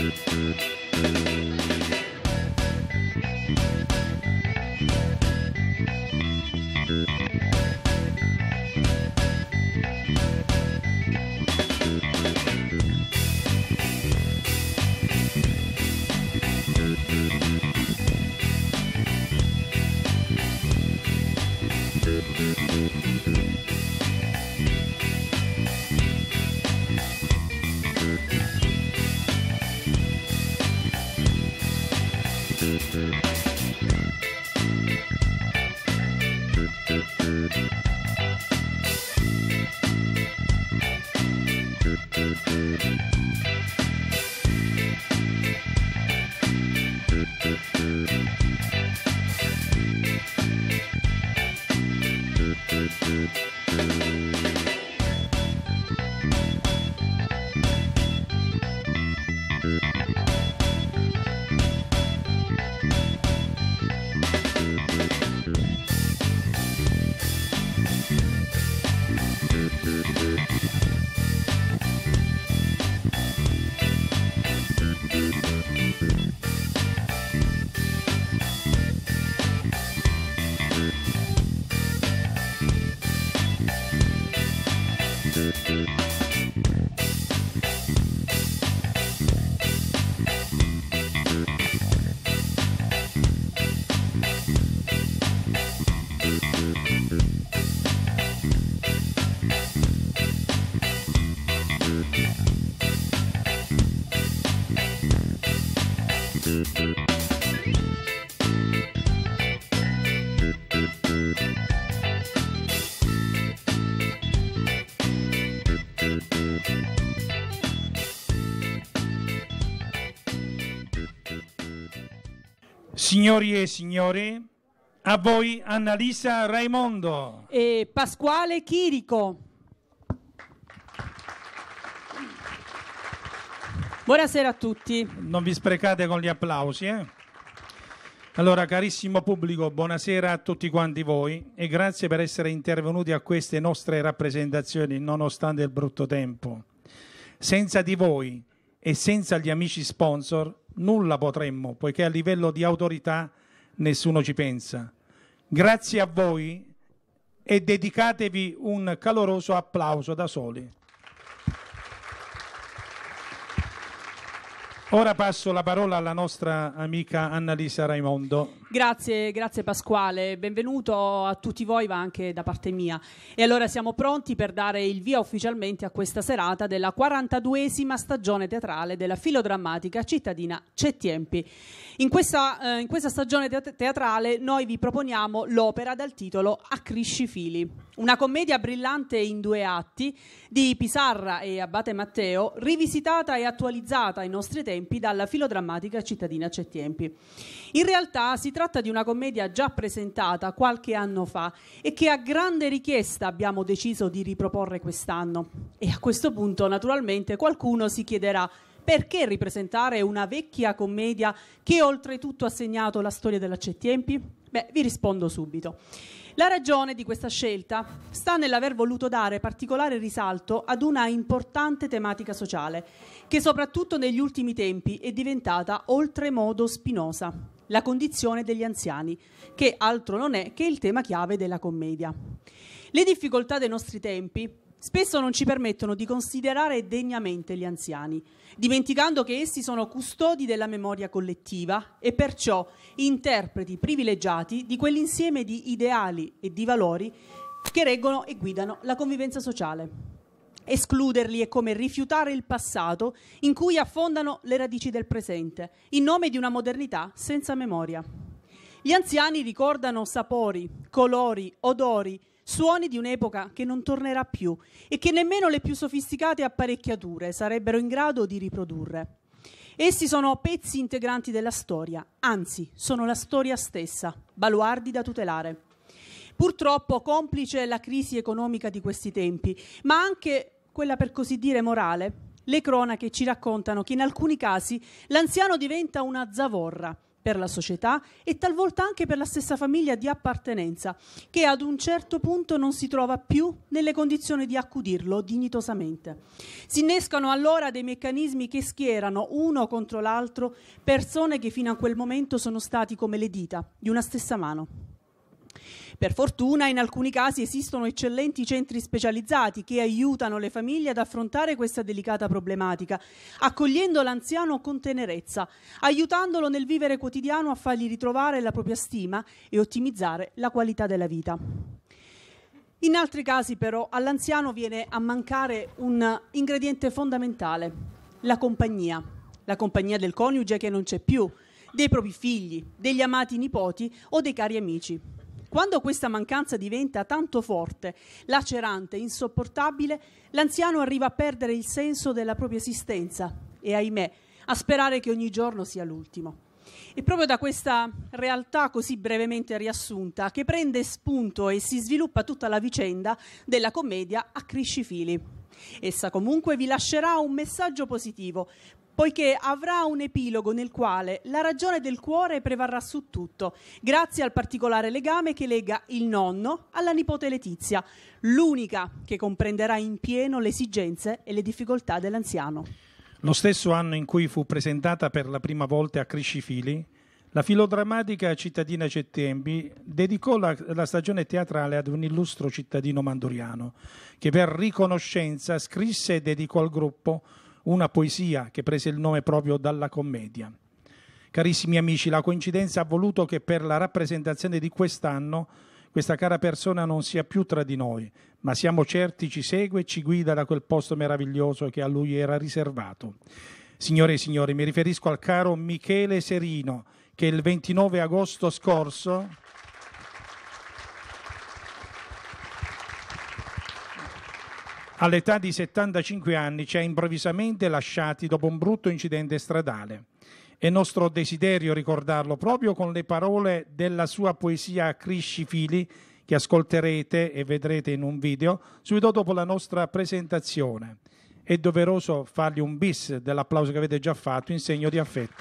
Signori e signori, a voi Annalisa Raimondo e Pasquale Chirico. Buonasera a tutti. Non vi sprecate con gli applausi, Allora, carissimo pubblico, buonasera a tutti quanti voi e grazie per essere intervenuti a queste nostre rappresentazioni nonostante il brutto tempo. Senza di voi e senza gli amici sponsor nulla potremmo, poiché a livello di autorità nessuno ci pensa. Grazie a voi e dedicatevi un caloroso applauso da soli. Ora passo la parola alla nostra amica Annalisa Raimondo. Grazie Pasquale, benvenuto a tutti voi, ma anche da parte mia. E allora siamo pronti per dare il via ufficialmente a questa serata della 42esima stagione teatrale della filodrammatica cittadina C'è Tiempi. In questa stagione teatrale noi vi proponiamo l'opera dal titolo Accrisci fili, una commedia brillante in 2 atti di Pisarra e Abate Matteo, rivisitata e attualizzata ai nostri tempi dalla filodrammatica cittadina C'è Tiempi. In realtà si tratta di una commedia già presentata qualche anno fa e che a grande richiesta abbiamo deciso di riproporre quest'anno. E a questo punto naturalmente qualcuno si chiederà: perché ripresentare una vecchia commedia che oltretutto ha segnato la storia della C'è Tiempi? Beh, vi rispondo subito. La ragione di questa scelta sta nell'aver voluto dare particolare risalto ad una importante tematica sociale che soprattutto negli ultimi tempi è diventata oltremodo spinosa: la condizione degli anziani, che altro non è che il tema chiave della commedia. Le difficoltà dei nostri tempi spesso non ci permettono di considerare degnamente gli anziani, dimenticando che essi sono custodi della memoria collettiva e perciò interpreti privilegiati di quell'insieme di ideali e di valori che reggono e guidano la convivenza sociale. Escluderli è come rifiutare il passato in cui affondano le radici del presente, in nome di una modernità senza memoria. Gli anziani ricordano sapori, colori, odori, suoni di un'epoca che non tornerà più e che nemmeno le più sofisticate apparecchiature sarebbero in grado di riprodurre. Essi sono pezzi integranti della storia, anzi, sono la storia stessa, baluardi da tutelare. Purtroppo, complice la crisi economica di questi tempi, ma anche quella per così dire morale, le cronache ci raccontano che in alcuni casi l'anziano diventa una zavorra, per la società e talvolta anche per la stessa famiglia di appartenenza, che ad un certo punto non si trova più nelle condizioni di accudirlo dignitosamente. Si innescano allora dei meccanismi che schierano uno contro l'altro persone che fino a quel momento sono stati come le dita di una stessa mano. Per fortuna in alcuni casi esistono eccellenti centri specializzati che aiutano le famiglie ad affrontare questa delicata problematica, accogliendo l'anziano con tenerezza, aiutandolo nel vivere quotidiano a fargli ritrovare la propria stima e ottimizzare la qualità della vita. In altri casi però all'anziano viene a mancare un ingrediente fondamentale, la compagnia del coniuge che non c'è più, dei propri figli, degli amati nipoti o dei cari amici. Quando questa mancanza diventa tanto forte, lacerante, insopportabile, l'anziano arriva a perdere il senso della propria esistenza e, ahimè, a sperare che ogni giorno sia l'ultimo. È proprio da questa realtà così brevemente riassunta che prende spunto e si sviluppa tutta la vicenda della commedia A Criscifili. Essa comunque vi lascerà un messaggio positivo, poiché avrà un epilogo nel quale la ragione del cuore prevarrà su tutto, grazie al particolare legame che lega il nonno alla nipote Letizia, l'unica che comprenderà in pieno le esigenze e le difficoltà dell'anziano. Lo stesso anno in cui fu presentata per la prima volta A Criscifili, la filodrammatica cittadina Cettembi dedicò la stagione teatrale ad un illustro cittadino manduriano, che per riconoscenza scrisse e dedicò al gruppo una poesia che prese il nome proprio dalla commedia. Carissimi amici, la coincidenza ha voluto che per la rappresentazione di quest'anno questa cara persona non sia più tra di noi, ma siamo certi ci segue e ci guida da quel posto meraviglioso che a lui era riservato. Signore e signori, mi riferisco al caro Michele Serino, che il 29 agosto scorso all'età di 75 anni ci ha improvvisamente lasciati dopo un brutto incidente stradale. È nostro desiderio ricordarlo proprio con le parole della sua poesia A Criscifili, che ascolterete e vedrete in un video subito dopo la nostra presentazione. È doveroso fargli un bis dell'applauso che avete già fatto in segno di affetto.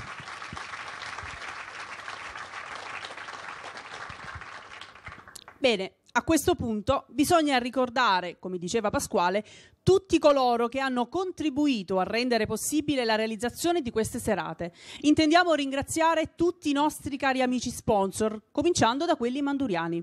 Bene, a questo punto bisogna ricordare, come diceva Pasquale, tutti coloro che hanno contribuito a rendere possibile la realizzazione di queste serate. Intendiamo ringraziare tutti i nostri cari amici sponsor, cominciando da quelli manduriani.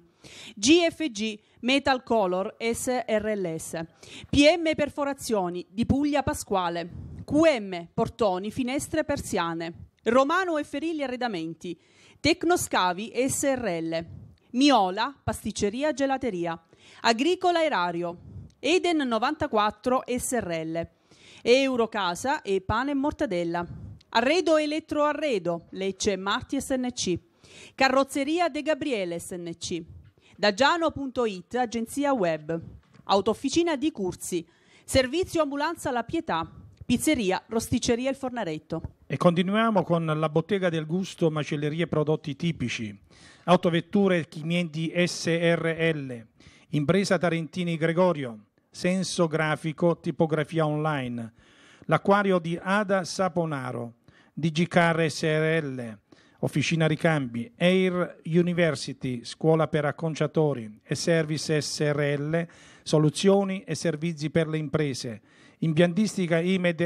GFG Metal Color SRLS, PM Perforazioni di Puglia Pasquale, QM Portoni Finestre Persiane, Romano e Ferilli Arredamenti, Tecnoscavi SRL, Miola Pasticceria Gelateria, Agricola Erario, Eden 94 SRL, Eurocasa e Pane e Mortadella, Arredo Elettro Arredo, Lecce Marti SNC, Carrozzeria De Gabriele SNC, Dagiano.it agenzia web, Autofficina di Curzi, Servizio Ambulanza La Pietà, Pizzeria Rosticceria Il Fornaretto. E continuiamo con la Bottega del Gusto, macellerie e prodotti tipici, Autovetture Chimienti SRL, Impresa Tarentini Gregorio, Senso Grafico, Tipografia Online, l'Acquario di Ada Saponaro, Digicar SRL, Officina Ricambi, Air University, Scuola per Acconciatori e Service SRL, Soluzioni e Servizi per le Imprese, Impiantistica Imed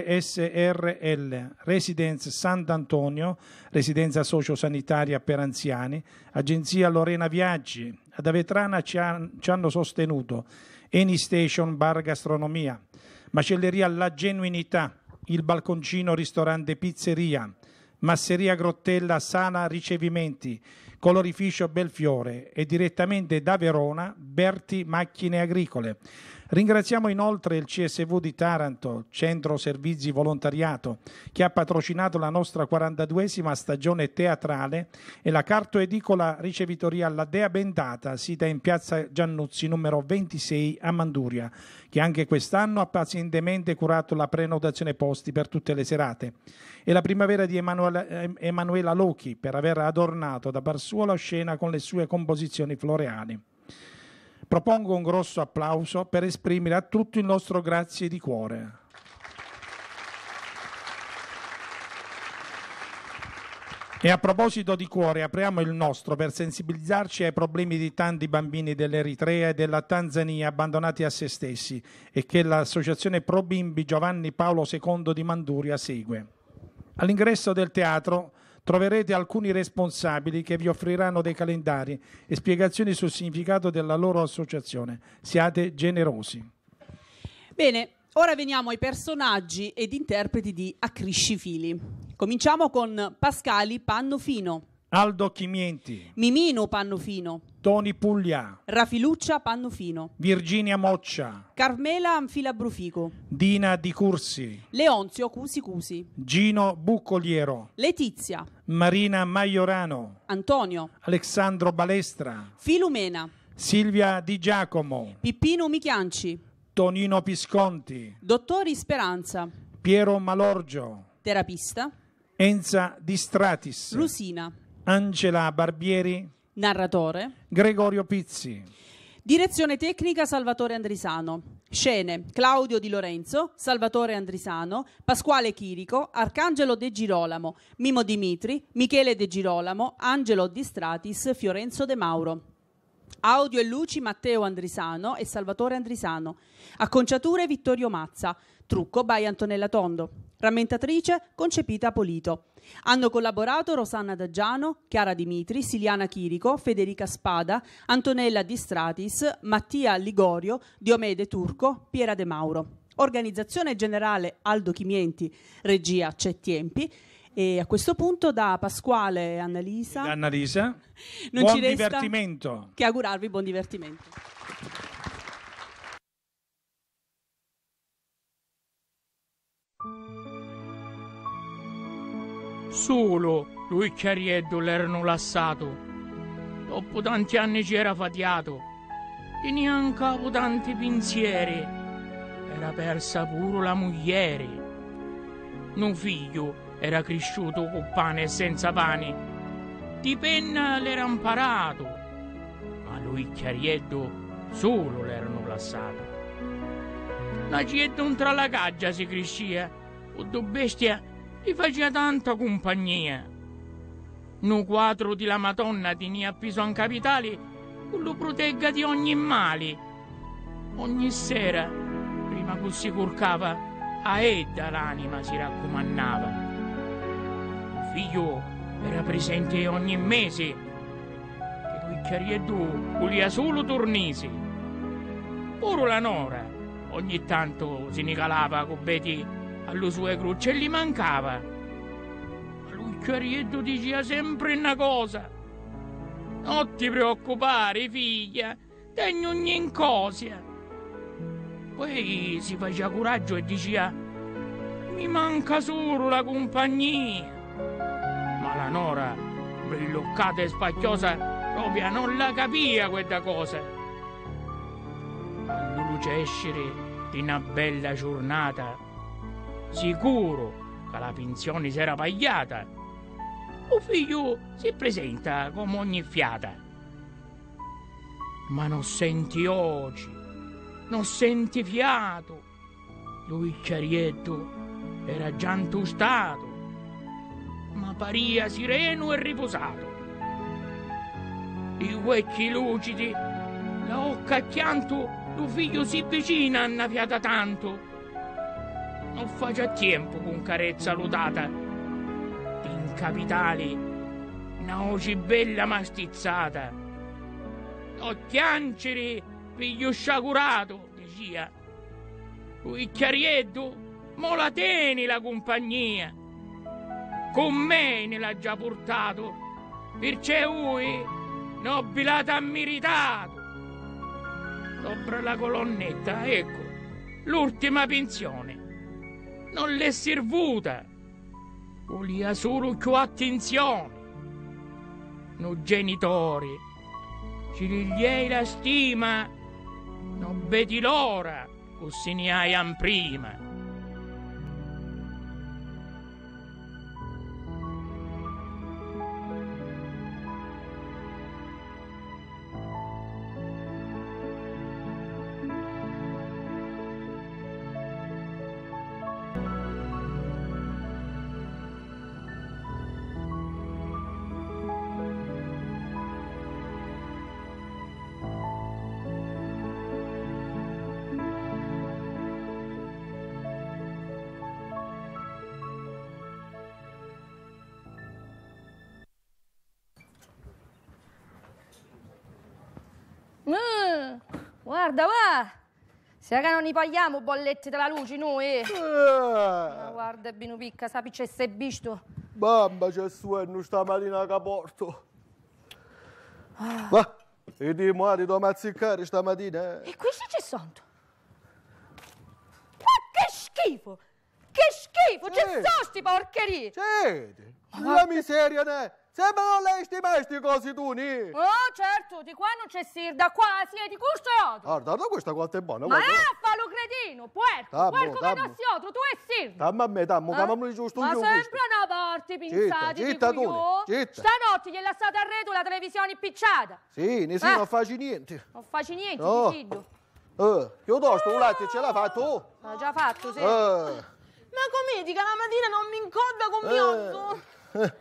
SRL, Residence Sant'Antonio, residenza sociosanitaria per anziani, Agenzia Lorena Viaggi. Ad Avetrana ci hanno sostenuto Eni Station Bar Gastronomia, Macelleria La Genuinità, Il Balconcino Ristorante Pizzeria, Masseria Grottella Sala Ricevimenti, Colorificio Belfiore e direttamente da Verona Berti Macchine Agricole. Ringraziamo inoltre il CSV di Taranto, Centro Servizi Volontariato, che ha patrocinato la nostra 42esima stagione teatrale, e la cartoedicola ricevitoria La Dea Bendata, sita in piazza Giannuzzi numero 26 a Manduria, che anche quest'anno ha pazientemente curato la prenotazione posti per tutte le serate, e la primavera di Emanuela Lochi per aver adornato da par suo la scena con le sue composizioni floreali. Propongo un grosso applauso per esprimere a tutti il nostro grazie di cuore. E a proposito di cuore, apriamo il nostro per sensibilizzarci ai problemi di tanti bambini dell'Eritrea e della Tanzania abbandonati a se stessi e che l'associazione Pro Bimbi Giovanni Paolo II di Manduria segue. All'ingresso del teatro troverete alcuni responsabili che vi offriranno dei calendari e spiegazioni sul significato della loro associazione. Siate generosi. Bene, ora veniamo ai personaggi ed interpreti di Accriscifili. Cominciamo con Pascali Pannofino, Aldo Chimienti, Mimino Pannofino, Toni Puglia, Rafiluccia Pannofino, Virginia Moccia, Carmela Anfilabrufico, Dina Di Cursi, Leonzio Cusi Cusi, Gino Buccoliero, Letizia, Marina Maiorano, Antonio, Alessandro Balestra, Filumena, Silvia Di Giacomo, Pippino Michianci, Tonino Pisconti, Dottori Speranza, Piero Malorgio, terapista, Enza Di Stratis, Rusina, Angela Barbieri, narratore, Gregorio Pizzi. direzione tecnica Salvatore Andrisano, scene Claudio Di Lorenzo, Salvatore Andrisano, Pasquale Chirico, Arcangelo De Girolamo, Mimo Dimitri, Michele De Girolamo, Angelo Di Stratis, Fiorenzo De Mauro. Audio e luci Matteo Andrisano e Salvatore Andrisano. Acconciature Vittorio Mazza. Trucco by Antonella Tondo. Rammentatrice Concepita Polito. Hanno collaborato Rosanna D'Aggiano, Chiara Dimitri, Siliana Chirico, Federica Spada, Antonella Di Stratis, Mattia Ligorio, Diomede Turco, Piera De Mauro. Organizzazione generale Aldo Chimienti, regia Cettiempi. E a questo punto da Pasquale e Annalisa non buon ci resta divertimento. che augurarvi buon divertimento. Solo lui Chiarieddo l'erano lassato. Dopo tanti anni ci era fatiato. E neanche avevo tanti pensieri. Era persa pure la moglie. Un figlio era cresciuto con pane e senza pane. Di penna l'era imparato. Ma lui Chiarieddo solo l'erano lassato. Nacieddo tra la caggia si crescia. O do bestia gli faceva tanta compagnia. No quadro di la Madonna tenia appeso in capitale che lo protegga di ogni male. Ogni sera, prima che si corcava, a Edda l'anima si raccomandava. Il figlio era presente ogni mese, che lui Chiarieddu voleva solo tornese. Pure la nora ogni tanto si ne calava con beti alle sue croce e gli mancava. Ma lui Chiarieddu diceva sempre una cosa: non ti preoccupare figlia, tengo ogni cosa. Poi si faceva coraggio e diceva: mi manca solo la compagnia. Ma la nora, brilloccata e spacchiosa, proprio non la capia questa cosa. Quando luce escere di una bella giornata, sicuro che la pensione si era pagliata, il figlio si presenta come ogni fiata. Ma non senti oggi, non senti fiato. Lui Chiarieddu era già intostato, ma paria sereno e riposato. I vecchi lucidi, la occa accanto, lo figlio si vicina a fiata tanto. Non faccia tempo con carezza lodata, in capitali una voce bella mastizzata. Non chiancere, figlio sciagurato, diceva. Lui Chiarieddu, mo la tieni la compagnia. Con me ne l'ha già portato, perché lui nobilata ha meritato. Sopra la colonnetta, ecco, l'ultima pensione. Non l'è servuta, voleva solo più attenzione. No genitori, ci rigliei la stima, non vedi l'ora, così ne hai prima. guarda, va. Se che non ne paghiamo bollette della luce noi. Ma guarda, Bino Picca, sappi c'è sei visto? Mamma, c'è suono stamattina che porto. Va, e di mo' ti do mazziccare stamattina. E questi ci sono? Ma che schifo! Che schifo! Ci sono sti porcherie! Senti, la miseria, ne? Sembra non lei sti mai sti cosi tu, ne? Oh, certo, di qua non c'è sirda, qua siete gusto e altro. Guarda, questa quanto è buona. Ma fallo cretino, puerco che non si altro, tu è sirda. Dammi a me, dammi giusto Ma io sempre una parte, pensate di Zitta, cui zitta. Stanotte gliela state a reto la televisione picciata. Sì, non facci niente. Non faccio niente, No. ti fido. Io tosto, un latte ce l'ha fatto? L'ho già fatto, sì. Ma come dica la mattina non mi incoda con miozzo?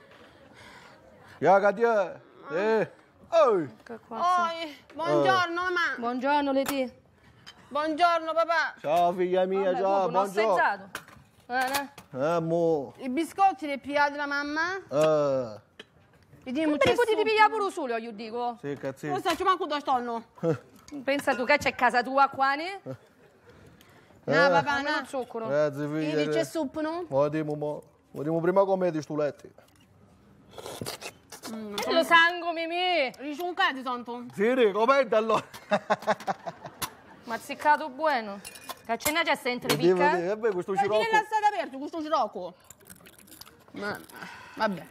Yaga, Che qua Buongiorno mamma. Buongiorno, Leti. Buongiorno papà. Ciao figlia mia, Vabbè, ciao, non ho buongiorno. senzato. Mo. I biscotti li hai pigliati la mamma? Vediamo Come li potete pigliare pure solo, io dico? Sì, cazzo. Non sto manco da stonno. Pensa tu che c'è casa tua qua, ne? No papà, Fammi no. lo zucchero. Grazie figlia. Quindi c'è suppo, no? Vediamo prima come di stuletti. Lo sangue, Mimì. Risuncati tanto. Sì, com'è allora? Ma ziccato buono. Che ce n'è già sempre picca? Vabbè, questo Ma tieni scirocco. la strada aperta, questo scirocco. Vabbè.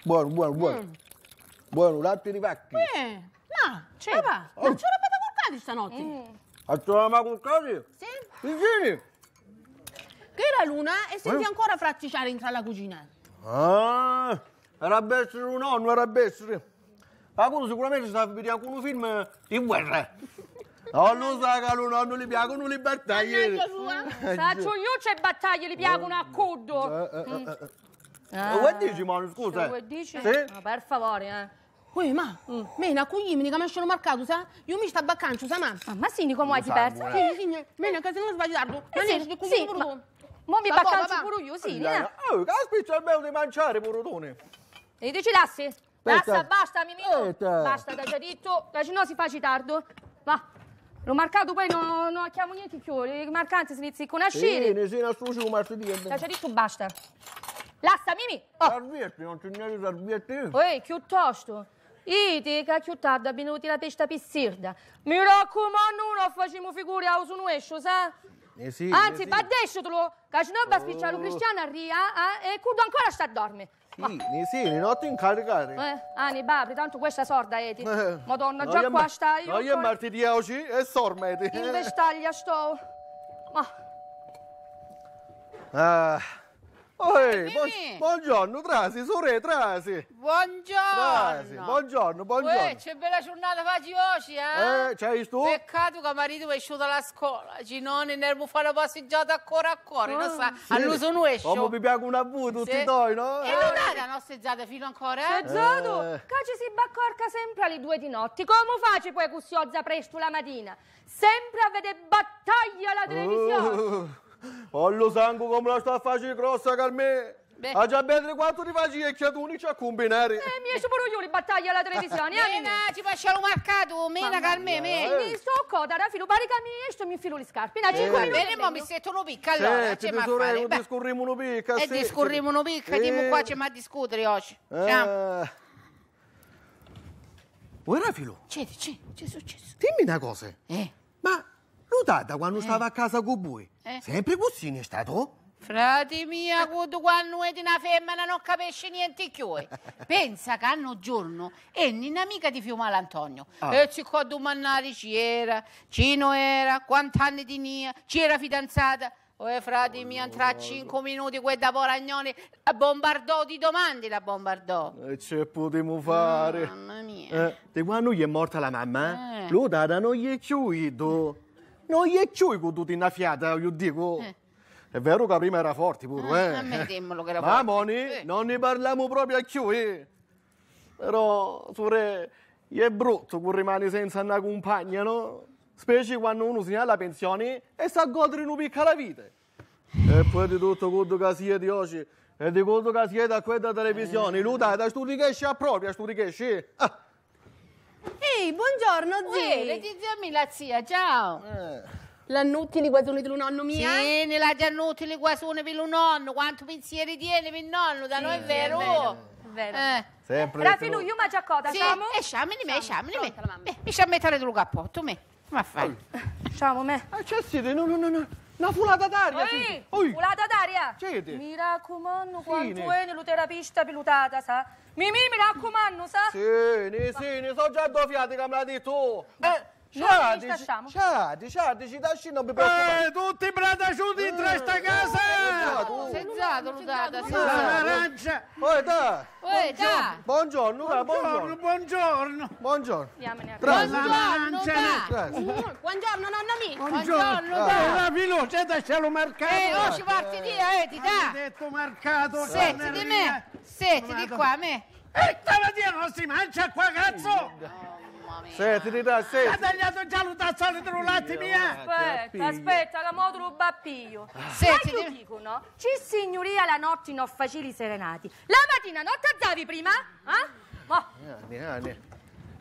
Buono, latte di vacchi. No, papà, ma c'è roba da corcati stanotte? Facciamo con cose? Sì? Vicini. Che era l'una e senti ancora fracticciare in tra la cucina. Ah, era essere un nonno, era essere. Ma quello sicuramente stava vedendo un film di guerra. Non lo sa che un nonno gli piacciono le battaglie. Saccio io c'è battaglie, li piagono a cuddo. Che dici, Manu, scusa? Che dici? Sì? No, per favore, Uè, ma, mena, qui mi che mi sono marcato, sa? Io mi sta baccancio, sa, ma? Ma sì, come hai perso? Sì, mena, che se non sbagliato. Ma ne esce qui pure tu. Mo mi Papà, baccancio papà. pure io, sì, Che spiccia almeno di mangiare, porotone. E dici lassi? Basta, basta, Mimì. Aspetta. Basta, da già detto, che se no si fa tardo. Va. L'ho marcato, poi non chiamo niente più. Le marcanze si iniziano con uscire. Sì, ne associo un martedì. Da già detto, basta. Lascia, Mimì. Oh. Servietti, non c'è niente di servietti. Ehi, piuttosto. Iti, che più tardi è venuta la pesta pissirda. Mi raccomando, non facciamo figure a uso nuescio, sa? Sì, Anzi, sì. baddesciotelo, che se no va a spicciare lo cristiano a ria, e curdo ancora sta a dormire. Sì, ne notte incaricare. Ani, babri, tanto questa sorda, Eti. Madonna, già qua sta io. No, io è martedì oggi e sormeti. In vestaglia sto. Ah. Mimì. Buongiorno, Trasi, sore, Trasi. Buongiorno. Buongiorno. C'è bella giornata oggi, C'hai tu? Peccato che marito è uscito dalla scuola. Ginoni ne devo fare una passeggiata a cuore, non sa, all'uso nuescio. Come vi piace una bu, tutti noi, no? E non è la nostra ezzata fino ancora, Zado, che ci si baccorca sempre alle 2 di notte. Come faccio poi cussiozza presto la mattina? Sempre a vedere battaglia alla televisione. Lo sangue come la sta a fare grossa che me. Ha già bene quanto ti faci e che tu non c'è a combinare. Mi esce pure io le battaglie alla televisione. Mena, ci facciamo marcato, mena calme, Mi sto coda, da filo, pare che mi esce e mi infilo le scarpe. Da 5 minuti. Bene, ma mi sento una picca allora, c'è ma fare. Discorriamo una picca, E discorriamo una picca, dimmi qua c'è ma a discutere oggi. Ciao. Ora filo, C'è successo? dimmi una cosa. Ma notata quando stava a casa con voi? Sempre così ne è stato? Frati mia, quando è una femmina non capisce niente più. Pensa che hanno giorno è un'amica di Fiumale Antonio. E ci qua domandare ci era, quanti anni tenia, ci era fidanzata. Frati mia, tra 5 minuti quella poragnone la bombardò di domande, la bombardò. E ce potremmo fare? Mamma mia. Di quando gli è morta la mamma, lo data non gli è chiuso. Non gli è chiuso con tutta una fiata, io dico. È vero che prima era forte pure, A me dimmelo che era Ma forte. Moni, non ne parliamo proprio a chiuso. Però, sore, è brutto che rimane senza una compagna, no? Specie quando uno si ha la pensione e sa godere una piccola vita. E poi di tutto quello che si è di oggi, e di quello che si è da quella televisione, lui dai, stu di che a proprio, stu di che Ehi, buongiorno, zia. Letizia la zia, ciao. L'annutili guasone del nonno mia? Sì, la giannutili guasone per il nonno, quanto pensieri tiene per il nonno, da noi è vero. È vero. Sempre. Rafilu, io mi accoda, Sì, siamo? e sciammi me. Mi ci mettere tu cappotto, me. Ma fai? Siamo, me. C'è siete, no. Una fulata d'aria, sì. Fulata d'aria. Siete. Mi raccomando, quanto ne. è lo terapista pilotata, sa? Mi raccomando, sa? Sì, ne so già due fiati che me l'ha detto. Noi ci lasciamo. Ci lasci, non mi preoccupare. Tutti bradasciuti in sta casa! Senzato, Ludata, L'arancia! Da. Buongiorno. Diamine a Buongiorno, nonna mia. Buongiorno, La filosa ce l'ho marcato! ci porti via, ti dà. Detto marcato! Senti di me, senti di qua, me. E stamattina non si mangia qua, cazzo! Senti, ti dà, Ha senti. tagliato già lo tazzone di latte mia! Aspetta, la modulo bappiglio. Senti, Ma io dico, no? Ci signoria la notte non facili serenati. La mattina non t'azzavi prima? Anni.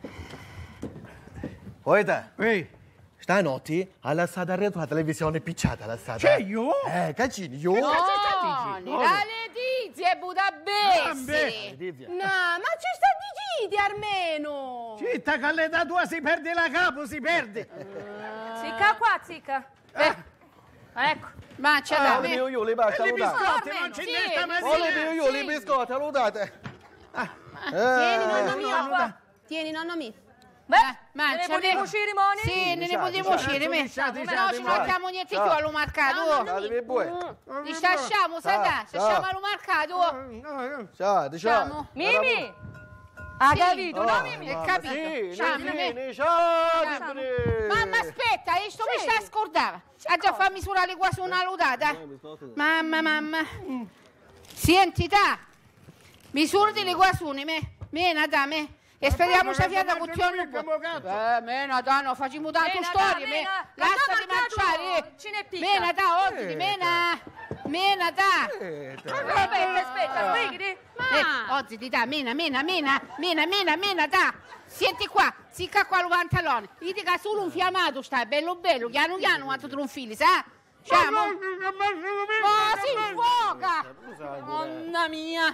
Oita, stanotte ha lasciato a retro la televisione picciata, lasciata. Che io? Cacini, io? no, la Letizia è Budapesti. No, ma ci sta di giti almeno. Citta che all'età tua si perde la capo, si perde! Zicca qua, zicca. Ecco. Ma c'è da me. Io li basta, I saludate. biscotti non ci Sì, metta Io li biscotti, saludate. Tieni, nonna mia. Tieni, nonna mia. Ma ne potremo uscire, Moni? Sì, ne potremo uscire, me. No, ci manchiamo niente più allo mercato. Ci sciasciamo, sa allo mercato. Ciao. Mimi! Ha capito, no, Mimi? Hai capito? Sì, Mamma, aspetta, sto mi sta scordando. Ha già fatto misurare quasi una lutata. Mamma. Senti, ta. Misurati le guasune, me, da me. E speriamo ci fiata con tionno. Mena, da, no, facciamo tante storie, me. Lasciati mangiare. Mena, da, oggi, mena, da. Aspetta, spieghi. Oggi ti dà, mena, da. Senti qua, sicca qua il pantalone. Io dico solo un fiammato sta, bello, piano quanto tronfili, sa? Siamo? Ma si infuoca! Mamma mia!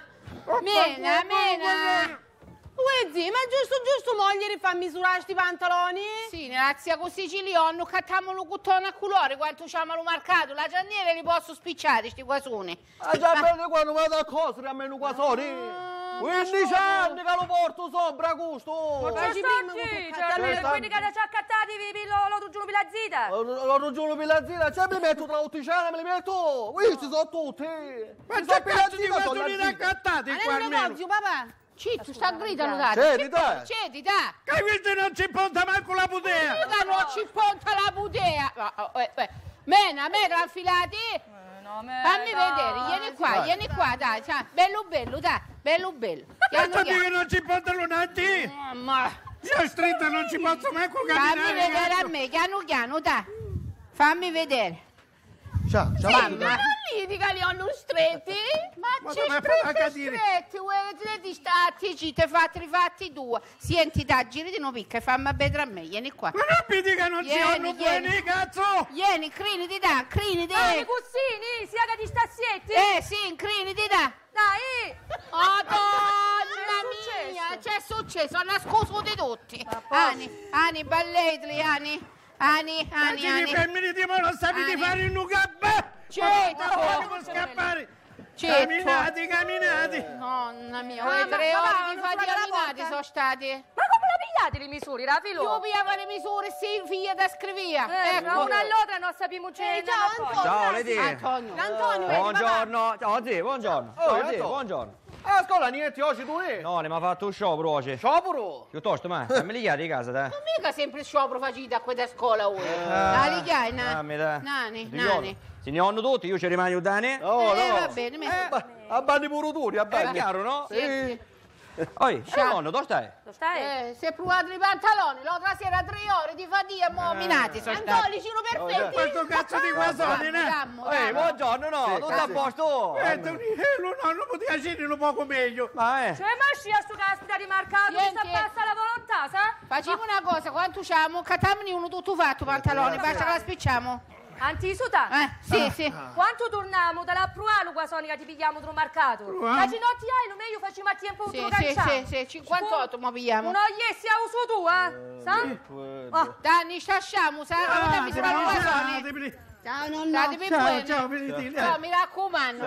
Mena! Uè, zia, ma giusto moglie rifà misurare sti pantaloni? Sì, grazie con siciliano, cattiamo lo cuttone a colore, quanto c'hanno lo marcato, la gianniere li posso spicciare, sti guasoni. Già bene quando vado a cosere a meno guasoni. 15 anni che lo porto sopra gusto. Ma che quindi che ci accattati lo raggiungo per la zita? Lo raggiungo per la zita, cioè mi metto tra l'otticina, me li metto. Questi sono tutti. Ma c'è cazzo di guasoni raccattati qua almeno! Papà! Citto, sta gridando, dai! Cedi, dai! Che questo non ci ponta manco la putea! Non ci ponta la putea! Mena, affilati! Fammi vedere, vieni qua, dai, bello, dai, bello. Questo che non ci ponta lunati! Mamma! Io stretto non ci posso manco camminare! Fammi vedere a me, piano, dai! Fammi vedere! Ciao. Mamma! Lì dica li hanno stretti? Ma ci stretti, ti stati, ci te fatti due. Senti, dai, girati no picca e fammi vedere a me, vieni qua. Ma non mi dica non ci hanno buoni, cazzo! Vieni, criniti, dai, criniti! I cussini, sia che ti stassietti! Sì, incriniti, dai! Dai! Madonna mia, c'è successo, hanno nascosto di tutti! Ani, balletli, Ani! Ani. Femmini di non sapete fare il nucabè! Certo! Devo scappare! Camminati! Nonna mia, 3 ore di camminati sono stati! Ma come la pigliate le misure, Rafilo? Io pigliavo le misure, sì, figlia da scrivia! Una all'altra non sappiamo c'è. Ciao, Lady! Antonio! Buongiorno! Ciao, zio, buongiorno! Buongiorno! A scuola niente, oggi tu è? No, ne mi ha fatto un sciopero oggi. Sciopero? Piuttosto, ma me li chiedi di casa, dai. Non mica sempre sciopero facita a quella scuola ora. La chiai, Nani. Se ne hanno tutti, io ci rimango da ne. No. Va bene, A banni pure tu, a banni. È chiaro, no? Sì. Oi, nonno, dove stai? Lo stai? Se provato i pantaloni, l'altra sera 3 ore di fatica, mo minati sono stati. Antoli, sono perfetti. Questo cazzo di guasone, Buongiorno, no, tutto a posto. non poteva essere un poco meglio. Ma Cioè, ma scia sto caspita di mercato, mi sta passa la volontà, sa? Facciamo una cosa, quando usciamo, cattamone uno tutto fatto pantaloni, basta che la spicciamo. Antisuta? Sì. Quanto torniamo dalla pruano qua sonica ti pigliamo da un mercato? La ginotti hai, lo meglio facciamo a tempo un canciamo. Sì, 58 ma pigliamo. Non iessi a uso tu, sa? Danni, stasciamo, sa? Non mi sembra una cosa. Ciao nonno. State per buoni. Ciao, venite. No, mi raccomando.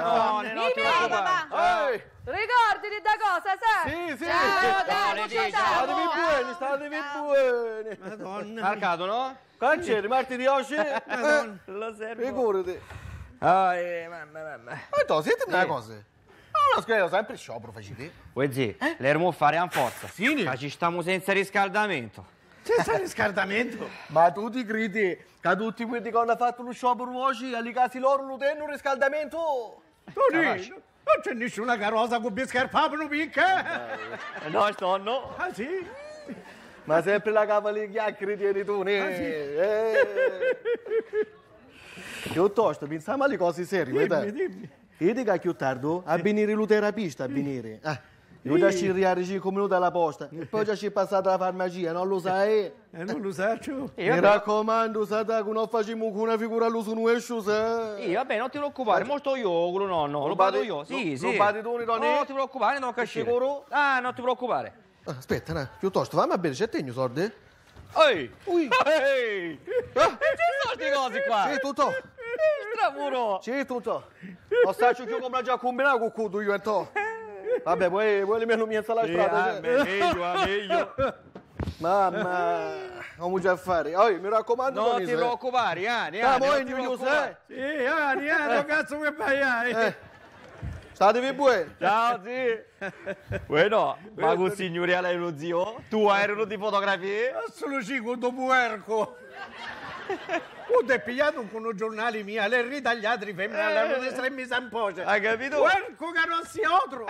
Ricordati da cosa, sai? Sì. Ciao, Dani, Statevi buoni. Madonna. Marcato, no? Cancelli, martedì oggi? Lo servo. Figurati. Mamma. Ma tu, sentimi una cosa. No, scusa, sempre sciopero facete. Uè, zì, l'ermo fare a forza. Sì. Ma ci stiamo senza riscaldamento. Senza riscaldamento. Ma tu ti credi che tutti quelli che hanno fatto lo sciopero oggi, alle case loro lo tengono riscaldamento? Tonino, non c'è nessuna carrozza con biscarpapano picca. No, nonno. Ah, sì? Ma sempre la capa le chiacchiere tieni tu, ne? Piuttosto, pensiamo alle cose serie, Dimmi. vedi che più tardi a venire il terapista, a venire. Io già ci riare 5 minuti alla posta, e poi già ci è passata la farmacia, non lo sai? Non lo saccio. Mi raccomando, Sata, che non facciamo una figura allo sono escio, sai? Vabbè, non ti preoccupare, mo sto io, quello nonno. Lo vado io. Sì. Non vadi tu, No, non ti preoccupare, non cascire. Sicuro? Ah, non ti preoccupare. Aspetta, piuttosto, fammi a bere, c'è tegno, sordi? Ehi! Ui! Ehi! Ci sono queste cose qua! Sì, tutto! Stramuro! Sì, tutto! Lo saccio che io come già combinato con cudo io e to! Vabbè, poi le mie non mi la strada! Meglio! Mamma! Come già a fare? Mi raccomando, non ti preoccupare, Ani! Non ti preoccupare! Sì, Ani, cazzo che vai! Statevi buoni! Ciao, zio! Bueno, ma con signoriale è uno zio? Tu eri uno di fotografie? Solo sì, con puerco! Tu ti hai pigliato con un giornale mio, le ritagliate femmine, le estremi zampoce. Hai capito? Puerco che non si otro!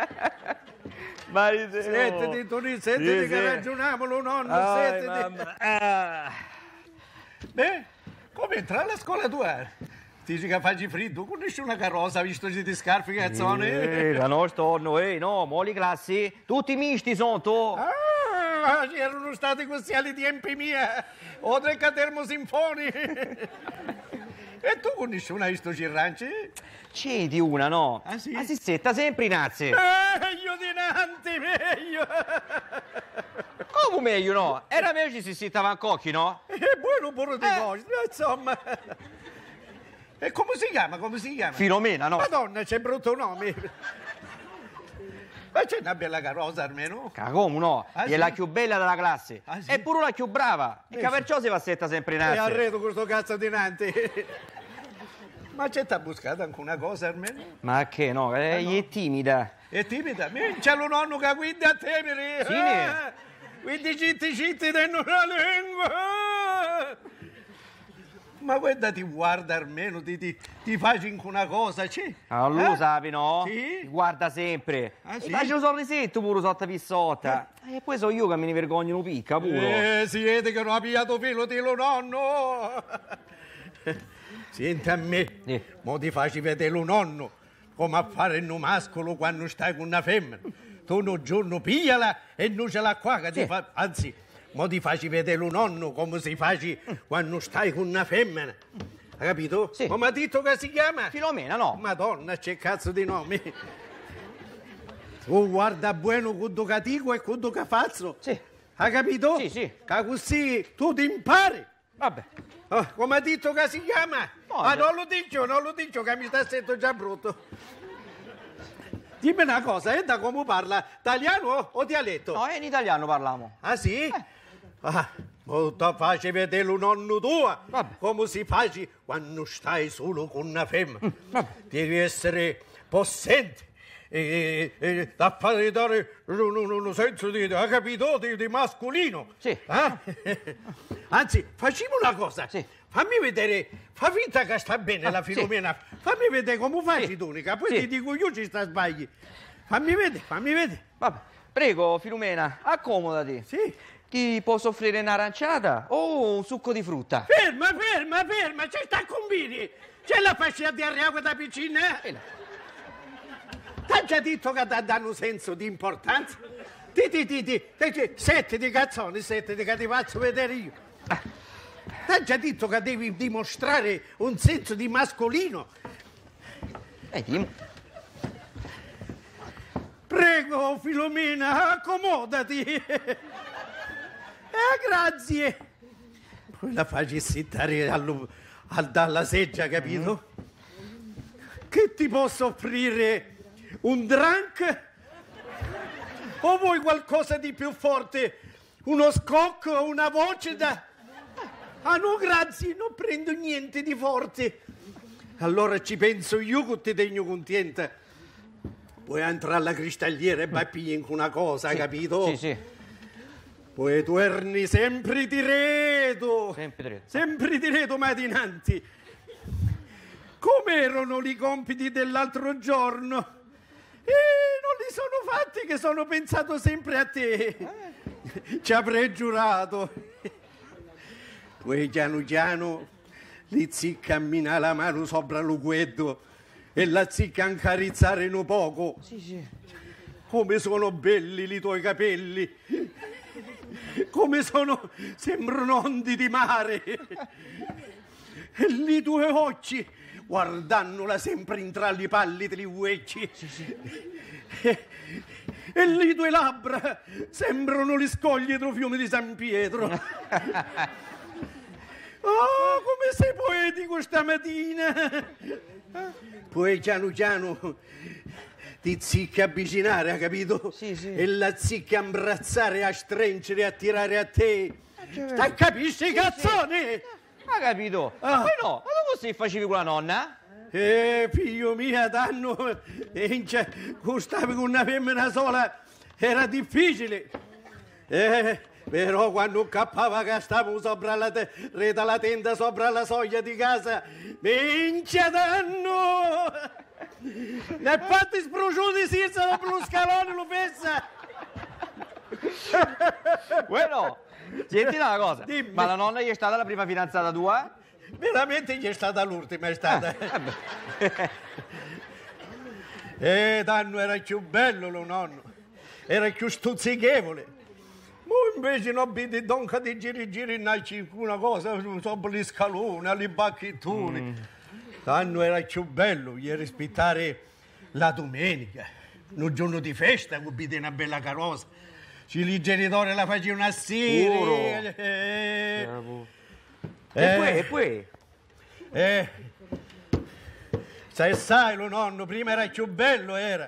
Settiti, Tonino, settiti che ragioniamolo, nonno, settiti. Beh, come entra alla scuola tua? Dici che fai freddo, con nessuna carrozza, visto che ti scarpi, cazzone? La nostra nonno, no, mo' le classi, tutti misti sotto. Ci erano stati questi ai tempi miei, oltre che termosinfoni. E tu con nessuna hai visto Cirranci? C'è di una, no? Ah, sì? Ma si setta sempre in azze. Meglio di nanti, meglio! Come meglio, no? Era meglio se si sittava in cocchi, no? E buono pure di cose, insomma. E come si chiama? Filomena, no? Madonna, c'è brutto nome. Ma c'è una bella carrozza almeno? Come no? Ah, è sì? la più bella della classe. Ah, sì? È pure la più brava. E che perciò si va setta sempre in E azze. arredo questo cazzo di nanti. Ma c'è t'ha buscato anche una cosa almeno? Ma che no? È timida. È timida? C'è lo nonno che guida a temere. Sì. Quindi citti tengono la lingua. Ma guarda, ti guarda almeno, ti fai anche una cosa, c'è? Non lo sapi, no? Sì? Ti guarda sempre. Ah, sì? E faccio un sorrisetto pure sotto pissotta. E poi so io che me ne vergogno un picca pure. Si vede che non ha pigliato filo di lo nonno. Senti a me, mo ti faccio vedere lo nonno, come a fare il mascolo quando stai con una femmina. Tu un giorno pigliala e non ce l'ha qua, che ti fa... Anzi, mo ti faccio vedere lo nonno come si fa quando stai con una femmina. Hai capito? Sì. Come ha detto che si chiama? Filomena, no? Madonna, c'è cazzo di nome. Tu guarda buono quello che dico e quello che faccio. Sì. Hai capito? Sì. Che così tu ti impari. Vabbè. Come ha detto che si chiama? No, non lo dico che mi sta sento già brutto. Dimmi una cosa, da come parla? Italiano o dialetto? No, in italiano parliamo. Ah sì? Molto facile vedere un nonno tuo. Vabbè. Come si fa quando stai solo con una femmina. Devi essere possente. E da fare dare un senso di, ha capito, di mascolino. Sì. Anzi, facciamo una cosa. Sì. Fammi vedere, fa finta che sta bene la Filomena. Sì. Fammi vedere come fai, Sì. Tunica, poi Sì. ti dico io ci sta sbagli. Fammi vedere. Vabbè. Prego, Filumena, accomodati. Sì. Ti posso offrire un'aranciata o un succo di frutta? Ferma, c'è sta combini. C'è la fascia di acqua da piscina? T'ha già detto che danno un senso di importanza? Sette di cazzoni, che ti faccio vedere io. T'ha già detto che devi dimostrare un senso di mascolino? Prego, Filomena, accomodati. Grazie. Poi la facci sittare dalla seggia, capito? Che ti posso offrire? Un drink? O vuoi qualcosa di più forte? Uno scocco, una voce da... Ah no, grazie, non prendo niente di forte. Allora ci penso io che ti tengo contenta. Puoi entrare alla cristalliera e bappi in una cosa, capito? Sì. Poi torni sempre diretto. Sempre diretto, ma dinanzi. Com'erano i compiti dell'altro giorno? Non li sono fatti, che sono pensato sempre a te. Ci avrei giurato. Poi piano piano li zicca cammina la mano sopra lo guedo e la zicca accarezzare un poco. Sì. Come sono belli i tuoi capelli. Come sembrano ondi di mare. E i tuoi occhi guardandola sempre in tra i palli degli uecci. E le tue labbra sembrano le scoglie del fiume di San Pietro. Oh, come sei poetico stamattina. Poi piano piano ti zicca avvicinare, hai capito? Sì. E la zicca abbracciare, a stringere, a tirare a te. Stai capisci, cazzone? Ha capito? Ma poi no, ma tu così facevi con la nonna? Figlio mio, danno, gustavi con una femmina sola, era difficile. Però quando cappava che stavo sopra la rete la tenda, sopra la soglia di casa, minchia danno! Ne hai fatti sprociuti senza dopo lo scalone, lo pensa! Bueno, senti una cosa, Dimmi. ma la nonna gli è stata la prima fidanzata tua? Veramente gli è stata l'ultima, è stata. Danno era più bello lo nonno, era più stuzzichevole. Ma invece non vedi donca di giri in una cosa sopra gli scaloni, alle bacchettoni. Danno era più bello, gli rispettare la domenica, un giorno di festa, con una bella carrozza. I genitori la facevano assieme. E poi? Sai, lo nonno, prima era più bello, era.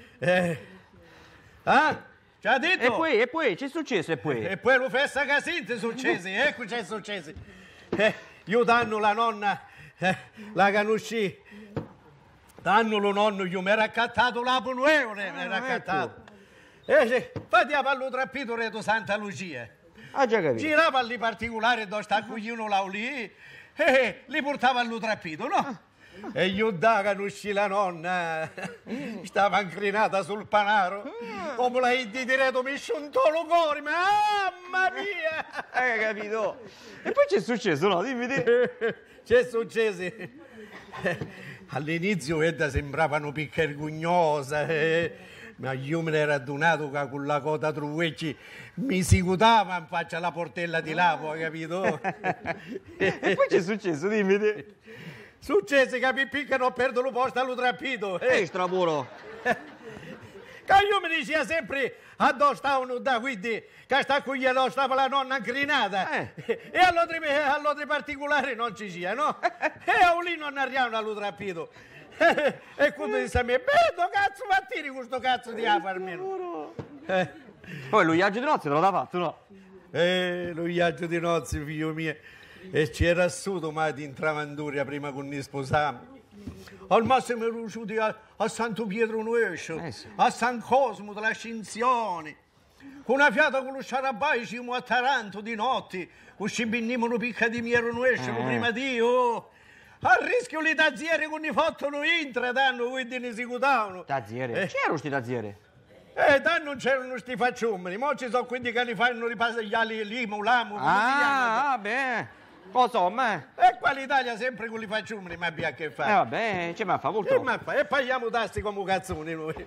Ci ha detto? E poi? C'è successo e poi? E poi lo festa casinte successe, ecco c'è successo. Io danno la nonna, la conosci. Danno lo nonno, io mi era accattato la Ponuevole, mi era accattato. Fatti a pallo trappito reto Santa Lucia. Ah, già capito. Girava lì particolare dove sta cuglino là lì li portava allo trappito, no? E io da conosci la nonna, stava inclinata sul panaro, come l'hai diretto mi sciuntò lo cuore, mamma mia! Hai capito? E poi c'è successo, no? Dimmi te. C'è successo. All'inizio Edda sembravano picchergugnosa, ma io me ne ero addonato che con la coda truecci mi si cutava in faccia alla portella di lapo, hai capito? E poi c'è successo, dimmi te. Successe che mi piccano perdo lo posto allo trappito. Strapuro. Che io mi diceva sempre addosso stavano da quindi che sta qui addosso stava la nonna incrinata e all'altro particolare non ci sia, no? E a lì non arrivano allo trappito. E quando disse a me, bello cazzo ma tiri questo cazzo di almeno. Poi lo viaggio di nozze te l'ha fatto, no? Lo viaggio di nozze, figlio mio, e c'era assuto ma di intravanduria prima che ne sposavamo. Al massimo ero usciti a Santo Pietro Nuescio, a San Cosmo della Scinzione. Con una fiata con lo sciarabai ci a Taranto di notte, con ci binnimano picca di Miero Nuescio, prima Dio. A rischio le tazziere con i fottono intra danno, quindi ne si cutavano. Tazziere? C'erano sti tazziere? Da non c'erano sti facciumini, mo ci sono quelli che li fanno ripassare limo, l'amo, come si chiama? Vabbè, lo so, ma... E qua l'Italia sempre con i facciumini, ma abbia a che fare. Vabbè, c'è ma fa purtroppo. E paghiamo tassi come cazzoni noi.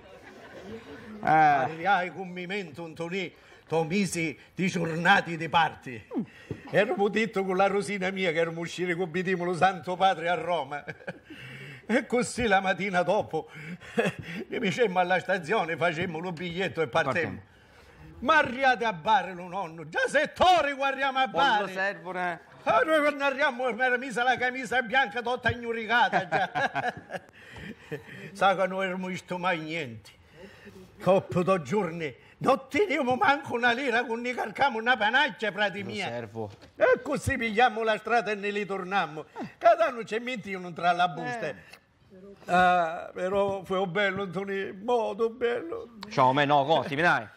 Hai commento un tonì, mesi di giornate di parti. Eravamo detto con la Rosina mia che eravamo usciti con Bitimolo Santo Padre a Roma. E così la mattina dopo mi dicemmo alla stazione, facemmo lo biglietto e partemmo. Ma arrivate a Bari, lo nonno, già 7 ore guardiamo a Bari. Non servono. Noi quando arriviamo mi era messa la camicia bianca tutta ignoricata già. Sa che noi eravamo visto mai niente. Dopo 2 giorni non teniamo manco una lira, con ne carcamo una panaccia prati mia. Servo. E così pigliamo la strada e ne li tornammo. Cada anno c'è mentivano tra la busta. Però fu bello, Antonio, molto bello. Ciao, me no, contimi, dai.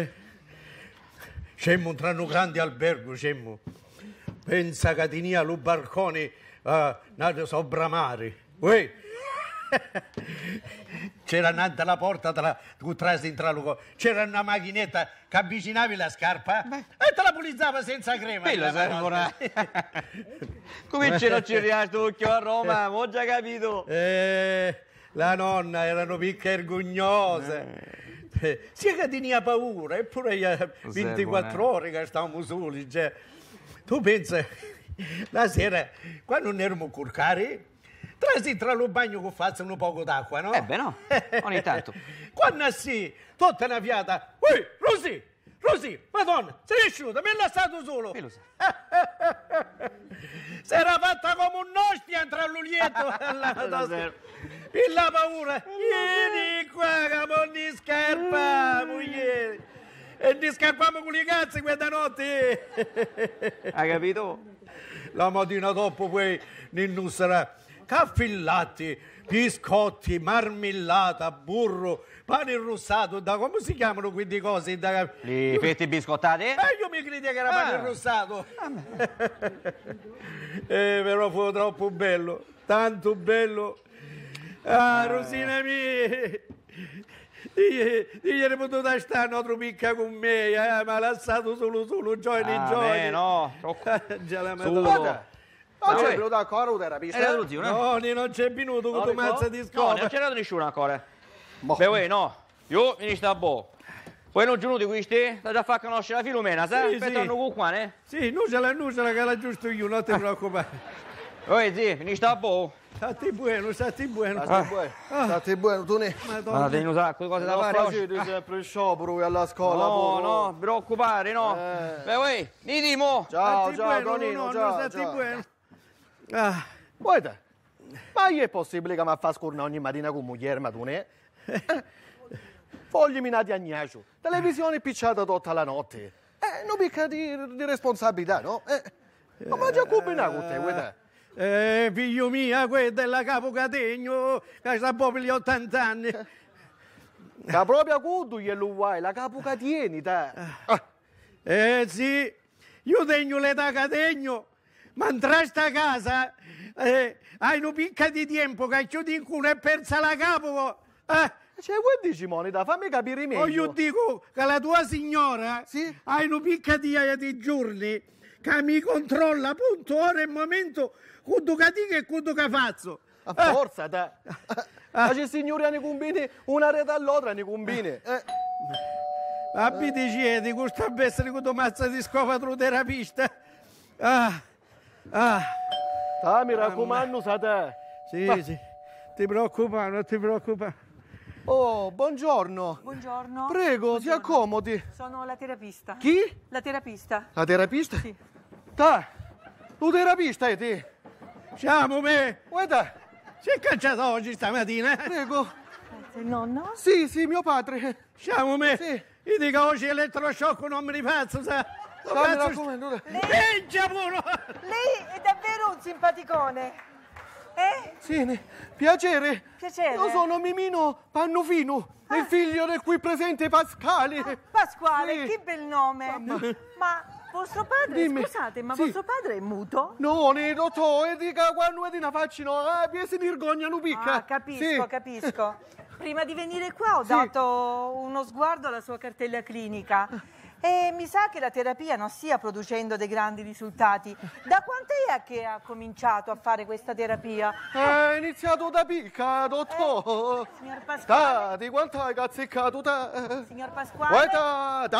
C'emmo tra un grande albergo, c'emmo. Pensa che tenia lo barcone nato sopra mare. Uè. C'era innanzi alla porta c'era una macchinetta che avvicinavi la scarpa e te la pulizzava senza crema. Come ce l'ho girato occhio a Roma, ho già capito. La nonna erano picche vergognose. Sia che tenia paura, eppure io 24 ore che stavamo soli. Cioè. Tu pensa, la sera, quando non eravamo curcari, tra lo bagno che faccio un poco d'acqua, no? Beh, no, ogni tanto. Quando sì, tutta una fiata, ui, Rosì, madonna, sei asciutta, me l'ha stato solo. Si era fatta come un'ostia tra l'ulietto. E la paura, vieni qua, che non ti scarpa, moglie. E ti scarpamo con le cazze questa notte. Hai capito? La mattina dopo poi non sarà caffè, biscotti, marmellata, burro, pane arrossato, da come si chiamano quelle cose? Li fetti biscottati? Io mi credevo che era pane arrossato. Però fu troppo bello, tanto bello. Rosina mia, io ero potuto stare un altro picca con me, ma lasciato solo, gioia. No, già la Madonna. Non c'è venuto ancora un terapista? No, non c'è venuto con tu mazza di scopa. No, non c'è nessuno ancora. Beh, no, io mi sta boh. Poi non giuno di questi, da già far conoscere la Filomena, sai? Aspettano con qua, ne? Sì, nucela che la giusto io, non ti preoccupare. Zì, finisci a boh. Stati buono. State buono, tu ne. Ma devi usare cose da fare oggi. Non sempre sciopero alla scuola. No, preoccupare, no. Beh, mi dimo. Ciao, Tonino, stati buono. Guarda, ma è possibile che mi fa scornare ogni mattina con moglie, ma tu ne? Fogli minati a gnascio, televisione picciata tutta la notte. Non picca di responsabilità, no? Ma già combinato con te, guarda. Figlio mio, questa è la capo Categno, che sta proprio gli 80 anni. Che proprio cudo glielo vuoi, la capo Catieni, te. Sì, io tengo l'età Categno, ma in sta casa hai un picca di tempo che chiudi in culo e persa la capo. Cioè, vuoi dici, Monita, fammi capire meglio. Io dico che la tua signora hai un picca di giorni che mi controlla appunto ora e momento quando che e quando che faccio. A forza, te. Ma c'è signori ne combini, una rete all'altra ne combini. Abbi dicete, questa bestia con mazza di scopa terapista. Mi raccomando, sa te. Sì, ti preoccupare, non ti preoccupare. Oh, buongiorno. Buongiorno. Prego, si accomodi. Sono la terapista. Chi? La terapista. La terapista? Sì. Ta, tu terapista è te? Siamo me. Guarda. Si è cacciato oggi stamattina? Prego. Il nonno? Sì, mio padre. Siamo me. Sì. Io dico oggi elettroshock non mi rifazzo, sa? Lei è davvero un simpaticone. Sì, piacere. Piacere. Io sono Mimino Pannufino, il figlio del qui presente Pasquale. Pasquale, che bel nome. Ma vostro padre, scusate, ma vostro padre è muto? No, dottore, dica quando ne facciano, si vergognano picca. Capisco. Prima di venire qua ho dato uno sguardo alla sua cartella clinica e mi sa che la terapia non stia producendo dei grandi risultati. Da quant'è che ha cominciato a fare questa terapia? È iniziato da picca, dottore. Signor Pasquale? Di quanto hai cazzicato te? Signor Pasquale? Guarda,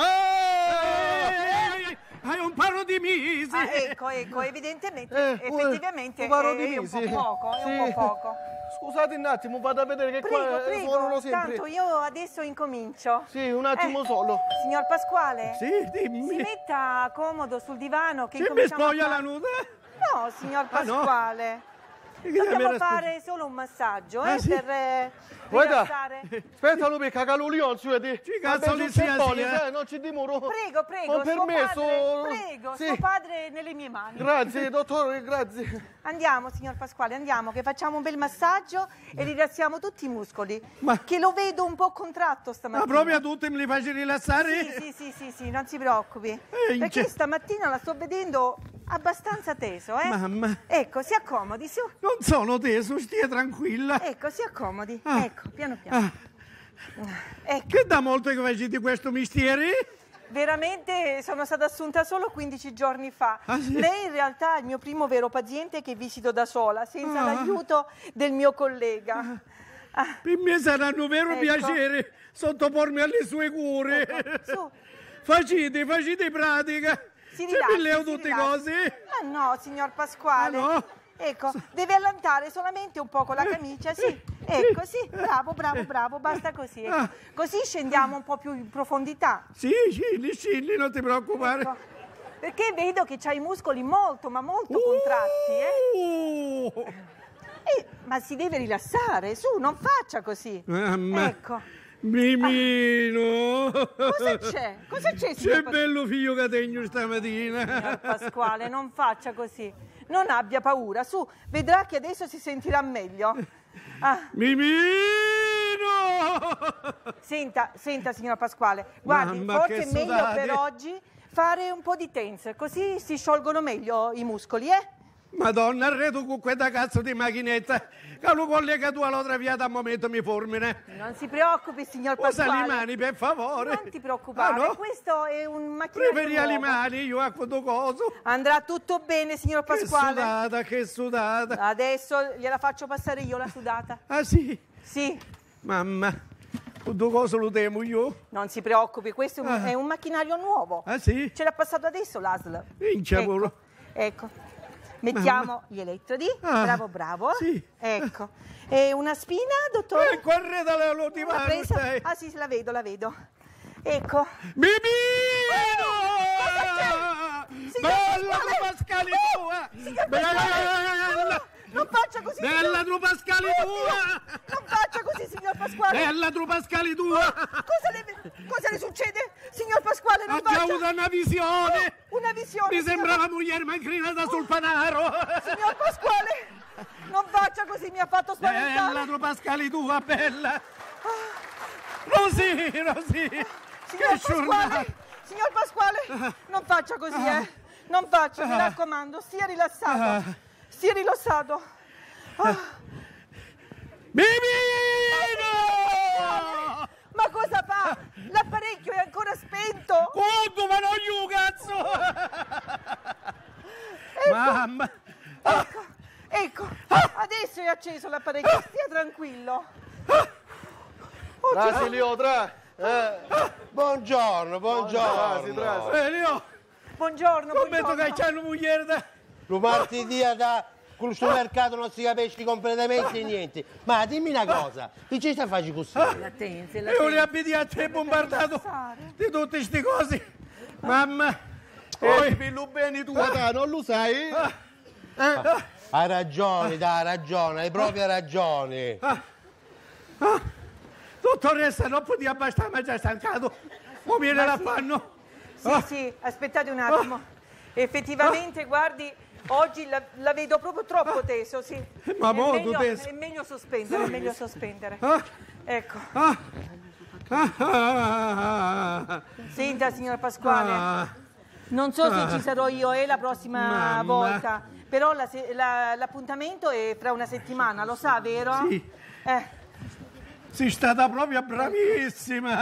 hai un paro di misi. Ecco, effettivamente un paro di è un misi. po' poco, è un po' poco. Scusate un attimo, vado a vedere che qua suonano sempre. Tanto io adesso incomincio. Sì, un attimo solo. Signor Pasquale? Sì, dimmi. Si metta comodo sul divano che Se mi incominciamo spoglia a la nuda? No, signor Pasquale. Dobbiamo fare solo un massaggio, sì? per Guarda, rilassare. aspetta Lupi, cagalulion, su vedi. Ci cazzo li sia, non ci dimoro. Prego, Ho permesso. suo padre nelle mie mani. Grazie, dottore, grazie. Andiamo, signor Pasquale, andiamo, che facciamo un bel massaggio e rilassiamo tutti i muscoli. Che lo vedo un po' contratto stamattina. Ma proprio a tutti me li faccio rilassare? Sì, non si preoccupi. Perché stamattina la sto vedendo abbastanza teso, Mamma. Ecco, si accomodi, su. Non sono teso, stia tranquilla. Ecco, si accomodi. Ecco, piano piano. Ecco. Che da molto che facete questo mestiere? Veramente sono stata assunta solo 15 giorni fa. Sì? Lei in realtà è il mio primo vero paziente che visito da sola, senza l'aiuto del mio collega. Per me sarà un vero piacere sottopormi alle sue cure. Ecco, su. Facete pratica. Si Se mi leo tutte cose. Ah no, signor Pasquale. No? Ecco, deve allantare solamente un po' con la camicia, sì. Ecco, sì, bravo, basta così. Ecco. Così scendiamo un po' più in profondità. Sì, scilli, non ti preoccupare. Ecco. Perché vedo che c'hai i muscoli molto, ma molto contratti, ma si deve rilassare, su, non faccia così. Mamma. Ecco. Mimino! Cosa c'è? Cosa c'è, signor Che bello figlio che tengo stamattina! Signor Pasquale, non faccia così. Non abbia paura, su, vedrà che adesso si sentirà meglio. Mimino! Senta, signor Pasquale, guardi, Mamma, forse è meglio sudate. per oggi fare un po' di tense, così si sciolgono meglio i muscoli, Madonna, arredo con questa cazzo di macchinetta che lo collega tu alla traviata a momento mi formine. Non si preoccupi, signor Usa Pasquale. le mani, per favore. Non ti preoccupare, No? questo è un macchinario Preferi le nuovo. mani, io a questo coso. Andrà tutto bene, signor Pasquale. Che sudata. Adesso gliela faccio passare io la sudata. Ah sì? Sì. Mamma, questo coso lo temo io. Non si preoccupi, questo è un macchinario nuovo. Ah sì? Ce l'ha passato adesso l'ASL. Inciavolo. Ecco. Mettiamo gli elettrodi. Bravo. Sì. Ecco. E una spina, dottore? Correte lo L'ha presa? Ah sì, la vedo. Ecco. Mimino! Bella Pasquale! tu Pascali tua! Signor Bella! Non faccia così! Bella tu Pascali tua! Non faccia così, signor Pasquale! Bella tu Pascali tua! Cosa le succede, signor Pasquale? Non Ho già faccia... avuto una visione! Una visione! Mi signor sembrava moglie inclinata sul panaro! Signor Pasquale! Non faccia così, mi ha fatto spaventare! Bella tu Pascali tua, bella! Rosì! Signor Pasquale, non faccia così, Non faccia, mi raccomando, stia rilassato. Stia rilassato. Mimino! Ma cosa fa? L'apparecchio è ancora spento. Quanto, ma non io, cazzo! Mamma! Ecco, adesso è acceso l'apparecchio, stia tranquillo. Trasi, Leo, Buongiorno. Leo! Buongiorno. Scommetto che c'è una moglie da... Lo martedì da questo mercato non si capisce completamente niente. Ma dimmi una cosa, che ci sta facendo così? Io li abiti a te bombardato di tutte queste cose. Mamma! Ti pillo bene tu, non lo sai? Hai ragione, hai proprio ragione. Dottoressa, non potevi abbassare, ma già stancato. Mo viene l'affanno. Sì, aspettate un attimo. Effettivamente, guardi, oggi la vedo proprio troppo teso, sì. Ma molto teso. È meglio sospendere, Ecco. Senta, signor Pasquale, non so se ci sarò io la prossima volta, però l'appuntamento è fra una settimana, lo sa, vero? Sì. sei stata proprio bravissima.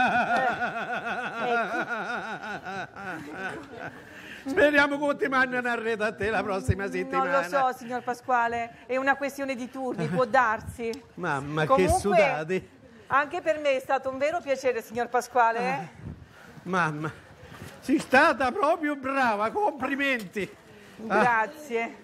Speriamo che ti mandino a rete a te la prossima settimana. Non lo so, signor Pasquale, è una questione di turni, può darsi. Mamma, comunque, che sudati. Anche per me è stato un vero piacere, signor Pasquale. Mamma, sei stata proprio brava, complimenti. Grazie.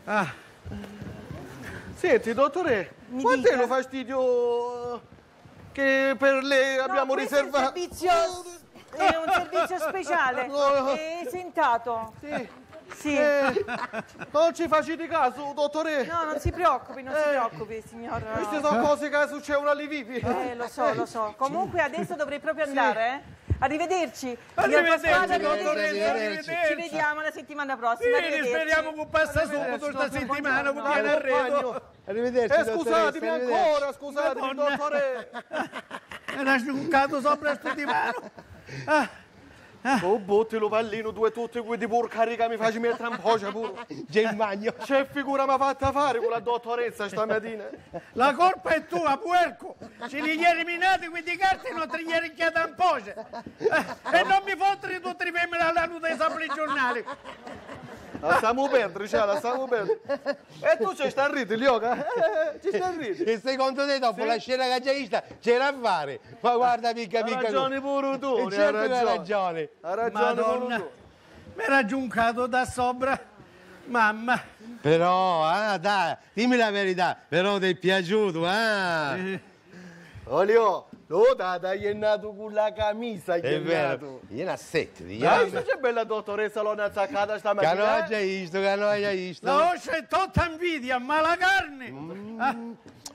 Senti, dottore, quant'è lo fastidio che per lei abbiamo riservato? È un servizio speciale, è esentato. Sì. Non ci facete caso, dottore? No, non si preoccupi, signor. Queste sono cose che succedono alle vivi. Lo so. Comunque adesso dovrei proprio andare, Arrivederci. Arrivederci. Ci vediamo la settimana prossima. Sì, speriamo che passa subito questa settimana con viene arredo. Arrivederci. Scusatemi ancora, scusatemi, dottore. Era sciugato sopra sto divano. Oh, bottelo pallino, due tutte quei di porcari che mi facci mettere un po' pure. Germagno. Che figura mi ha fatta fare con la dottoressa stamattina? La colpa è tua, puerco. Se li hai eliminati quindi carte non te li hai ricchiati un po'. E non mi fottere tutti i femmine alla luce dei sopra i giornali. La stiamo perdere, la stiamo perdere. E tu ci stai a ridere, Lioca? Ci stai a ridere? E secondo te dopo la scena che già vista c'era a fare? Ma guarda mica. Ha ragione pure tu, ha ragione. Ha ragione pure tu. Mi era giuncato da sopra, mamma. Però, dai, dimmi la verità, però ti è piaciuto, Olio, lo data gli è nato con la camisa, gli è nato. Io ne assetto, C'è bella dottoressa, l'ho azzaccata stamattina. Che non hai già visto, No, c'è tutta invidia, ma la carne.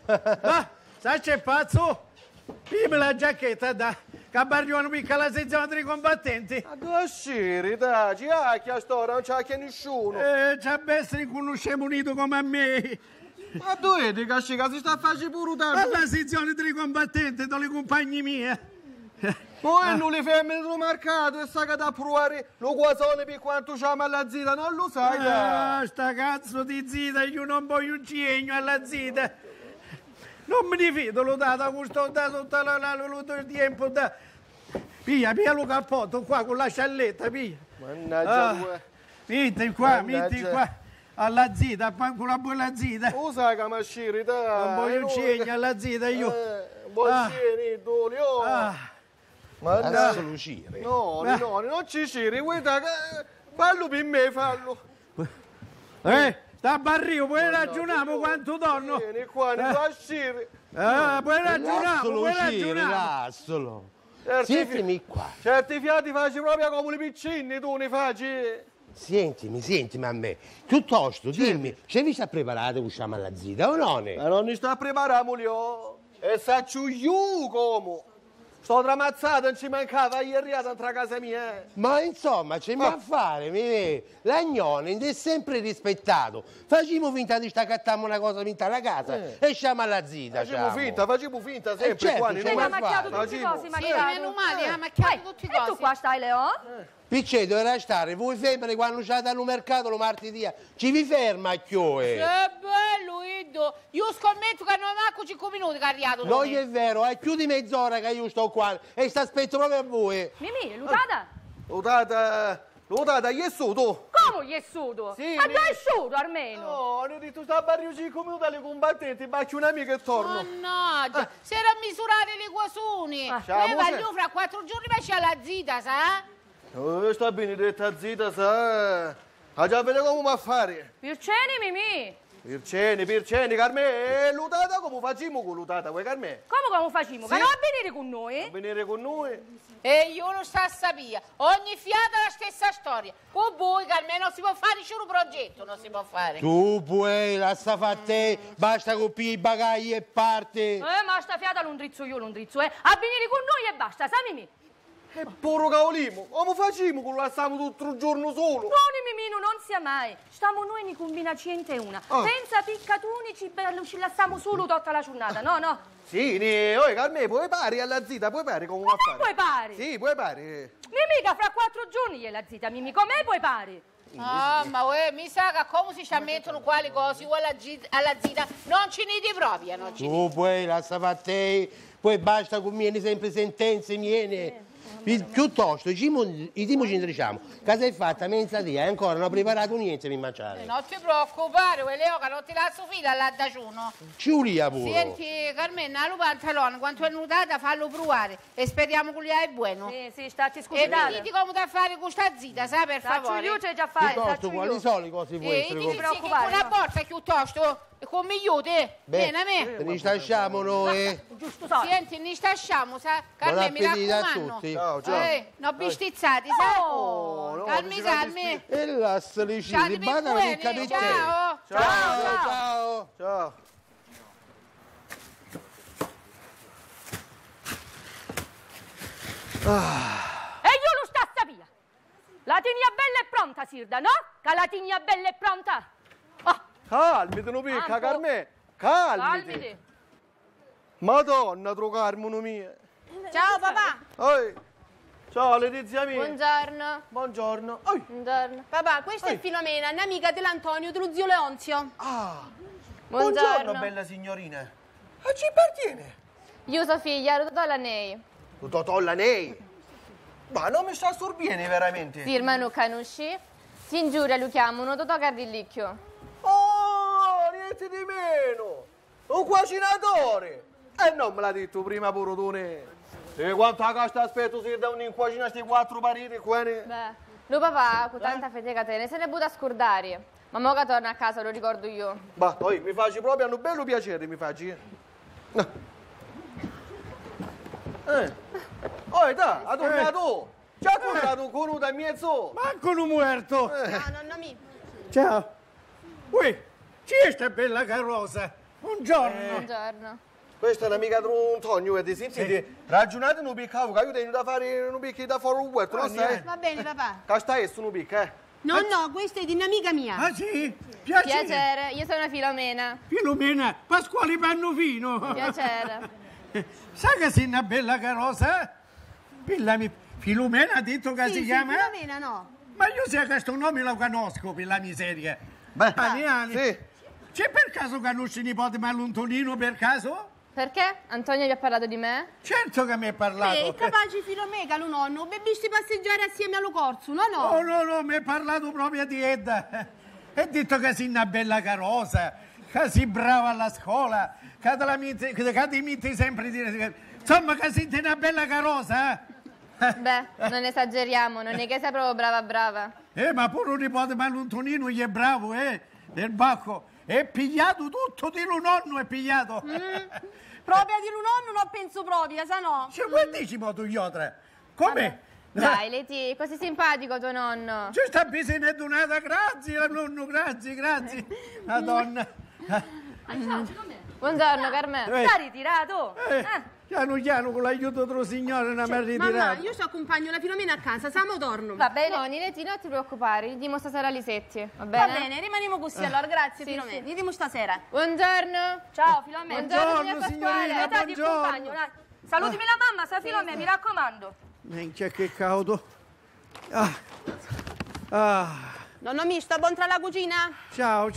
Sai c'è pazzo? Dimmi la giacchetta, da. Che barriano picca la sezione dei combattenti. Ma dove sciri, dai, ci ha storia, non c'ha che nessuno. C'è essere conosciamo unito come a me. Ma tu vedi che si sta a fare pure tanto? Alla sezione dei combattenti, delle compagnie mie. Poi non le femmine sul mercato e sa che da provare lo guasone per quanto c'ha alla zita, non lo sai. Sta cazzo di zita, io non voglio un cigno alla zita. Non mi fido, l'ho data questo da sotto il tempo da. Pia lo cappotto qua con la scialletta, pia. Mannaggia metti qua. Alla zita, con la buona zita. Usa che mi sciri, dai. Non voglio un cigno alla zita, io. Vuoi sciri, Dolio? Adesso lo ciri. No, non ci sciri, guarda che. Fallo per me, fallo. Sta barrio, poi ragioniamo quanto torno. Vieni qua, ne fa sciri. Poi ragioniamo. Rilassalo. Sentimi qua. Certi fiati facci proprio come i piccini, tu ne facci. Sentimi a me. Piuttosto, dimmi, ci vi sta preparato usciamo alla zita o no? Ma non mi sta preparando, Lio. E saccio io come. Sto tramazzato, non ci mancava ieri tra casa mia. Ma insomma, c'è a fare, l'agnone è sempre rispettato. Facciamo finta di staccattarmi una cosa vinta alla casa e sciamo alla zita. Facciamo finta sempre. Certo, qua. hai macchiato tutti i cosi, meno male, ha macchiato tutti i cosi. E tu qua stai, Leo? Piccè, doveva stare, voi femmine quando usate al mercato lo martedì, ci vi ferma a chioe. Che bello, Iddo! Io scommetto che non manco 5 minuti che è arrivato. Non è vero, è più di mezz'ora che io sto qua e sta aspetto proprio a voi. Mimì, Lutata? Lutata, gli è sudo. Come gli è sudo? Sì, ma dai è sudo almeno? No, tu stai a barrio 5 minuti alle combattenti, bacci un'amica e torno. Mannaggia, si era a misurare le guasuni. Io fra 4 giorni vai alla zita, sa? Sta benedetta zita, sa? Ha già vedere come va a fare. Pirceni, Mimì. Pirceni, Carmè, Lutata come facciamo con Lutata, vuoi Carmè? Come facciamo? Sì. Ma non va a venire con noi? A venire con noi? E io lo sta a sapere, ogni fiata la stessa storia. Con voi, Carmè, non si può fare solo progetto, non si può fare. Tu puoi, lascia fa te, basta copiare i bagagli e parte. Ma sta fiata lo indrizzo io. A venire con noi e basta, sa Mimì? E poro cavolimo, come facciamo con la stiamo tutto il giorno solo? No, Mimino, non sia mai. Stiamo noi ne combina 101. Senza piccatuni ci lasciamo solo tutta la giornata, no? Sì, Carmè, puoi pari alla zita, puoi pari come va a fare? Puoi pari? Sì, puoi pari. Mimica, fra 4 giorni gliela zita, Mimì, com'è puoi pari? Ma mi sa che come si ci mettono quali cose alla zita non ci ne proprio, non ci Tu puoi, lascia fa te. poi basta con miei sempre sentenze miene. Piuttosto, ci diciamo, che sei fatta mezza dia e ancora non ho preparato niente per mangiare. Non ti preoccupare, Leoca, non ti lascio fila all'addaciuno. Ci ulia pure. Senti, Carmena, lo pantalone, quanto è nutata, fallo provare e speriamo che gli è buono. Sì, stati E scusate. diti come da fare questa zita, sai, per favore. Io c'è già fare, Piuttosto, quali sono le cose vuoi essere? Dici che con una borsa piuttosto, con migliute, bene a me. Ne stasciamo noi. Giusto so. Senti, ne stasciamo, sa? Carmena, mi Buon appetito a raccomando. tutti. Ciao. Non bistizzati, sa? no, Calmi. E la salicini, badano che capite. Ciao. Ciao. E io lo stassa via. La tigna bella è pronta, Sirda, no? Che la tigna bella è pronta. Calmiti, non picca, Carmè. Calmiti. Madonna, Carmine mia. Ciao papà. Oi. Ciao, Letizia mia. Buongiorno. Buongiorno. Buongiorno. Papà, questa è Filomena, un'amica dell'Antonio, dello zio Leonzio. Buongiorno, bella signorina. A ci appartiene? Io sono figlia, Totò Lanei. Totò Lanei? Ma non mi sta sorbiene veramente. Firma non conosci? Si ingiuria, lo chiamano Totò Cardillicchio. Oh, niente di meno. Un cuocinatore. E non me l'ha detto prima pure tu ne. E quanto a casta aspetto si da un incuocina sti 4 pariti qua ne. Beh, lo papà, con tanta fede catene, se ne può scordare. Ma mo che torna a casa, lo ricordo io. Bah, poi mi facci proprio un bello piacere, mi facci. Oh, da, ha tornato. Ci ha tornato con un da mezzo. Manco un muerto. No, nonno mio. Ciao. Ui, ci è sta bella carrozza. Buongiorno. Buongiorno. Questa è l'amica di Antonio, e sentite, ragionate un piccolo, che io tengo da fare un picchio da fare un huerto, non stai? Va bene, papà. Che stai su un picco, No, questa è di un'amica mia. Ah sì? Piacere. Piacere, io sono Filomena. Filomena, Pasquale Pannofino. Piacere. Sai che sei una bella carrozza? Pillami. Filomena ha detto che si chiama? Filomena no. Ma io se questo nome lo conosco per la miseria. Beh, Ani. sì. C'è per caso conosci il nipote Maluntonino per caso? Perché? Antonio vi ha parlato di me? Certo che mi è parlato. capace Filomena, lo nonno, bevisti passeggiare assieme allo corso, no? Oh no, mi è parlato proprio di Edda. E ha detto che sei una bella carrozza, che sei brava alla scuola, che ti metti sempre di... Insomma, che sei una bella carrozza, Beh, non esageriamo, non è che sei proprio brava. ma pure un nipote Maluntonino gli è bravo, del bacco. È pigliato tutto di un nonno, è pigliato. Proprio di un nonno non penso proprio, sa no? Ci vuoi dici mo tu iotra? Com'è? Dai, Leti, così simpatico tuo nonno. Ci sta bisogno di un'altra, grazie nonno, grazie. Madonna. Buongiorno, Carmè. Sta ritirato. Piano con l'aiuto dello signore non mi ha ritirato. io ci accompagno la Filomena a casa, samo torno. Va bene. No, Leti, non ti preoccupare, gli dimo stasera Lisetti, va bene? rimaniamo così allora, grazie Filomena. Gli dimo stasera. Buongiorno. Ciao Filomena. Buongiorno, signorina, Dai, ti accompagno, dai. Salutimi la mamma, sa Filomena, mi raccomando. Minchia che caudo. Nonno mio, sta buon tra la cucina? Ciao.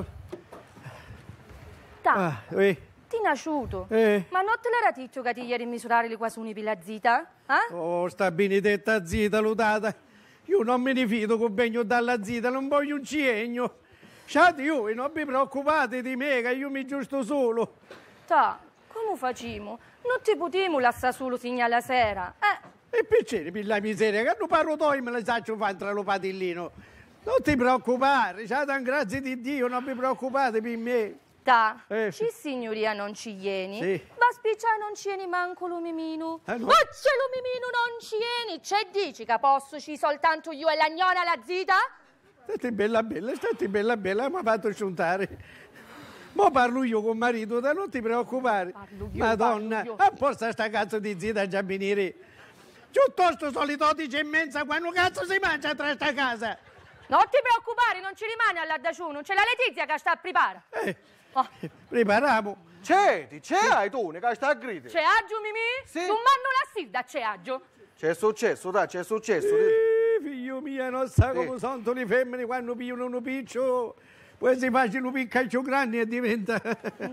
Ti nasciuto. Ma non te l'era detto che ti ieri misurare le quasuni per la zita? Oh, sta benedetta zita lutata. Io non me ne fido con begno dalla zita, non voglio un cigno. Ciao io, non vi preoccupate di me, che io mi giusto solo. Come facciamo? Non ti potremo lasciare solo fino alla sera, E piacere per la miseria, che non parlo toi me la faccio fare tra lo patillino. Non ti preoccupare, grazie di Dio, non vi preoccupate per me. Ci signoria non ci vieni? Sì. Ma spiccia non ci vieni manco lo mimino. No. Ma c'è lo mimino non ci vieni? C'è dici che posso ci soltanto io e la gnona la zita? State bella, mi ha fatto sciuntare. Mo parlo io con marito, non ti preoccupare. Madonna, a posto sta cazzo di zita già venire. Piuttosto solito 12:30 quando cazzo si mangia tra sta casa? Non ti preoccupare, non ci rimane all'addaciuno, c'è la Letizia che sta a preparare. Prepariamo. C'è hai tu, che sta a grida. C'è agio, Mimì? Sì. Non manno la sirda, c'è agio. C'è successo. Figlio mio, non sa come sono le femmine quando pigliano un piccio. Poi si facciano un piccaccio grande e diventa...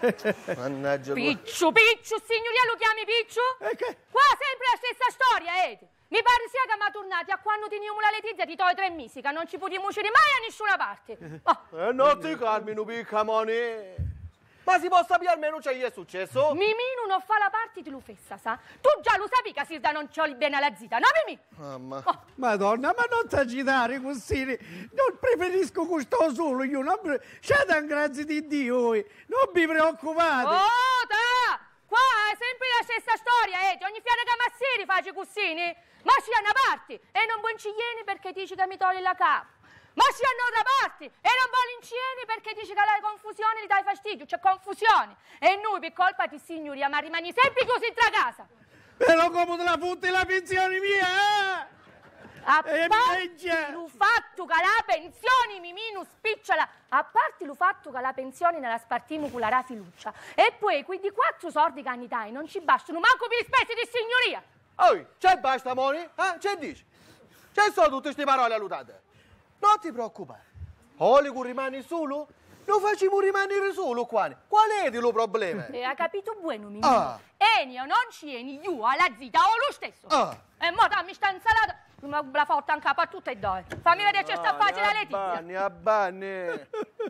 Mannaggia. Picciu, signoria, lo chiami Picciu? Qua sempre la stessa storia, Mi pare sia che mi tornati a quando teniamo la Letizia di 3 mesi, che non ci potremmo uscire mai a nessuna parte. Non ti calmi, non picca, Moni. Ma si può sapere almeno c'è gli è successo? Mimì non fa la parte di Lufessa, sa? Tu già lo sapi che Sirda non c'ho bene alla zita, no Mimì? Mamma. Madonna, ma non ti agitare così. Non preferisco questo solo io. C'è grazie di Dio. Non vi preoccupate. Oh, ta! Qua è sempre la stessa storia, Ogni fiera che massiri faccio cussini. Ma c'è una parte e non buon ciglieni perché dici che mi togli la capa. Ma c'è un'altra parte e non vuole incieni perché dici che la confusione gli dai fastidio, c'è confusione. E noi per colpa di signoria, ma rimani sempre chiusi tra casa. Però come te la fotti la pensione mia, A parte il fatto che la pensione Mimino spicciola, a parte il fatto che la pensione nella spartiamo con la fiducia, e poi quindi 4 soldi che hanno dai non ci bastano manco per le spese di signoria. Oh, c'è basta, Moni? C'è dici? C'è sono tutte queste parole allutate? Non ti preoccupare. Oli che rimani solo? Lo facciamo rimanere solo qua. Qual è il problema? Ha capito buono, Mimino? Enio, non ci eni, io alla zita o lo stesso. E mo dammi sta insalata. Ma la fotta in capo a tutte e due. Fammi vedere c'è sta facile la Letizia. A banni.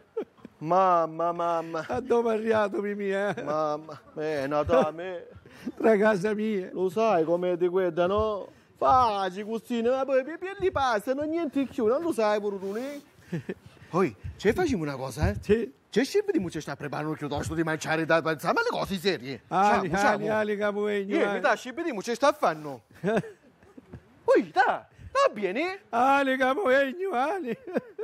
Mamma. A dove è arrivato, Mimì, Mamma, Natale. Tra casa mia. Lo sai come ti guarda, no? Facci custine, ma poi per li passano niente più, non lo sai pure tu, ne? Poi, ci facciamo una cosa, Sì. C'è sempre di ci sta preparando piuttosto di mangiare da pensare, ma le cose serie. Ali, capoegno. Vieni, dai, ci vediamo, ci sta a fanno. Ui, dai, va bene? Ali, capoegno, Ali.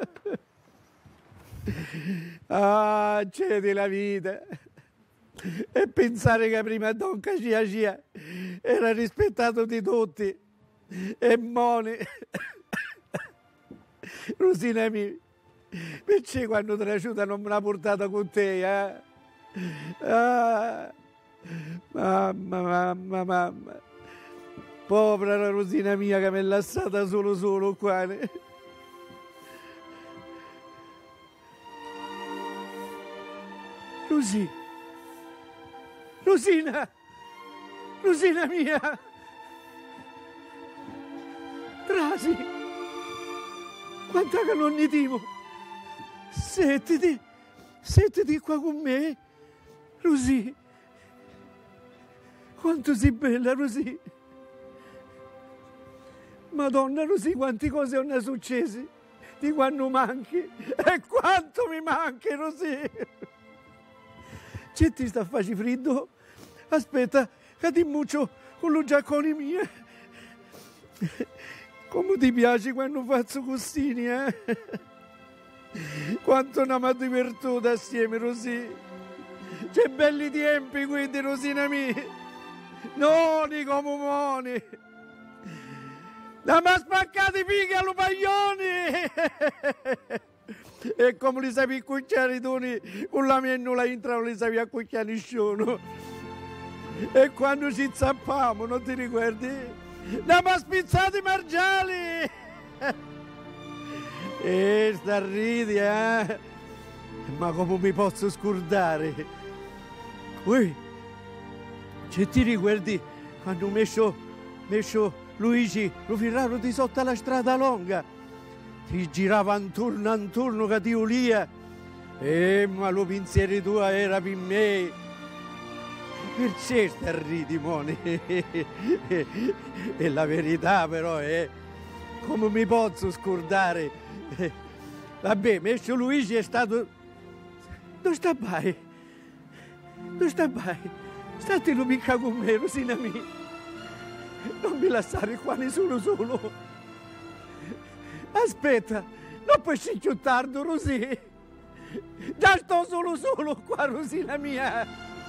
C'è della vita. E pensare che prima Don Cia era rispettato di tutti. E Moni. Rosina mia, perché quando ti aiuta non me l'ha portata con te, Mamma. Povera la Rosina mia che mi è lasciata solo qua. Rosina mia. Trasi, quanta che non ne timo. Settiti qua con me, Rosì. Quanto sei bella, Rosì. Madonna, Rosì, quante cose sono successe di quando manchi. E quanto mi manchi, Rosì. C'è ti sta a fare freddo? Aspetta, che ti muccio con lo giaccone mio. Come ti piace quando faccio costini, Quanto non mi divertuto assieme, Rosì. C'è belli tempi, quindi, Rosina mia. Noni come moni. Non mi ha spaccato i figli allo paglioni. E come li sapevi cucciare i toni, con la mia nulla entra, non li sapevi accucciare nessuno. E quando ci zappavamo, non ti ricordi? Non mi ha spizzato i margiali! E sta a ridere, Ma come mi posso scordare? Ui, se ti ricordi quando ho messo Luigi, lo Ferraro di sotto alla strada lunga? Ti girava intorno che ti ulia. Ma lo pensiero tuo era per me. Perché sta ridi, Moni? E la verità però è, come mi posso scordare? Vabbè, messo Luigi è stato... Dove sta mai? Dove sta mai? State lo mica con me, Rosina mia. Non mi lasciare qua nessuno solo. Aspetta, non puoi essere più tardi, Rosì. Già sto solo qua, Rosina mia.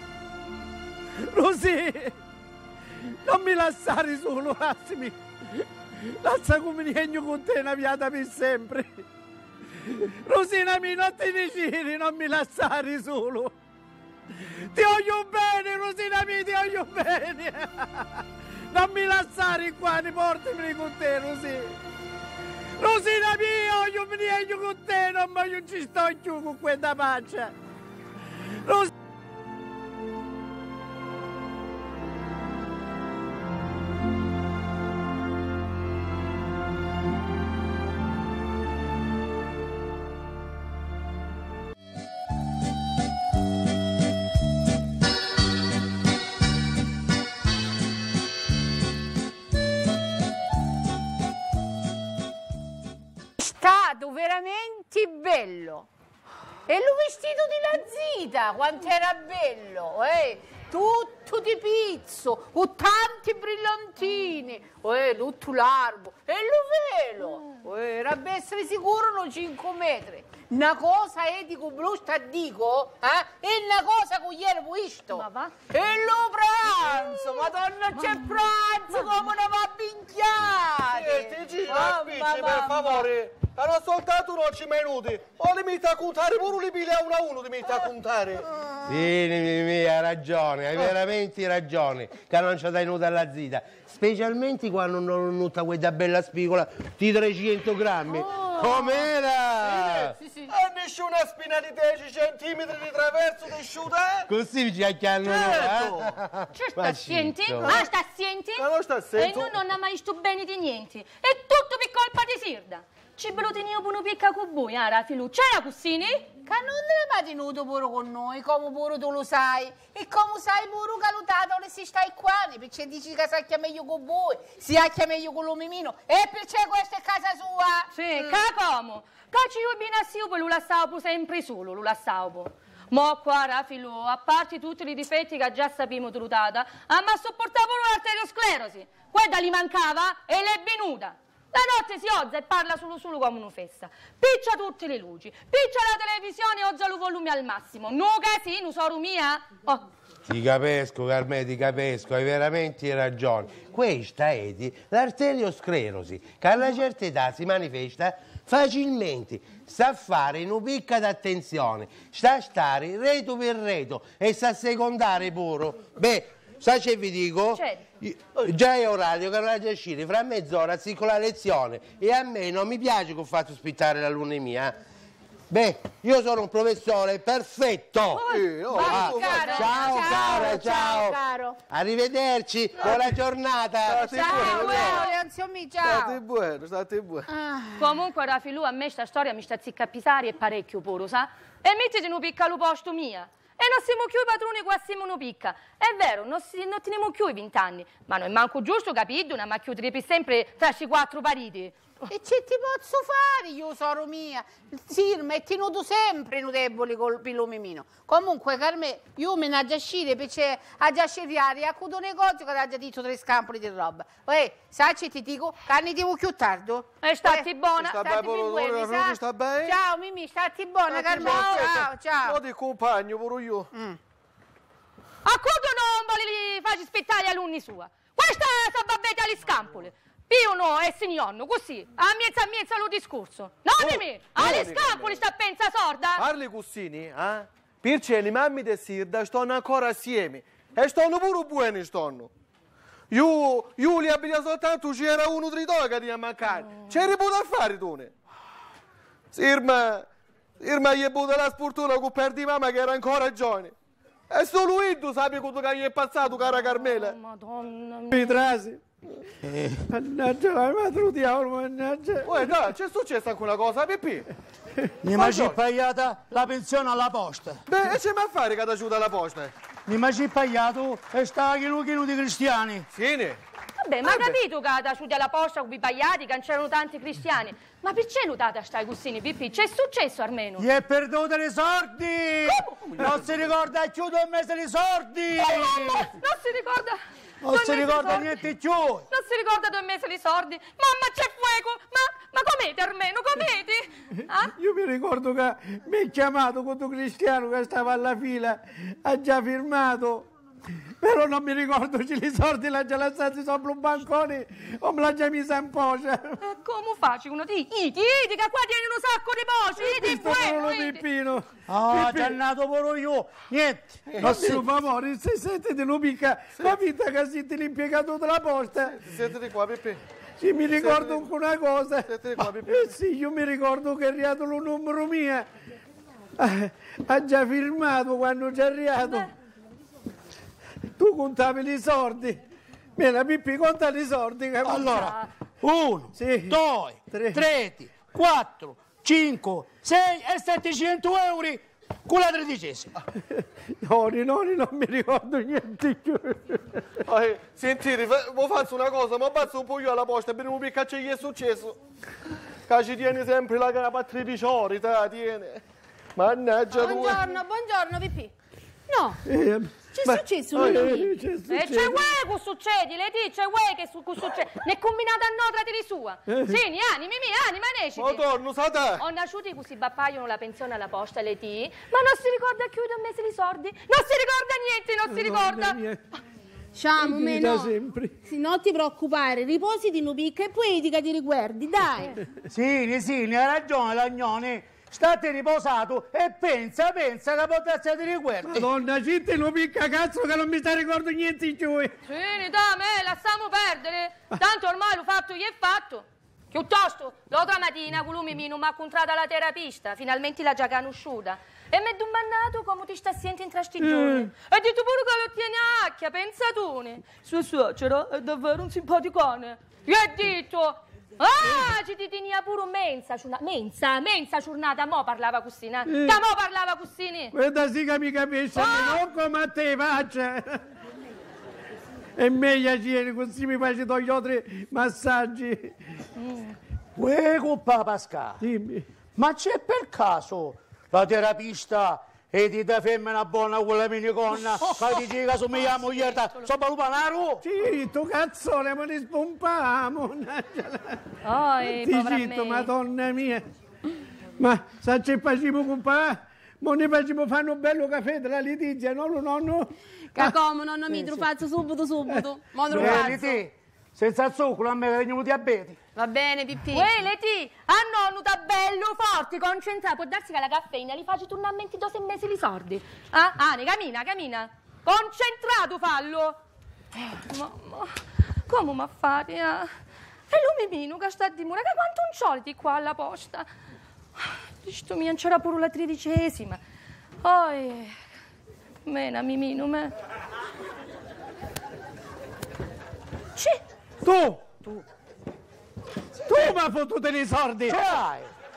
Rosì, non mi lasciare solo, lasciami. Lascia come niegno con te una viata per sempre. Rosina mia, non ti ne giri, non mi lasciare solo. Ti voglio bene, Rosina mia, ti voglio bene. Non mi lasciare qua, ne portami con te, Rosì. Rosina mia, io mi niegno con te, non ci sto più con questa pancia. veramente bello. E lo vestito di la zita, quanto era bello, tutto di pizzo, con tanti brillantini, tutto largo, e lo velo, era per essere sicuro non 5 metri. Una cosa dico, brutta dico, è una cosa che ieri ho visto. Ma va? E lo pranzo, madonna c'è pranzo, come ne va binchiare. Ti gira, spicci, per favore. Hanno soltanto 10 minuti. O li metti a contare, pure li pigli a 1 a 1 li metti a contare. Sì, hai ragione, hai veramente ragione, che non ci dai nuda alla zita. Specialmente quando non ho nuda quella bella spigola di 300 grammi. Com'era? Sì. E nessuna spina di 10 centimetri di traverso disciuta? Così ci acchianno C'è sta senti? Ma sta senti? Ma non sta E sento. noi non ha mai sto bene di niente. È tutto per colpa di Sirda. Ci ve lo teniamo pure picca con voi, Rafilu. C'era Cussini? Che non ne va tenuto pure con noi, come pure tu lo sai. E come sai pure che l'utato non si stai qua, perché dici che si acchia meglio con voi, si acchia meglio con l'omimino. E perché questa è casa sua? Sì, capomo. Che io bene a Siupo, lo lasciavo sempre solo, lo lasciavo. Mo qua, Rafilu, a parte tutti i difetti che già sappiamo trutata, ma sopportavo l'arteriosclerosi. Quella gli mancava e l'è venuta. La notte si ozza e parla solo come una festa. Piccia tutte le luci, piccia la televisione e ozza il volume al massimo. No casino, soro mia. Oh. Ti capisco, Carmè, ti capisco, hai veramente ragione. Questa è l'arteriosclerosi, che a una certa età si manifesta facilmente. Sta a fare una picca d'attenzione, sta a stare reto per reto e sta a secondare pure. Beh, sai che vi dico? Già è orario che non ha già uscire, fra mezz'ora si con la lezione e a me non mi piace che ho fatto ospitare l'alunna mia. Beh, io sono un professore perfetto. Ciao cara, ciao. Caro. Arrivederci, buona giornata. Ciao, Leonzio mi, ciao. State buono. Comunque, Rafilu, a me sta storia mi sta zicca a pisare e parecchio pure, sa? E mettiti un piccolo posto mia. E non siamo più i padroni qua siamo una picca. È vero, non teniamo più i 20 anni. Ma non è manco giusto, capito? Una macchia ti sempre tra questi 4 pariti. E che ti posso fare io, soro mia? Sì, mi è tenuto sempre in deboli col pilomimino. Comunque, Carmè, io me ne ho già uscire perché ha già scegliare a questo negozio che ha già detto 3 scampoli di roba. Sai che ti dico? Che ne più tardi. E stati buona. Stati buona, sta bene? Ciao, Mimì, stati buona, Carmè. Ciao. Lo ti accompagno pure io. A cosa non volevi fare aspettare gli alunni sua? Questa è la babbetta agli scampoli. Io no, è signonno, così, a miezza lo discorso. No, Mimì, agli scampoli sta pensa sorda? Parli Cussini, Perché le mamme di Sirda stanno ancora assieme. E stanno pure buoni, stanno. Io li abbiamo soltanto, c'era uno tra i due che ti a mancare. C'eri pure a fare, tu ne. Irma gli è buona la sfortuna che perdi mamma che era ancora giovane. E solo tu sai quello che gli è passato, cara Carmela. Oh, Madonna mia. Pitrasi. Mannaggia, la madre diavolo, mannaggia. Dai, c'è successa alcuna cosa, Pippi? Mi ha pagato la pensione alla posta. Beh, e c'è a fare che ti aiuta alla posta? Mi ha pagato e sta chino di cristiani. Sì, ne? Vabbè, ma capito che da su della posta con i pagliati, che c'erano tanti cristiani. Ma perché lutate stai Cussini, Pippi? C'è successo almeno? Gli è perduto i sordi! Non si ricorda più 2 mesi di sordi! Non si ricorda... Non si ricorda niente più! Non si ricorda 2 mesi di sordi! Mamma c'è fuoco! Ma com'è almeno? Com'è? Io mi ricordo che mi ha chiamato questo cristiano che stava alla fila, ha già firmato. Però non mi ricordo se i soldi l'ha già lasciati sopra un bancone o me l'ha già messa in posa. Come faccio? Uno ti che qua tieni un sacco di poci, Pippino. Ah, c'è nato pure io. Niente. Non si fa favore, se sentite lo mica, capite che siete l'impiegato della posta. Sentite qua, Pippi. Sì, mi ricordo anche una cosa. Sentite qua, Pippi. Sì, io mi ricordo che è arrivato il numero mio. Ha già firmato quando c'è arrivato. Tu contavi i soldi. Bene, Pippi, conta i soldi. Allora, 1, 2, 3, 4, 5, 6 e 700 euro con la 13ª. Non mi ricordo niente più. Sentite, vi faccio una cosa, mi abbazzo un po' io alla posta per non piccare che gli è successo. Che ci tieni sempre la capa a 13 ore, te tieni. Mannaggia tu. Buongiorno, pipì. No. C'è successo? C'è uè che succede, le dice, c'è uè che succede. Ne è combinata a notra di sua. Sì, anima neciti. Ma torno, sa te. Ho nasciuti così bappaiono la pensione alla posta, le ti. Ma non si ricorda più da un mese di soldi? Non si ricorda niente, non si ricorda. Sciamo, no. Sì, non ti preoccupare, riposi di nubicca e poetica ti riguardi, dai. Sì, hai ragione, Lagnone. State riposato e pensa che potesse ti riguardi. Madonna, citti lo picca cazzo che non mi sta ricordando niente di più. Sì, me lasciamo perdere. Tanto ormai l'ho fatto, gli è fatto. Piuttosto, l'altra mattina con lui mi ha incontrato la terapista, finalmente la già conosciuta. E mi ha domandato come ti sta sentendo in tra sti giorni. E detto pure che lo tieni a acchia, pensa tu. Sua suocera è davvero un simpaticone. Gli ha detto... ci ti tenia pure mensa giornata, mo parlava così, da mo parlava così. Guarda sì che mi capisce, non come a te faccia. È meglio ci così mi faccio togliere altri massaggi. Uè, coppa Pascal. Dimmi. Ma c'è per caso la terapista e ti da femmina buona con la miniconna che ti dica su mia moglie so balupanaro? Sì, tu cazzone, ma ne spompamo. Ti cito, madonna mia. Ma se ci facciamo compà, ma ne facciamo fare un bello caffè della Letizia, no, nonno? Che come, nonno Mitro, faccio subito. Ma lo faccio. Senza zucchero a me vengono diabete. Va bene, pipì. Uè, Leti, a nonno da bello, forte, concentrato. Può darsi che la caffeina li faccio tornamenti 2 mesi di sordi. Cammina. Concentrato, fallo. Mamma, come mi fate, E l'umimino che sta a dimora, che quanto un soldi qua alla posta. Sto mia, c'era pure la 13ª. Mena, mimino, me. C'è. Tu mi hai fottuto i soldi! Che hai?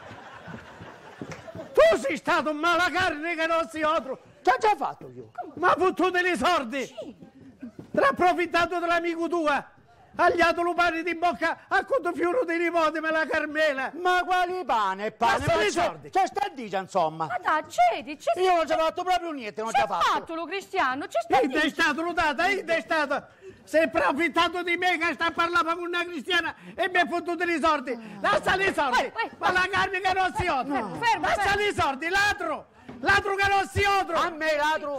Tu sei stato un malacarne che non si altro! Che ho già fatto io? Mi hai fottuto i soldi! Sì. Ti hai approfittato dell'amico tuo! Agliato lo pane di bocca a conto fiore di nipote me la Carmela! Ma quali pane? Ma i soldi! C'è sta a dire, insomma! Ma dai, cedi, io non ci ho fatto proprio niente, non ci ho fatto! Fatelo, Cristiano, c'è sta a dire! È stato lodata, è stato! Si è approfittato di me che sta parlando con una cristiana e mi ha fottuto i soldi! Lasciali i soldi! Ma la carne che non si otra! Lasciali i soldi, ladro! Ladro che non si otra! A me ladro!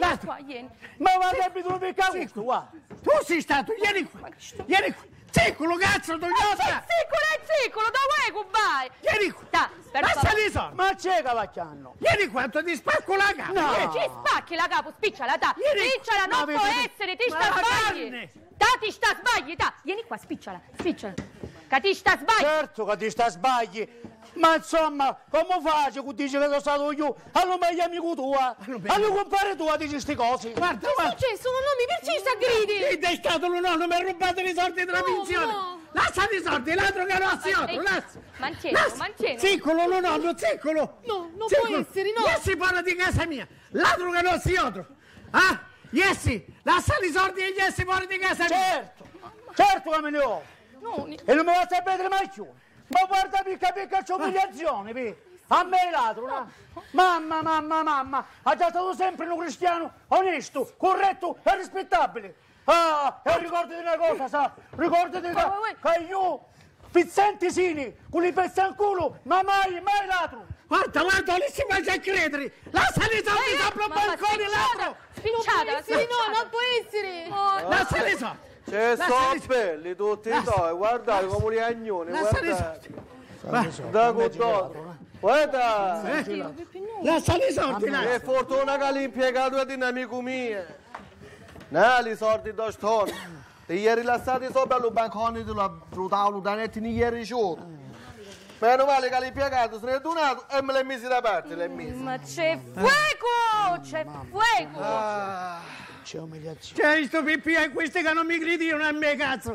Ma guarda che tu mi cavolo! Tu sei stato, vieni qua! Ziccolo, cazzo, tu iotta! Ziccolo, da vuoi vai? Vieni qua! Lasciali i soldi! Ma c'è cavacchiano! Vieni qua, ti spacco la capo! No! Ci spacchi la capo, spicciola, spicciola, non può essere, ti sta sbagli! Ti sta sbagli, vieni qua, spicciola! Che ti sta sbagli! Certo che ti sta sbagli! Ma insomma, come faccio che dici che sono stato io? Allora meglio amico tua! Allora compare tua dici queste cose! Guarda, che è successo? Non mi perci sta gridi! È stato un nonno, mi ha rubato i soldi della pensione! No. Lasciate i soldi, ladro che non si otro, mantieni! Ziccolo, nonno, ziccolo! No, non può essere, no! Yessi, parla di casa mia! Ladro che non si otro! Yessi, lasciali i soldi e Yessi, parla di casa mia! Certo che me ne ho! E non mi va a sapere mai più! Ma guarda picca c'è umiliazione, vedi? A me ladro, no? Mamma, ha già stato sempre un cristiano onesto, corretto e rispettabile. E ricordati una cosa, sa? Ricordati che io, Pizzenti Sini, con i pezzi al culo, ma mai ladro. Guarda, lì si mangia a credere. Lasciali i soldi sopra il balcone, ladro. Spicciata, sì, no, non può essere. Lasciali i soldi. C'è sono belli tutti i due, guardate come li agnoni, guardate. Da codotto. Guarda. Lasciali i soldi, là. Che fortuna che l'impiegato è un amico mio. No, i soldi da stone. Ti ieri lasciati sopra il bancone del tavolo da netti ieri giorno. Meno male che l'impiegato se ne è donato e me l'ha messo da parte, Ma c'è fuoco! C'è fuoco! C'è umiliazione. C'è sto pipì e questi che non mi gridino a me, cazzo!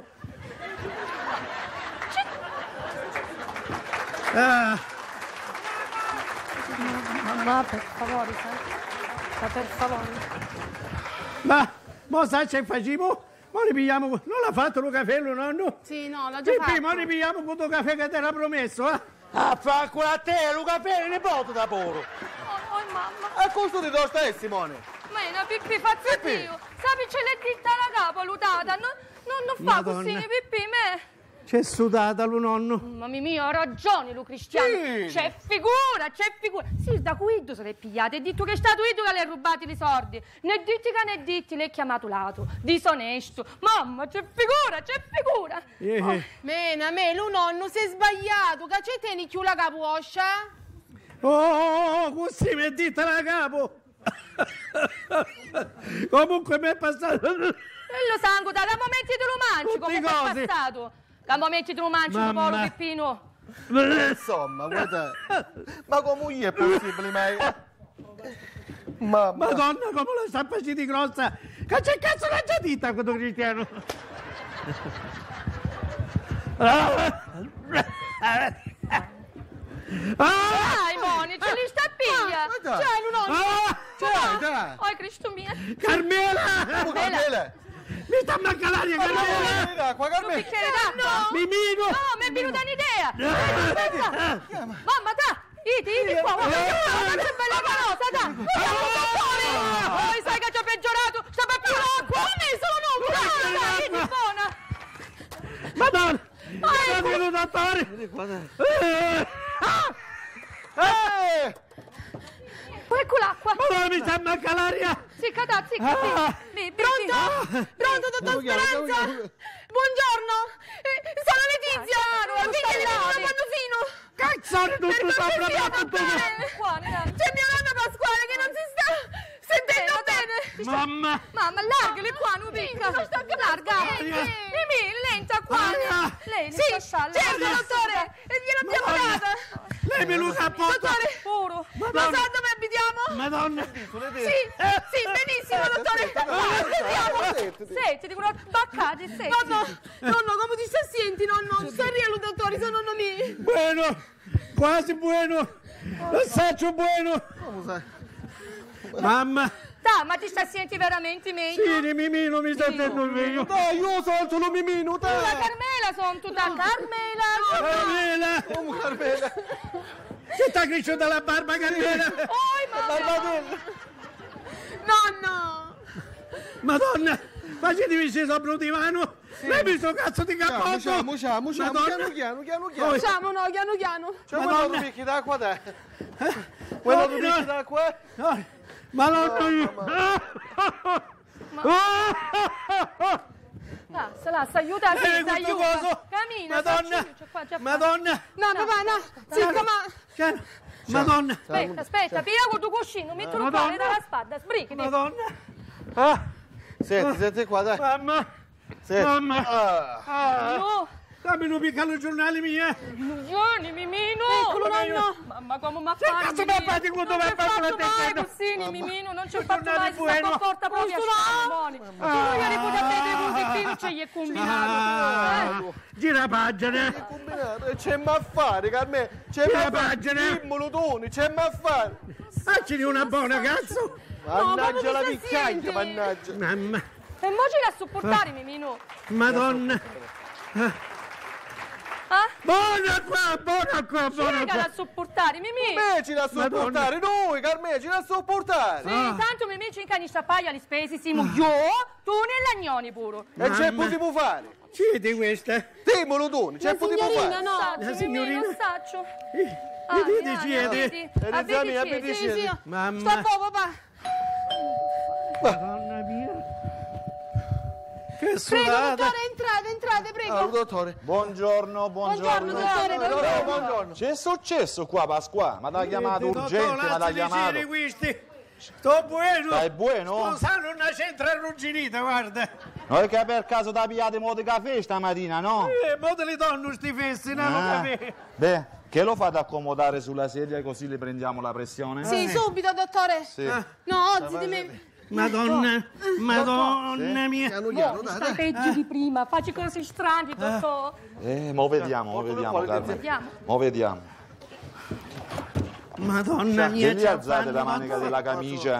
Mamma, per favore, sai? Ma per favore. Ma sai che facciamo? Ma ripigliamo, non l'ha fatto il caffè, nonno? Sì, no, l'ho già Pippi, fatto. ma ripigliamo questo caffè che ti era promesso, eh? Ah, fa quello a te, il caffè ne porto da poro. Oh, mamma. A costo di tua stessa, Simone. Mena, Pippi, faccia Dio. Sapi, ce l'è ditta la capo, lutata. Non fa Madonna. così, Pippi, me. C'è sudata, lo nonno. Mamma mia, ho ragione, Lu Cristiano. Sì. C'è figura. Sì, da Guido se l'è pigliata. E detto che è stato Guido che le ha rubati i soldi. Né ditti che ne ditti, l'è chiamato lato. Disonesto. Mamma, c'è figura. Mena, lo nonno, sei sbagliato. Che ci tieni più la caposcia? Oh, così mi dite la capo. Comunque mi è passato. Quello sangue, da momenti te lo mangi, come è passato. Da momenti te lo mangi, un po' Pippino. Insomma, guarda. Ma come è possibile, mai? Mamma. Madonna, come la sta facendo grossa. Che c'è cazzo l'ha già dita questo Cristiano? Dai, Moni, ce li sta a piglia. C'è un C'è. Oh, Cristo mio. Carmela! Mi sta mancando l'aria, Carmela! Acqua, Carmela! Un bicchiere d'acqua? Mimino! No, mi è venuta un'idea! Mamma, dai! Idi qua! Guarda che bella canosa, dai! Poi sai che ci ha peggiorato! Sta per più l'acqua! Sono nuova! Idi, buona! Madonna! È venuto dottore! Ecco l'acqua! Madonna, mi sta mancando l'aria! Zicca, Pronto, dottor Speranza? Buongiorno! Sono Letizia! Figlia di Nonno Pannofino! Cazzone, tutto sopra! C'è mio nonno Pasquale che non si sta sentendo bene! Mamma! Mamma, largali qua, non picca! Larga! Mimì, lenta qua! Lei, sì, certo, dottore! Glielo abbiamo data! Lei mi luca a posto! Dottore, puro! Lo sa dove abitiamo? Madonna! Sì, benissimo, dottore! Senti, dico una baccata, senti! Nonno, come ti stai senti, nonno? Sta rielo, dottore, sono nonno mio! Bueno! Quasi bueno! Assaggiò bueno! Mamma! Dai, ma ti stai senti veramente meglio? Sì, di Mimino mi sta sentendo meglio! Dai, io sono solo Mimino, dai! La Carmela sono tutta Carmela! Carmela! Come Carmela? Che sta cresciuta la barba, Carmela? Mamma! Nonno! Madonna! Facetevi sceso a Brutivano! Lei mi sto cazzo di cappotto! Ciamo, piano. Siamo, no, piano! C'è quello due picchi d'acqua, dai! Quello due picchi d'acqua? Ma non... Se la aiuta, aiuta! Cammina! Madonna! Madonna! No, papà, no! Zicca, ma... Madonna! Aspetta, pia con tuo cuscino, metto il pane dalla spada, sbrichiti! Madonna! Senti qua, dai! Mamma! Mamma! No! Dammi un piccolo giornale mio! Giorni, Mimino! Eccolo, nonno! Mamma, come mi ha fatto? Che cazzo mi ha fatto quando mi ha fatto la testa? Non Costini, Mimino, non ci ho fatto mai, si sta comporta proprio a Sciamoni! Tu non gli riputi a te così, non ce gli è combinato! Gira pagina! C'è ma a fare, Carmela! C'è ma a fare! Dimmelo, Toni, c'è ma a fare! Facci una buona, cazzo! Mannaggia la picchiaia, mannaggia! Mamma! E mo ci la sopportare, Mimino! Madonna! Buona qua! Ci da sopportare, Mimì! Me ci da sopportare, noi, Carmela, ci da sopportare! Sì, tanto Mimì ci incani sta paglia le spese, siamo io, tu e Lagnoni pure! E c'è si può fare? Sì, di questa! Dimmelo, Toni, c'è si può fare? No, la signorina! Non saccio! Sì, mamma! Sta poco, papà! Madonna mia! Che prego, dottore, entrate, prego! Allora, dottore! Buongiorno, dottore! Buongiorno! C'è successo qua, Pasqua? Ma l'ha chiamato urgente, ma l'ha chiamato. Sto buono! Stai buono? Sposare una centra arrugginita, guarda! Noi che per caso ti pigliate mo' di caffè stamattina, no? Mo' delle donne sti fessi, non lo caffè! Beh, che lo fate accomodare sulla sedia così le prendiamo la pressione? Sì, subito, dottore! Sì. No, oggi di me... Madonna mia! Stai peggio di prima, facci cose strane, dottore! Mo' vediamo, Carmen. Mo' vediamo. Madonna mia! Che gli alzate la manica della camicia?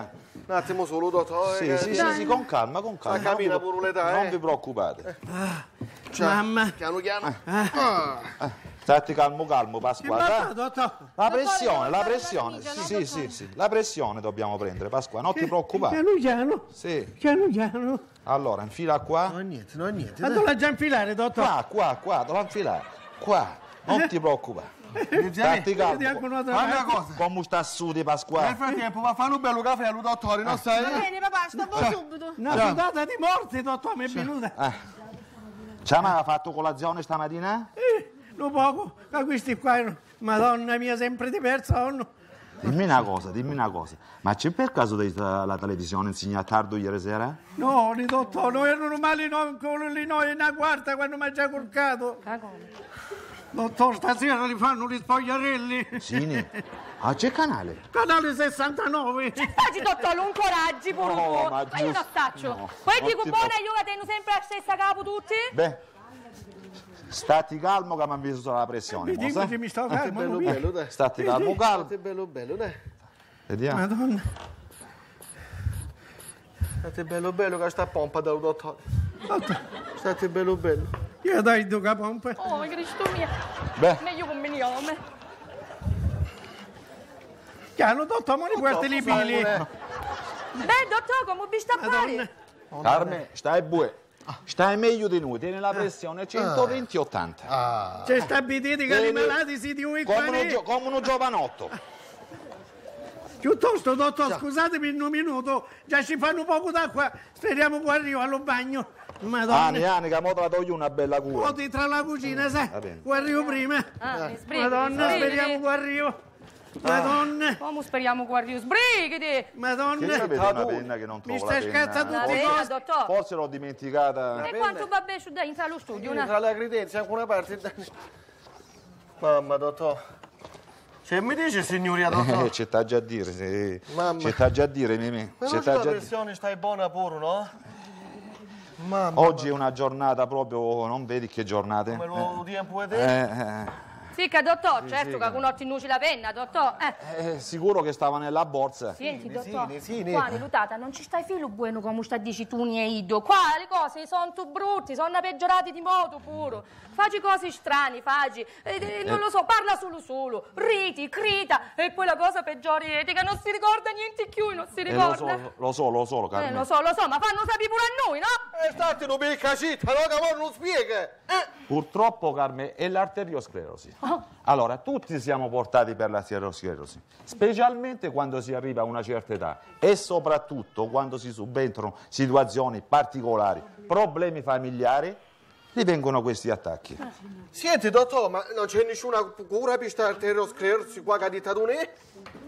Un attimo solo, dottore. Sì, con calma, con calma. La capita pure l'età, Non vi preoccupate. Mamma. Piano piano. Stati calmo, Pasquale. Dottore. La pressione. Sì. La pressione dobbiamo prendere, Pasquale. Non ti preoccupare. Piano. Sì. Piano. Allora, infila qua. Non è niente. Ma dove la già infilare, dottore? Qua, devo infilare. Qua. Non ti preoccupare. Stati calmo. Fammi una cosa. Come sta su di Pasquale? Nel frattempo va a fare un bello caffè allo dottore, non sai? Va bene, papà, stavo subito. Una sudata di morte, dottore, mi è venuta. Ci ha fatto colazione stamattina? Non poco, ma questi qua, madonna mia, sempre diversa. Dimmi una cosa, ma c'è per caso la televisione insegna tardo ieri sera? No, dottore, non erano male quelli noi in quarta quando mi ha già corcato. Dottore, stasera li fanno gli spogliarelli. Sì, c'è canale? Canale 69. Ci facci, dottore, un coraggio pure un po'. Ma io non staccio. Poi dico buona io che tengo sempre la stessa capo tutti? Beh, stati calmo che mi ha visto la pressione. Mi dico che mi sto calmo. Bello, dai. Stati calmo. State bello, dai. Vediamo. Madonna. State bello che sta pompa dal dottore. State bello. Io dai duca pompa. Oh, Cristo mio. Beh. Meglio con me nome. Chiaro, dottore, ma li guardi li pili. Beh, dottore, come vi sta a fare? Carme, stai buono. Stai meglio di noi, tieni la pressione 120-80. C'è sta abititi che i malati si dicono come uno giovanotto. Piuttosto, dottore, scusatemi un minuto, già ci fanno poco d'acqua, speriamo che arrivo allo bagno. Madonna. Anni, che mo te la togli una bella cura. Poti tra la cucina, sai, che arrivo prima. Madonna, speriamo che arrivo. Madonna. Come speriamo che arrivo? Sbrighiti! Madonna. Che avete una penna che non Mi trovo la sta penna? scazzando tutti i costi. dottore. Forse l'ho dimenticata. E quanto va bene su dentro allo studio? Tra la credenza, alcuna parte. Mamma, dottore. Che mi dice, signoria, dottore? C'è da già dire, sì. Mamma. C'è da già dire, Mimì. Però la pressione stai buona pure, no? Mamma. Oggi è una giornata proprio, non vedi che giornata è? Come lo tempo è te? Sì, che dottore, certo che con non ti nuci la penna, dottore. Sicuro che stava nella borsa. Senti, dottore, qua Lutata non ci stai filo buono come sta dici tu e Ido. Qua le cose sono tu brutti, sono peggiorati di modo pure. Faci cose strane, non lo so, parla solo, riti, crita, e poi la cosa peggiore è che non si ricorda niente più, non si ricorda. Lo so, Carmen. Lo so, ma fanno sapere pure a noi, no? State non picca città, no, che non spiega. Purtroppo, Carmen, è l'arteriosclerosi. Allora, tutti siamo portati per l'arteriosclerosi, specialmente quando si arriva a una certa età e soprattutto quando si subentrano situazioni particolari, problemi familiari, divengono questi attacchi. Senti, dottore, ma non c'è nessuna cura per questa arteriosclerosi qua che ha detto tu ne?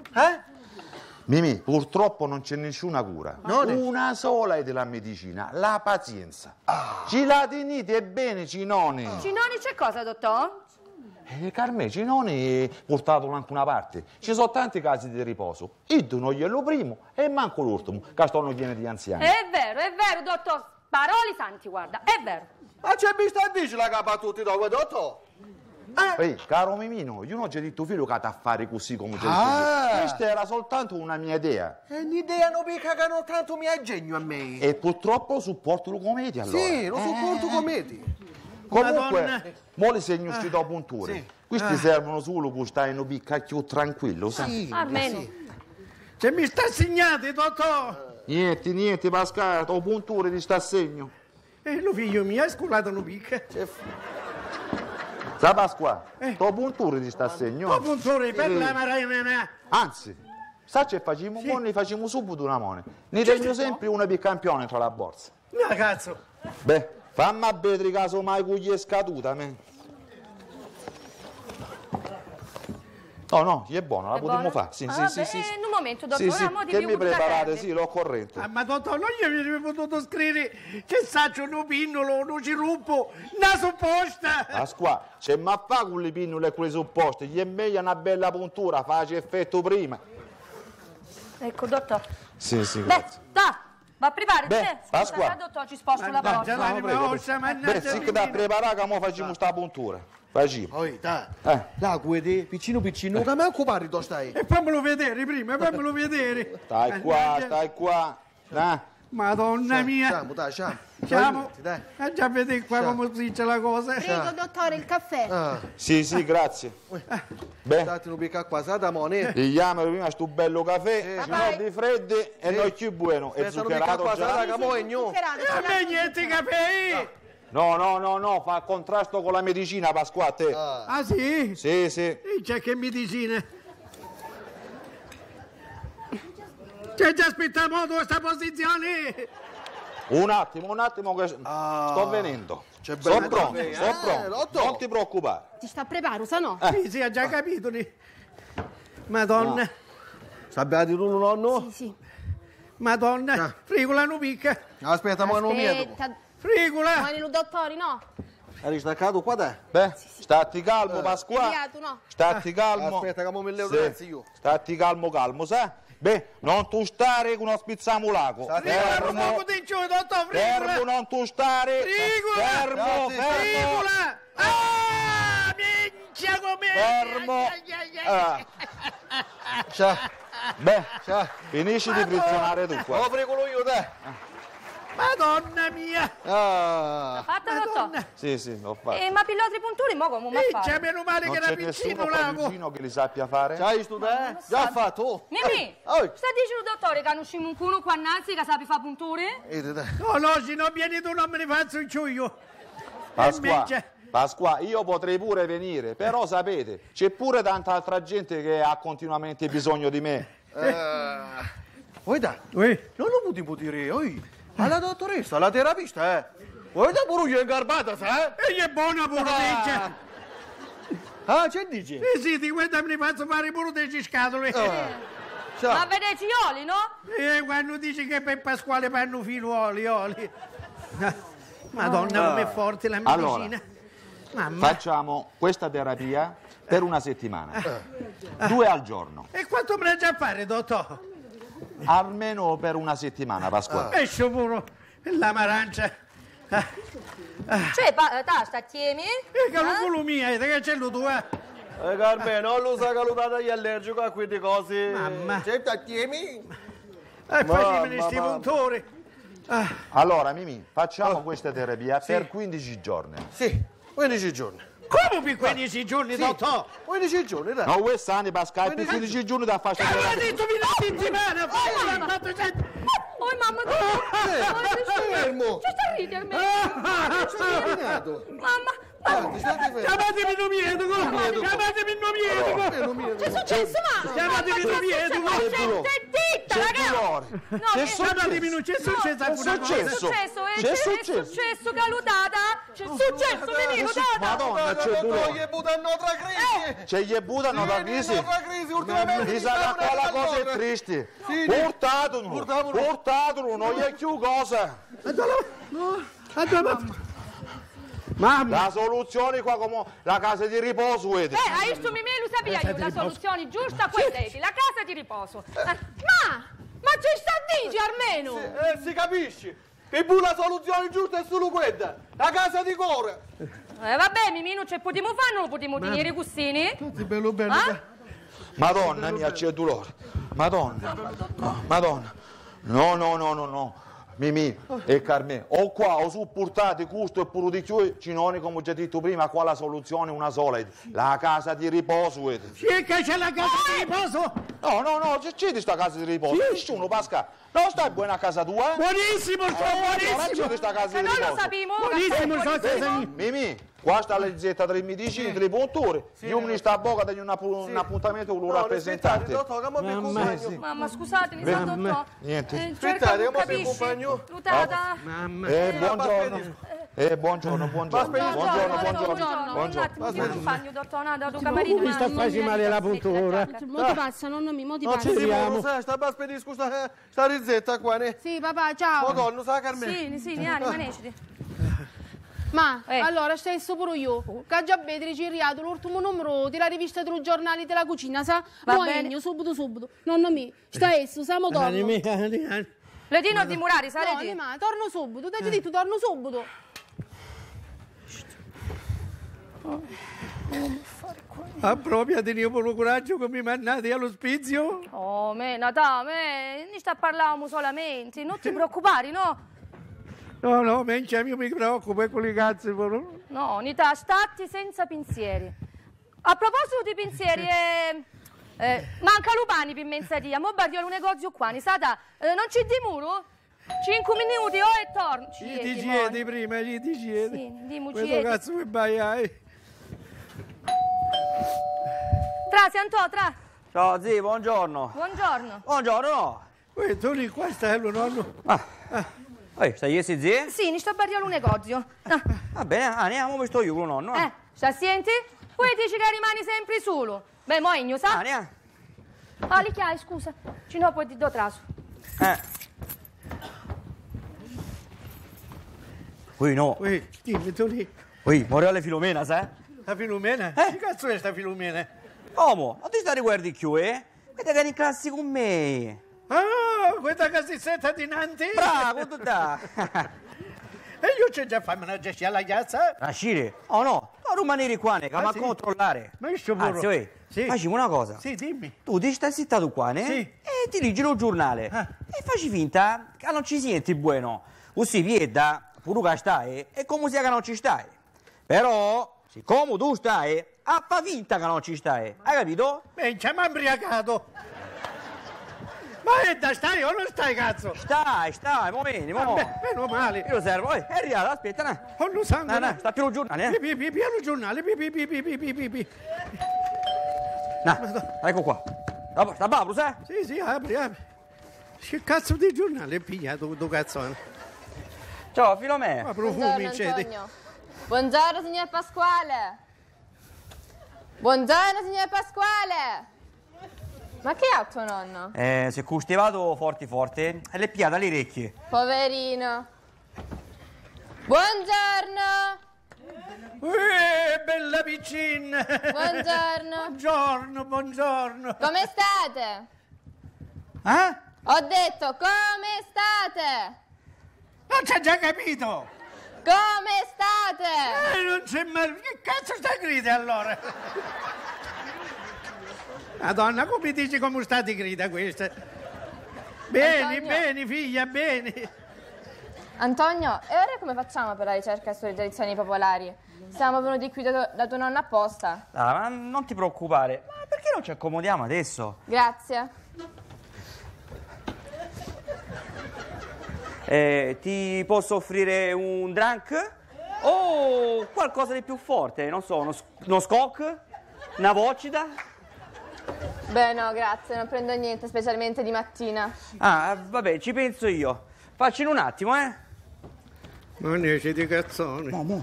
Mimì, purtroppo non c'è nessuna cura. Una sola è della medicina, la pazienza. Ci latiniti e bene, Cinoni. Cinoni c'è cosa, dottore? Carmen, Cinoni portato anche una parte. Ci sono tanti casi di riposo. Io non glielo primo e manco l'ultimo, che stanno pieni di anziani. È vero, dottore. Parole santi, guarda, è vero. Ma c'è visto a dice la capa a tutti dopo, dottore? Ehi, caro Mimino, io non ci ho detto figlio che a fare così come te. Questa era soltanto una mia idea. È un'idea non mica che non tanto mi aggenio a me. E purtroppo lo supporto lo cometi allora. Sì, lo supporto cometi. Comunque, mo li segno uscito a punture. Sì. Questi servono solo che stai in picca più tranquillo, sai? Sì, almeno. Se mi sta segnati, dottore. Niente, Pasquale, ho punture di sta segno. Lo figlio mio è scolato una picca. Sa Pasqua, ho punture di sta segno. Ho punture per la marana. Anzi, sa che facciamo? Sì. Ne facciamo subito una moneta. Ne tengo sempre una per campione tra la borsa. No, cazzo. Beh, fammi a vedere caso mai che gli è scaduta, me. No, gli è buono, la potremmo fare. Sì. In un momento, dottore, che mi preparate, sì, l'ho corrente. Ma dottore, non gli avevi potuto scrivere che saccio un pinnolo, un ciruppo, una supposta. Pasqua, c'è ma fa con le pinnole e con le supposte, gli è meglio una bella puntura, face effetto prima. Ecco, dottore. Sì, Beh, Va a preparare, Beh, Pasqua. dottore, ci sposto la porta. Beh, sì che da preparare che mo facciamo sta puntura. Facciamo. Poi, dai. Là, guardi, piccino, che manco pari tu stai. E fammelo vedere prima, fammelo vedere. Stai qua. Madonna mia. Sciamo. Siamo. Già vedete qua come si dice la cosa. Prego, dottore, il caffè. Sì, grazie. Beh, date un picca qua, sa da mone. pigliamo prima sto bello caffè, ci sono di freddi e noi più buono. E zuccherato già. A me niente caffè. No, fa contrasto con la medicina, Pasquale. Ah sì? Sì. C'è che medicina? C'è già aspettiamo questa posizione. Un attimo che sto venendo. Sto pronto. Non ti preoccupare. Ti sta preparando, sa no? Sì, ha già capito. Madonna. Sappiate tu, nonno? Sì. Madonna, frigola non picca. Aspetta, ma non miedo. Frigola. Ma il dottore, no? Hai staccato qua da? Beh, stati calmo, Pasquale. No? Stati calmo. Aspetta, che mo me le ragazzi io. Stati calmo, sai? Beh, non tu stare con uno spizzamulaco. Fermo, non tu stare. Fermo. Ah, minchia come. Fermo. Beh, finisci di frizionare tu qua. Lo frigolo io, dai. Madonna mia! Fatta, dottore? Sì, l'ho fatto. Ma pilotri punturi, mo come mi fa? C'è meno male che era piccino l'ago. Vicino che li sappia fare? C'hai studiato? Già fatto. Mimì, sta dicendo dottore che hanno uscito un culo qua innanzi che sa fare punturi? No, se non vieni tu non me ne faccio io. Pasqua, io potrei pure venire, però sapete, c'è pure tanta altra gente che ha continuamente bisogno di me. Non lo puoi imputire, alla dottoressa, alla terapista, Vuoi da pure io in garbata, sai? E è buona pure, dice. Che dici? Sì, di questa me ne faccio fare pure delle scatole. Ma vedete i oli, no? Quando dici che per Pasquale fanno figliuoli, oli. Madonna, come è forte la medicina. Allora, facciamo questa terapia per una settimana. 2 al giorno. E quanto me ne già fare, dottor? Almeno per una settimana, Pasquale. Esce pure la marancia. Cioè, sta tiemi? Che lo culo mia, che c'è lo tuo? Carmen, non lo sa che lo date allergico a queste cose. Mamma. C'è sta tiemi? Facciamo sti puntori. Allora, Mimì, facciamo questa terapia per 15 giorni. Sì, 15 giorni. Come per 15 giorni, dottor? 15 giorni, dai. No, questi anni, Pasquale, per 15 giorni da fare questa terapia. Ma detto una settimana! Oh, mamma, fermo! Ci sta a ridere, me? Mamma! Chiamatemi il medico! Chiamatemi il medico! Che è successo, mamma? Chiamatemi il medico! Zitta, ragazzi! C'è successo, calutata! C'è successo, menino, Madonna, c'è dolore! Gli buttano tra crisi! C'è gli buttano tra crisi! Ultimamente mi sa che quella cosa è triste! Portatelo, non gli è più cosa! Mamma! La soluzione qua come la casa di riposo, vedi? Hai visto Mimì, lo sapia io, la soluzione giusta questa è la casa di riposo. Ma ci sta a dire almeno? Si capisce! Che la soluzione giusta è solo quella! La casa di cuore! Vabbè, Mimì, non ce potremo fare, non lo potremo tenere i custini? Bello. Madonna mia, c'è dolore! Madonna! No! Mimì e Carmen, o qua o su portate questo e pure di più, cinoni come ho già detto prima, qua la soluzione è una sola, la casa di riposo, vedi? Sì, che c'è la casa di riposo? No, c'è di sta casa di riposo, nessuno, Pasca, non stai buona a casa tua? Buonissimo, buonissimo! C'è di sta casa di non riposo. lo sapevo! Buonissimo, Mimì, qua sta la leggetta delle medicine, delle punture, io mi sta a bocca, tengo un appuntamento con un rappresentante. Mamma, scusatemi, dottor. Niente. Aspettate, come mi accompagno? Lutata. Buongiorno. Mi accompagno, dottor, nada, tu camerino. Mi sta facendo male la puntura. Mo ti passa, nonno mio, mo ti passa. Sta a spedire, scusa, sta rizzetta qua, ne? Sì, papà, ciao. Madonna, sa Carmen? Sì, rimaneciti. Ma allora stesso pure io, che già vedere ci riato l'ultimo numero della rivista del giornale della cucina, sa? Va Moegno, subito. Nonno mio, sta esso, siamo torno. Le dino di Murari, sai? No, ma torno subito, ti ho detto, torno subito. Appropriati io per lo coraggio che mi mandate all'ospizio. Oh, Natà, ne sta parlando solamente, non ti preoccupare, no? No, io mi preoccupo, è quelle cazzo. No, Nita, statti senza pensieri. A proposito di pensieri, manca Lupani per mensaria, mo barriolo un negozio qua, non c'è di muro? 5 minuti e torno. Gli ciedi prima, gli ciedi. Sì, dimmi questo ciedi. cazzo mi baiai. Tra. Ciao zii, buongiorno. Buongiorno. Buongiorno, no. Tu lì qua stai, nonno. Stai zii? Sì, ne sto barriolo un negozio. Va bene, andiamo, mi sto io, nonno. Sta senti? Poi dici che rimani sempre solo. Beh, mo' igno, sa? Andiamo. Ah, li chiai, scusa. Ci no, poi ti do traso. Qui no. Dimmi tu lì. Morale Filomena, sai? La Filomena? Che cazzo è sta Filomena? Uomo, non ti sta riguardi più, Vedi che eri in classe con me. Ah, questa cassetta dinanzi? Bravo, tu da. E io c'è già fammi una gestione alla piazza? Nascire? Oh no, non rimanere qua, che ma sì? controllare. Ma io sto pure. Sì. Facciamo una cosa. Sì, dimmi. Tu ti stai zittato qua, Sì. E ti leggi il giornale. E facci finta che non ci senti buono. Così vieda, pure che stai, è come se che non ci stai. Però, siccome tu stai, fa finta che non ci stai. Hai capito? Beh, ci ha imbriacato. Ma da stai o non stai, cazzo? Stai, mo vieni, mo. Meno male. Io servo, è arrivato, aspetta, no. Ho lo sangue. No, sta più il giornale, Piano il giornale, No, ecco qua. Sta babro, sai? Sì, apri. Che cazzo di giornale è pigliato, tu cazzone? Ciao, Filomena. Ma profumi, Antonio. Buongiorno, signor Pasquale. Buongiorno, signor Pasquale. Ma che ha tuo nonno? Si è custivato forte e le piata le orecchie. Poverino. Buongiorno. Bella piccina. Buongiorno. Buongiorno. Come state? Ho detto, come state? Non c'è già capito. Come state? Non c'è mai... Che cazzo stai grida allora? Madonna, come dici come state grida questa? Bene, Antonio. Figlia, bene. Antonio, e ora come facciamo per la ricerca sulle tradizioni popolari? Siamo venuti qui da tuo nonno apposta. Ma non ti preoccupare. Ma perché non ci accomodiamo adesso? Grazie. Ti posso offrire un drink? O qualcosa di più forte? Non so, uno scotch? Una vocida? Beh, no, grazie, non prendo niente, specialmente di mattina. Vabbè, ci penso io. Facci in un attimo, Non esce di cazzone. No.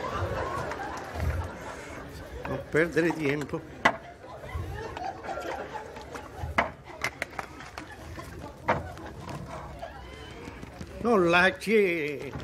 Non perdere tempo. Non lasci.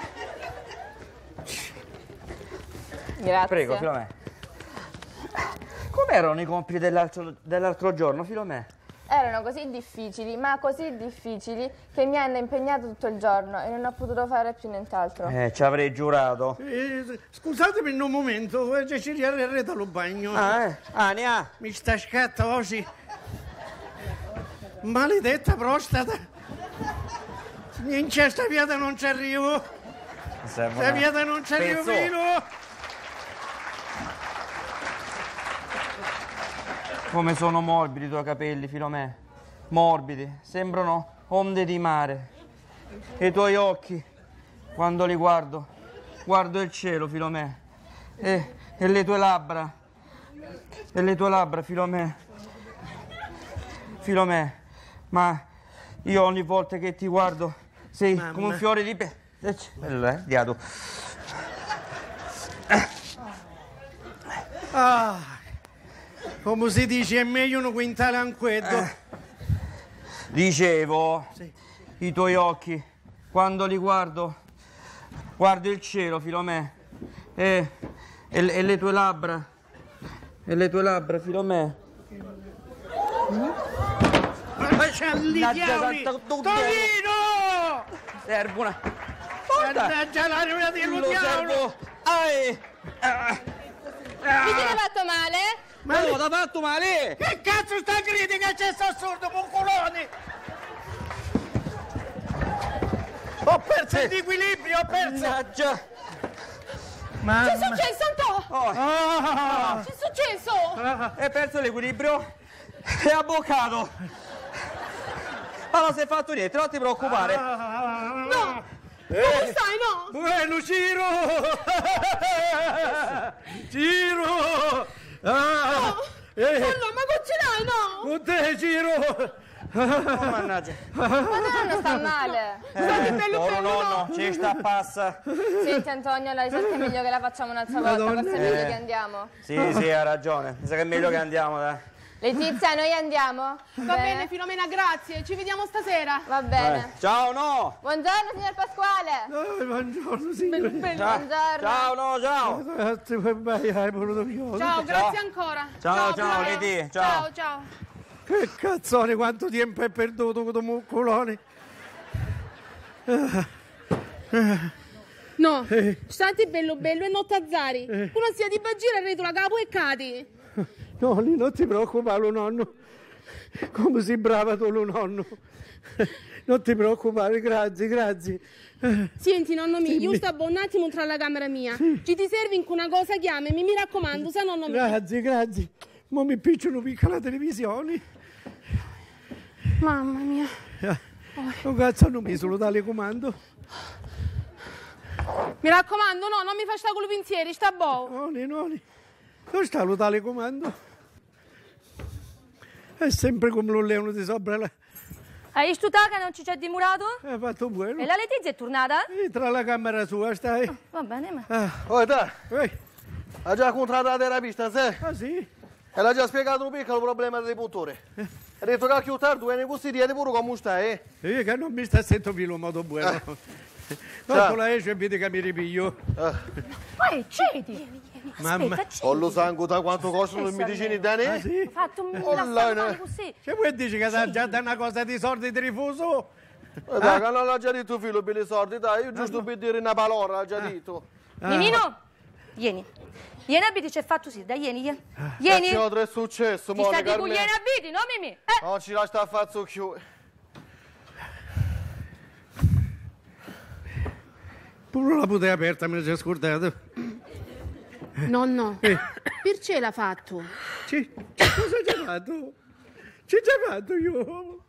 Grazie. Prego, Filomena. Com'erano i compiti dell'altro giorno, Filomena? Erano così difficili, ma così difficili, che mi hanno impegnato tutto il giorno e non ho potuto fare più nient'altro. Ci avrei giurato. Scusatemi in un momento, ci riarreda lo bagno. Ania. Mi sta scatta oggi. Maledetta prostata. In questa piata non ci arrivo. Questa piata non ci arrivo fino. Come sono morbidi i tuoi capelli, Filomena. Morbidi, sembrano onde di mare. E i tuoi occhi, quando li guardo il cielo, Filomena. E le tue labbra, Filomena. Filomena, ma io ogni volta che ti guardo sei come un fiore di bello, diato. Come si dice, è meglio un quintale anquetto. Dicevo, i tuoi occhi, quando li guardo il cielo, Filomena. E le tue labbra, Filomena. Ma c'è lì, Tonino! serve una... Mannaggia l'aria di Lo servo... Mi tiene fatto male? Ma no, t'ha fatto male! Che cazzo sta critica? C'è sto assurdo, punculoni! Ho perso l'equilibrio, ho perso! Mannaggia! Che è successo, Antò? Oh. Che è successo? Hai perso l'equilibrio e ha boccato! Ma non si è fatto niente, non ti preoccupare! No! Dove stai, no? Bueno, Ciro! Ciro! No, ma con ce l'hai, no? Con te, Ciro! Oh, mannaggia! Ma non sta male. Loro nonno, ci sta passa! Senti Antonio, la ricerca è meglio che la facciamo un'altra volta, forse è meglio che andiamo. Sì, ha ragione. Mi sa che è meglio che andiamo, dai. Letizia, noi andiamo? Va bene, Filomena, grazie. Ci vediamo stasera. Va bene. Ciao, no! Buongiorno, signor Pasquale. Buongiorno, signore. Buongiorno. Ciao, no, ciao! Grazie, hai voluto io. Ciao, grazie ancora. Ciao, Filomena. Leti, ciao. Ciao. Che cazzone, quanto tempo hai perduto con i muccoloni? No, state bello e nottazzari. Uno sia di baggira e retola capo e cadi. No, lì non ti preoccupare, nonno. Come sei brava tu, nonno. Non ti preoccupare, grazie. Senti, nonno mio, Sì, io sto un attimo tra la camera mia. Ci ti serve in una cosa, chiamami, mi raccomando, sa nonno mio. Grazie. Ma mi picciano piccola televisione. Mamma mia. Un cazzo non mi solo tale comando. Mi raccomando, no, non mi faccia con i pensieri, sta boh. No. Dove sta lo tale comando? È sempre come lo leone di sopra la... Hai visto che non ci c'è dimurato? Hai fatto buono. E la Letizia è tornata? Tra la camera sua stai. Va bene, ma... Dai. Ha già incontrato la terapista, sai? Ah, sì? E l'ha già spiegato un piccolo problema dei puntori. Ha detto che più tardi viene così, diete pure come stai, Che non mi sta sentendo più in modo buono. Dopo la esce e vedi che mi ripiglio. Ma cedi! Mamma. Ho lo sangue da quanto costano le medicine da ne? Ah, sì? Ho fatto un Online. così. Che vuoi dire che dà già da una cosa di sordi di rifuso? Dai, che non l'ha già detto figlio per i soldi, dai, io giusto per dire una parola, l'ha già detto. Mimino, vieni. Vieni abiti, c'è fatto sì, dai, vieni. Vieni. Che è successo, Ti sta Monica? di vieni abiti, no Mimì? Non ci lascia a fare più. Pure la putea aperta me ne sei scordato. Nonno, perché l'ha fatto? Cosa ci hai fatto? Ci hai fatto io?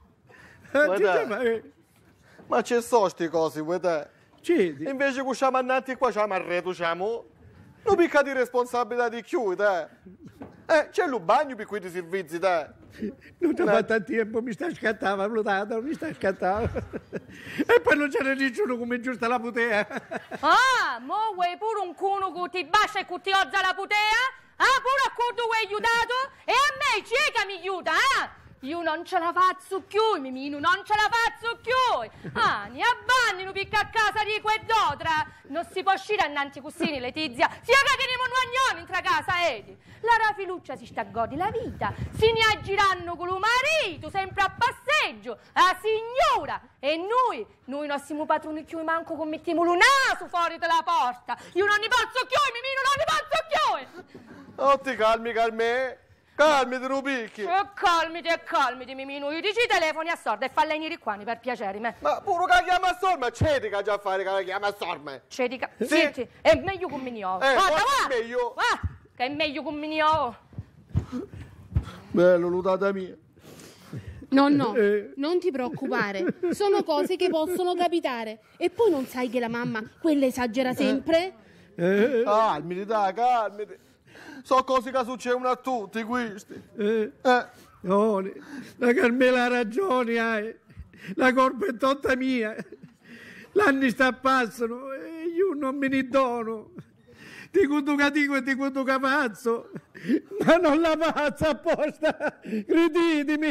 Ma c'è so sti cose, vuoi te? Cedi. Invece che siamo andati qua, siamo a reduciamo. Non picca di responsabilità di chiudi, te. C'è il bagno per quei servizi, te. Non ti ha fatto tempo, mi sta scattava, mi sta scattava. E poi non c'era nessuno come giusta la putea. Ah, mo vuoi pure un cuno che ti bascia e che ti ozza la putea? Ah, pure a cui tu vuoi aiutato? E a me chi è che mi aiuta, Io non ce la faccio più, Mimino, non ce la faccio più. Ne abbandino picca a casa di quell'altra. Non si può uscire annanti così, Letizia. Sia che teniamo un agnone in tra casa, Edi. La Rafiluccia si sta a godi la vita. Si ne aggiranno con lo marito, sempre a passeggio. La signora. E noi non siamo padroni più, manco che mettiamo lo naso fuori dalla porta. Io non ne posso più, Mimino, non ne posso più. Non ti calmi, Calmiti, Rubicchi. Calmiti, Mimino. Io dici i telefoni a sorda e falla venire qua, per piacere, me. Ma pure che chiama a sorma, cedi che già a fare che la chiama a sorma. Cedica. Sì. Senti, è meglio con Minio. È meglio. Che è meglio con Minio. Bello, l'udata mia. Nonno, non ti preoccupare, sono cose che possono capitare. E poi non sai che la mamma, quella esagera sempre? Calmiti, dai, calmiti. So cose che succedono a tutti questi. No, la Carmela ha ragione, la colpa è tutta mia. L'anni sta passano e io non me ne dono. Di quanto che dico e di quanto che faccio, ma non la faccio apposta, credetemi.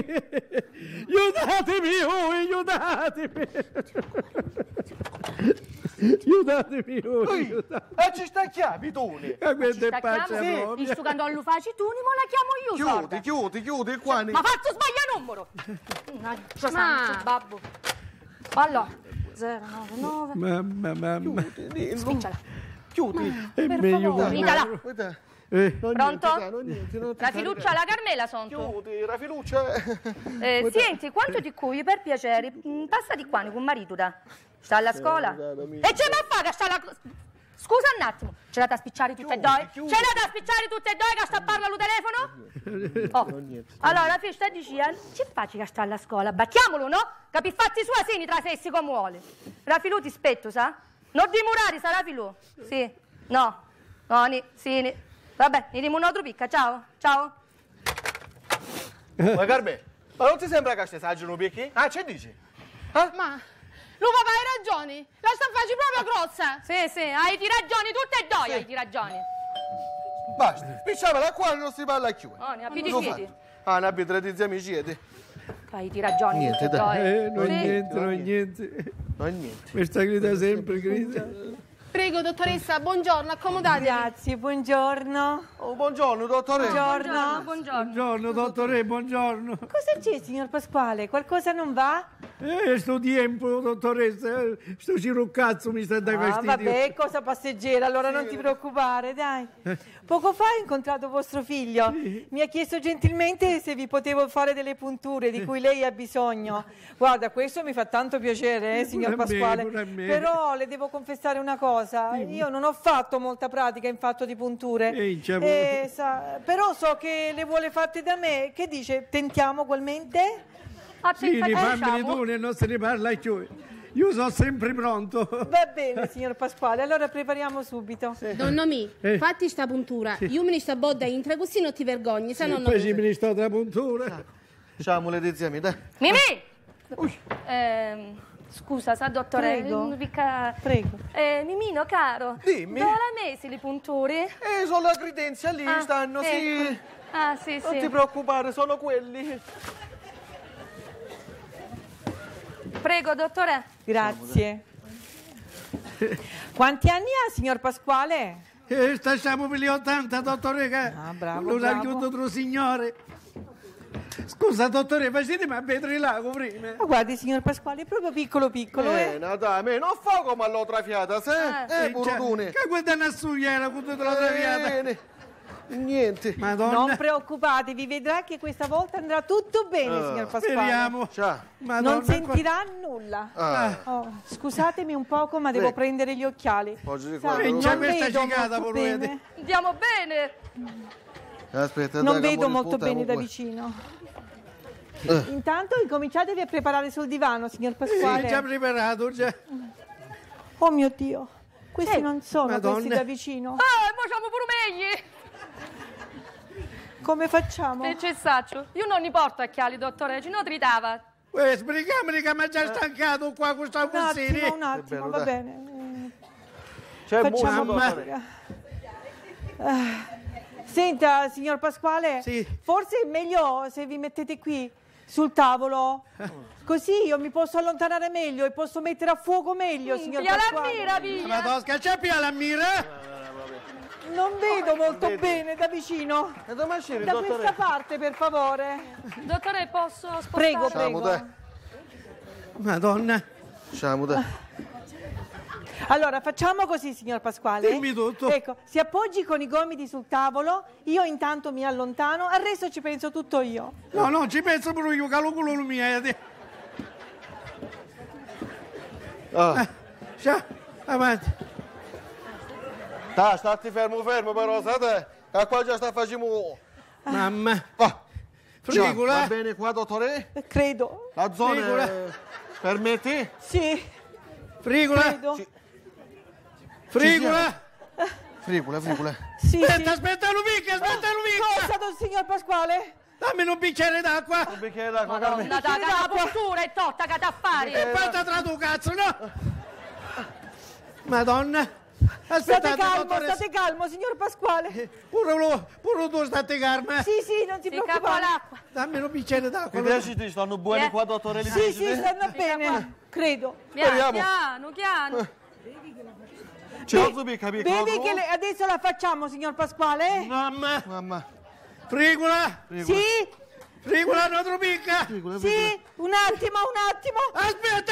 Aiutatemi. E ci sta chiavi, tu? Questa è pace proprio. Visto che non lo facci tu, ma la chiamo io, sorda. Chiudi qua. Ma faccio sbagliare numero. Mannaggia, santo babbo. Allora, 099. Mamma. Spicciala. Chiudi. È Per meglio favore. guardare. Guarda. Pronto? Niente, Rafiluccia, la Carmela sono. Chiudi, Rafiluccia. Senti, quanto ti cuoio, per piacere, passa di qua con marito da. Sta alla scuola? E c'è da fare che sta alla... Scusa un attimo, ce l'ha da spicciare tutte e due? Ce l'ha da spicciare tutte e due che sta a parlare al telefono? Oh. Allora, figlio, sta dicendo, ci facci che sta alla scuola? Battiamolo, no? Capi fatti sua sini tra sessi come vuole. Rafilu ti spetto, sa? Non dimorare, sa Rafilu? Sì. No. Sì. Vabbè, ne dimo un altro picca, ciao. Ma Carme, ma non ti sembra che stai saggiano picchi? Ah, che dici? Ma... Lui papà hai ragione, la sta facendo proprio grossa. Sì, hai ragioni, tutte e due hai ragioni. Basta, spicciamela qua e non si parla più. Oh, ne abiti siete? Ah, ne abiti tradizioni amici. Hai ragioni, niente, tutte e due. Non niente. Questa grida sempre, grida. Prego, dottoressa, buongiorno, accomodatevi. Grazie, buongiorno. Oh, buongiorno, dottore. Buongiorno, dottore, buongiorno. Cosa c'è, signor Pasquale? Qualcosa non va? Sto tempo, dottoressa, sto ciruccazzo mi sta dando fastidio. Vabbè, cosa passeggera, allora non ti preoccupare, dai. Poco fa ho incontrato vostro figlio. Mi ha chiesto gentilmente se vi potevo fare delle punture di cui lei ha bisogno. Guarda, questo mi fa tanto piacere, signor Pasquale. Però le devo confessare una cosa. Io non ho fatto molta pratica in fatto di punture. Però so che le vuole fatte da me. Che dice? Tentiamo ugualmente? Sì, fammeli tu, non se ne parla più. Io sono sempre pronto. Va bene, signor Pasquale, allora prepariamo subito. Donna mi, fatti sta puntura. Io me ne sto bodda intra così non ti vergogni, se no non... Poi me ne sto tra puntura. Facciamo le dizioni, dai. Mimì! Scusa, sa dottore? Prego. Mimino, caro. Dimmi. Dove la mesi le punture? Sono le credenze lì, stanno, sì. Ah, sì. Non ti preoccupare, sono quelli. Prego, dottore. Grazie. Quanti anni ha, signor Pasquale? Stiamo per gli 80, dottore. Bravo. Lo racchiudo tra signore. Scusa, dottore, facetemi a vedere l'ago prima. Ma guardi, signor Pasquale, è proprio piccolo. Dai, non fa come l'ho trafiata, se? Burudone. Che questa è una sugliera quando te l'ho trafiata. Niente. Madonna. Non preoccupatevi, vedrà che questa volta andrà tutto bene, signor Pasquale. Speriamo. Madonna, non sentirà nulla. Scusatemi un poco, ma devo prendere gli occhiali. Non vedo molto bene. Andiamo bene. Aspetta, non vedo molto bene da vicino. Intanto incominciatevi a preparare sul divano, signor Pasquale. Sì, già preparato, già. Oh mio Dio, questi non sono questi da vicino. Ma siamo pure meglio. Come facciamo? Che cessaccio? Io non li porto a chiali, dottore, ci no tritava. Spiegami che mi ha già stancato qua questa cucina. Un attimo, va bene. C'è facciamo dottore. Senta, signor Pasquale, forse è meglio se vi mettete qui sul tavolo, così io mi posso allontanare meglio e posso mettere a fuoco meglio, signor Pasquale. Piglia. Ma tosca, c'è più la mira? Non vedo molto bene da vicino. Da questa parte, per favore. Dottore, posso spostare? Prego. Madonna. Allora, facciamo così, signor Pasquale. Dimmi tutto. Ecco, si appoggi con i gomiti sul tavolo, io intanto mi allontano, al resto ci penso tutto io. No, ci penso pure io, che lo culo lo miete. Avanti. Stati fermo però, sapete? Che qua già sta facendo... Mamma. Frigola. Va bene qua, dottore? Credo. La zona permetti? Sì. Frigola. Frigola. Frigola. Sì. Aspetta, Lumica. Cosa, signor Pasquale? Dammi un bicchiere d'acqua. Un bicchiere d'acqua, Carmen. La postura è totta che t'affari. E fatta tra tu, cazzo, no? Madonna. State calmo, signor Pasquale. Pure tu state calmo. Sì, non ti preoccupare. L'acqua. Dammi un bicchiere d'acqua. Mi piace, stanno buoni qua, dottore? Sì, stanno bene, credo. Piano. Vedi che adesso la facciamo, signor Pasquale? Mamma. Frigola. Sì? Frigola, un altro picca! Sì, un attimo. Aspetta!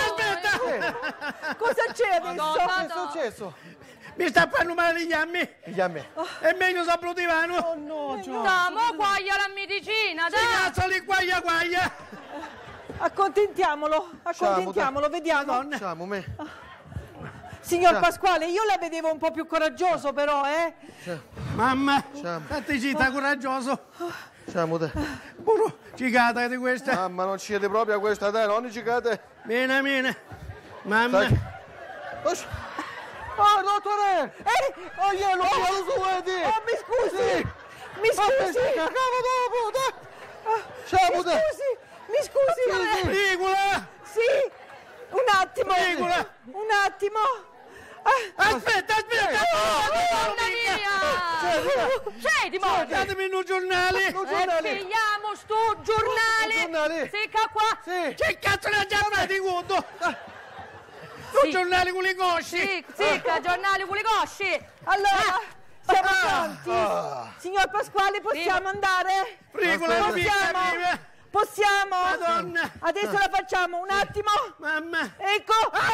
Cosa c'è adesso? Che è successo? Mi sta facendo male gli ammi! È meglio sopra il divano! Oh no, No, mo guaglia la medicina, Sì, dai! cazzo li guaglia! Accontentiamolo, vediamo. Facciamo me. Signor Pasquale, io la vedevo un po' più coraggioso però, Mamma, stai zitta, coraggioso! Facciamo te. Buono, cicata di questa! Mamma, non ci siete proprio a questa, dai, non cicate. Bene. Mamma! Oh, dottore! Oh, io lo so, vedi! Oh, mi scusi! Mi scusi! Frigola! Sì, un attimo! Aspetta! Madonna mia! Cedi, mo! Datemi un giornale! Pigliamo sto giornale! Secca qua! Che cazzo ne ha già fatti conto? Un giornale con le cosce! Secca, giornale con le cosce! Allora, siamo pronti? Signor Pasquale, possiamo andare? Frigola, Possiamo? Madonna! Adesso la facciamo, un attimo! Mamma! Ecco!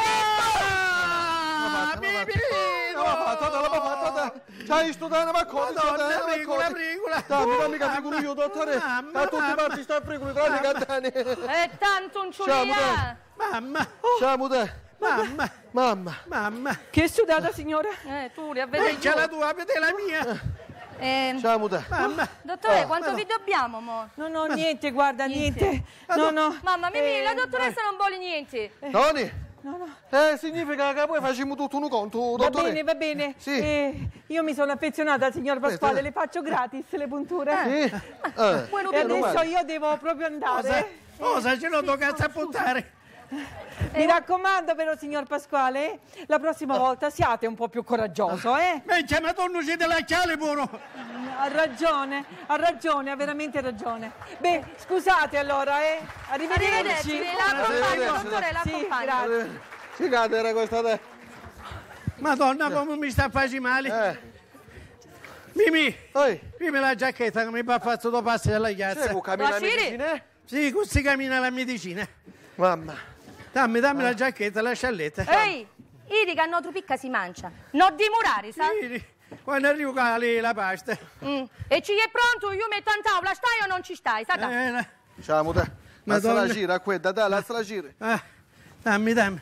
l'ho fatta! C'hai studiato, ma cosa? Frigola! Dammi capicolo io, dottore! Da tutti i parti sta frigolo, tranne cantani! È tanto un ciulia! Mamma! Siamo te! Mamma! Che è sudata, signora? Tu li avvedi c'è la tua, vedi la mia! Siamo te! Mamma! Dottore, quanto vi dobbiamo, mo? No, niente, guarda, niente. No. Mamma, Mimì, la dottoressa non vuole niente. Tony! No. Significa che poi facciamo tutto un conto, dottore. Va bene. Sì. Io mi sono affezionata al signor Pasquale, le faccio gratis le punture. Sì. E adesso io devo proprio andare. Cosa ce l'ho toccato a buttare? Mi raccomando però, signor Pasquale, la prossima volta siate un po' più coraggioso, Ma Madonna, siete lasciate pure! Ha ragione, ha veramente ragione. Beh, scusate allora, Arrivederci. L'accompagno, dottore, l'accompagno. Grazie. Si cade era questa te. Madonna, come mi sta facendo male. Mimì, la giacchetta che mi fa fare sotto passi della chiazza. Cammina la medicina? Sì, così cammina la medicina. Mamma. Dammi la giacchetta, la scialletta. Ehi, Iri che non picca si mangia. Non dimorare, sa? Sì, quando arrivo la pasta. E ci è pronto, io metto in tavola, stai o non ci stai, sa? Ciao, te. Lascia la gira, quella, dai, lascia la gira. Dammi. Dai.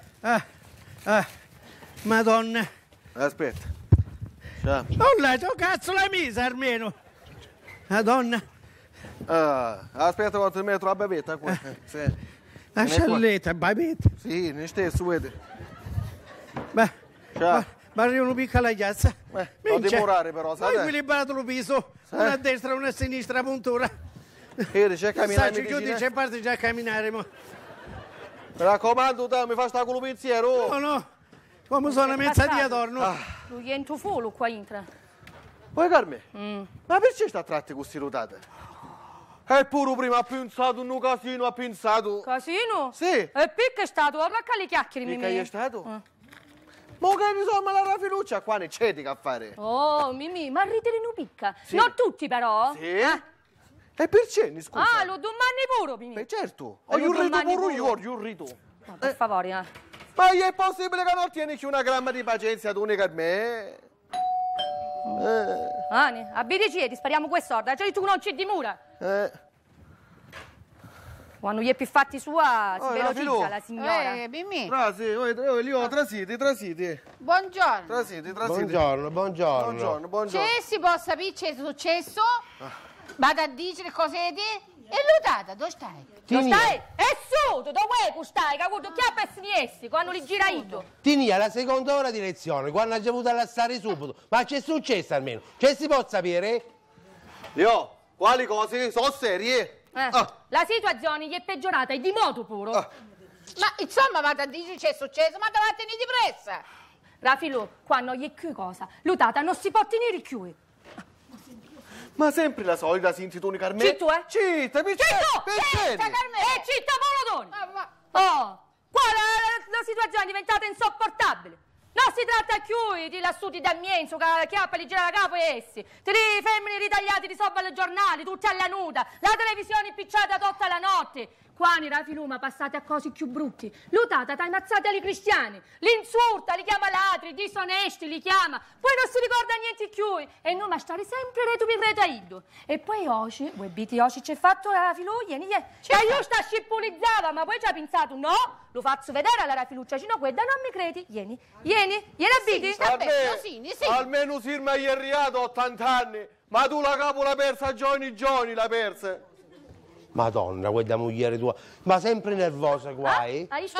Madonna. Aspetta. Ciao. Non la cazzo la misa almeno. Madonna. Aspetta quanto mi metto la bevetta qua. La scialletta, bevetta. Sì, ne stesso, vedi. Ma arriva una piccola chiazza. Non demorare però, sai? Ho equilibrato il piso. Una a destra e una a sinistra, la puntura. C'è a camminare. C'è parte già a camminare. Mi raccomando, mi fa sta con il pensiero. No. Come sono mezza dia torno. Lui è in tuo fuoco qua entra. Poi Carme, ma perché sta tratti con queste rotate? Eppure prima ha pensato un casino, Casino? Sì. E perché è stato? Guarda che le chiacchiere, Mimì. Perché è stato? Ma che insomma la fiducia qua ne c'è di che fare? Oh, Mimì, ma ridere non picca. Sì. Non tutti però. Sì. E perché, scusa? Lo domani pure, Mimì. Beh, certo. Io rido pure io rido. No, per favore, Ma è possibile che non tieni più una gramma di pazienza tu che a me? Ani, abiti ti spariamo quest'orda, cioè tu non ci dimura. Quando gli è più fatti sua, si velocizza la signora. Mimì. Trasiti. Buongiorno. Trasiti. Buongiorno. Se si può sapere che è successo, vado a dire cos'è e l'udata, dove stai? Dove stai? È su, dove stai? Che chiappa e siniestri, quando li gira io. Tinia la seconda ora di lezione, quando ha già avuto all'astare subito. Ma c'è successo almeno? Che si può sapere? Io, quali cose? Sono serie? La situazione gli è peggiorata e di modo puro. Ma insomma vado a dire che è successo, ma davanti di pressa. Rafilo, quando gli è qui cosa? L'utata non si può tenere più. Ma sempre la solita Sintitoni Carmè? Citto, Citta, Carmè! Citta, Polodoni! Qua la situazione è diventata insopportabile. Non si tratta più di lassuti da mienzo, che chiappa li gira la capo e essi. Di femmine ritagliate di sopra ai giornali, tutte alla nuda, la televisione picciata tutta la notte. Qua nei Rafiluma passate a cose più brutti. Lutata, t'ammazzate ai cristiani. L'insulta, li chiama ladri, disonesti, li chiama. Poi non si ricorda niente più. E noi ma stare sempre reto per retaillo. E poi oggi, voi biti oggi c'è fatto la Rafilu, ieri, che io sta scippulizzava, ma poi ci ha pensato, no, lo faccio vedere alla Rafiluccia, no, quella non mi credi. Vieni abiti. Sì. Almeno Sirma ieri ha 80 anni, ma tu la capo l'ha persa Johnny la persa. Madonna, quella moglie tua, ma sempre nervosa qua, Hai visto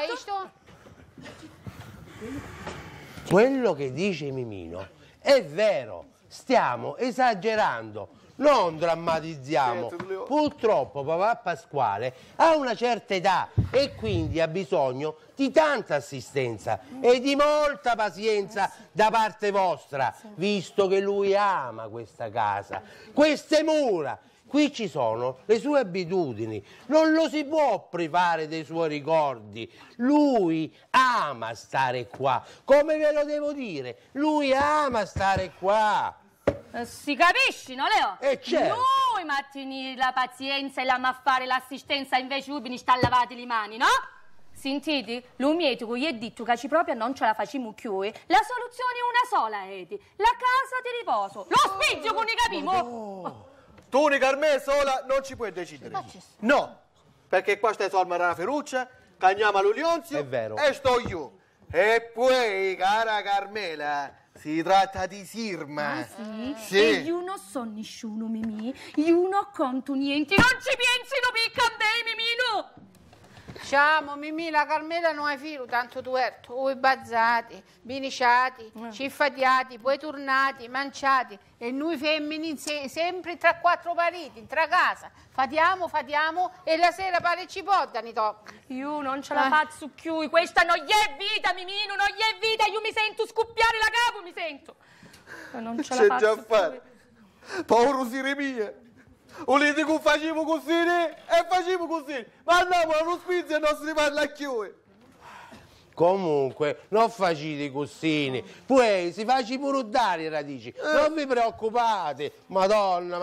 Quello che dice Mimino è vero, stiamo esagerando, non drammatizziamo. Purtroppo papà Pasquale ha una certa età e quindi ha bisogno di tanta assistenza e di molta pazienza da parte vostra, visto che lui ama questa casa, queste mura. Qui ci sono le sue abitudini, non lo si può privare dei suoi ricordi. Lui ama stare qua, come ve lo devo dire? Lui ama stare qua. Si capisci, no Leo? Certo. Noi mattini la pazienza e la fare l'assistenza invece ubini sta lavati le mani, no? Sentite, lui mi ha detto che ci proprio non ce la facciamo più. La soluzione è una sola, Edi. La casa di riposo. Lo spiglio con i capimo. Tu, Carmè, sola non ci puoi decidere. No, perché qua stai solma la Ferruccia, cagniamo Lulionzio e sto io. E poi, cara Carmela, si tratta di Sirma. Ah, sì? E io non so nessuno, Mimì. Io non conto niente. Non ci pensi, non picca a me, Mimino. Ciao, Mimì, la Carmela non hai filo, tanto tuerto. Voi bazzati, biniciati, ciffatiati, poi tornati, manciati. E noi femmini sempre tra quattro pareti, tra casa. Fatiamo e la sera pare ci poddano, tocca. Io non ce la faccio più, questa non gli è vita, Mimino, non gli è vita. Io mi sento scoppiare la capo, mi sento. Non ce la faccio più. Povero Siremia. Volete che facciamo così e facciamo così, ma andiamo allo spizio e non si parla più. Comunque, non facite così, poi si faccia pure dare radici, non vi preoccupate, madonna.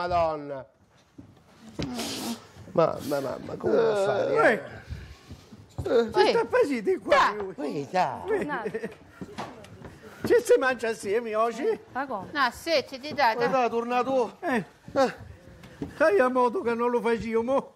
Mamma, come va a fare? Si sta facendo qua? Ci si mangia assieme oggi? Ma come? No, senti, ti dai. È tornato. Sai a modo che non lo facevo,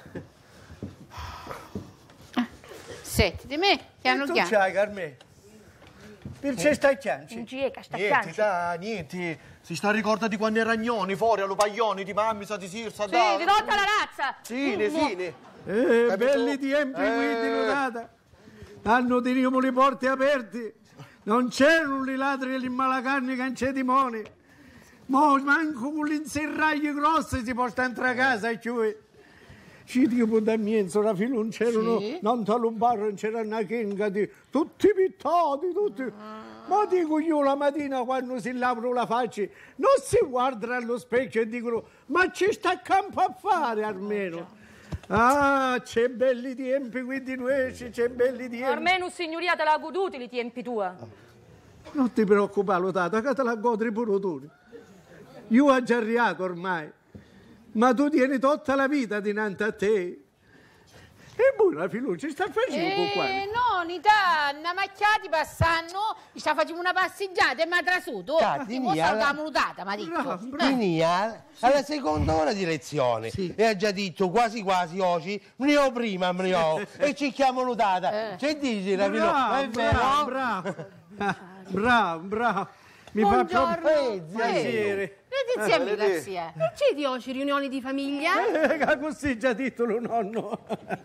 Senti, di me, piano tu piano. c'hai, Carmè? Perché stai chianci? Niente. Si sta ricordando di quando era Ragnoni, fuori allo paglioni, di mammi, sa di Sirsa, di tutta la razza. Sì. Belli tempi, quindi, notata. Hanno teniamo le porte aperte. Non c'erano i ladri e gli malacarni che non c'è dimoni. Ma manco con l'inserraglio grosso si può stare in casa, cioè. Ci dico da mienzo, la filo non c'erano, non talumbarro, non c'era una chenga di tutti pittati, tutti. Ma dico io la mattina quando si lavano la faccia, non si guardano allo specchio e dicono, ma ci sta a campo a fare almeno. Ah, c'è belli tempi, quindi c'è belli tempi. Almeno signoria te l'ha goduti i tempi tua. Non ti preoccupare, tata, che te la godri pure tu. Io ho già arrivato ormai, ma tu tieni tutta la vita dinanzi a te. E poi la filuccia sta facendo qua. No, una macchiati passano, sta facendo una passeggiata e mi ha trasuto. Ti può saltare mutata, mi ha detto. Venia alla seconda ora di lezione e ha già detto quasi oggi, e ci chiamo Lutata. Che dici, la filuccia? È vero? Bravo. Mi fa proprio piacere. Letizia, non c'è di oggi riunioni di famiglia? Così già detto lo nonno.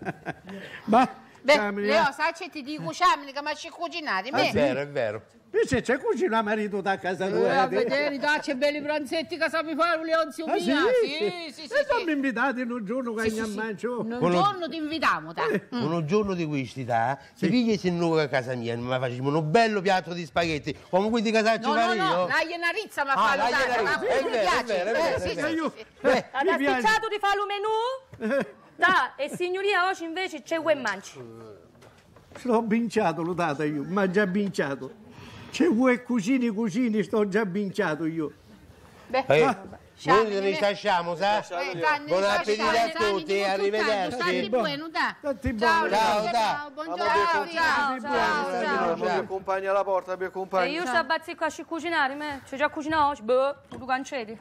Leo, sai che ti dico, ciamini che mi ci cucinati. È vero. Invece c'è cucina marito da casa tua. A vedere, c'è belli pranzetti che sa mi fare Leonzio mia. Sì. E non mi invitate un giorno che andiamo a mangiare. Un giorno ti invitiamo, Un giorno di questi, si piglia se noi a casa mia, ma facciamo un bello piatto di spaghetti, come quelli che faccio fare io. No, la ienarizza mi fa mi piace. Ad aspicciato di fare un menù? E signoria oggi invece c'è quel mancio. L'ho binciato, l'ho data io, ma già binciato. Se vuoi cucini, sto già vinciato io. Noi ci lasciamo, sa? Buon appetito a tutti, arrivederci. Buono, da. Ciao. Ciao. Mi accompagna alla porta, mi accompagna. E io sto abbazzi qua a cucinare, me? C'è già cucinato oggi? Boh, tu cancedi.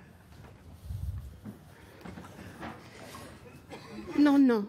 Nonno,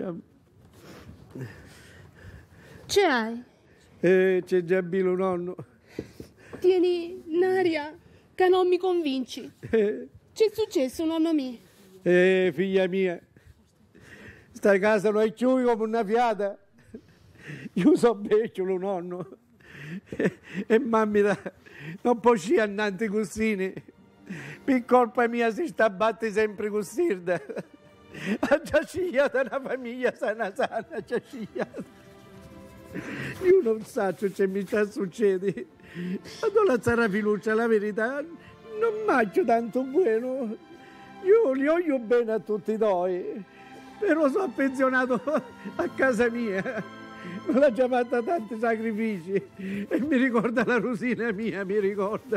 c'hai? C'è già Bilo, nonno. Tieni un'aria che non mi convinci. C'è successo, nonno mio? Figlia mia, sta casa non è chiusa come una fiata. Io so becciolo, nonno. E mamma non può sciare annanti così. Per colpa mia si sta a battere sempre così. Ha già scigliato una famiglia sana, già scigliato. Io non so che mi sta succedendo. Quando la zara fiducia, la verità, non mangio tanto buono. Io li voglio bene a tutti e due, però sono pensionato a casa mia. Me l'ha già fatta tanti sacrifici e mi ricorda la rosina mia, mi ricorda.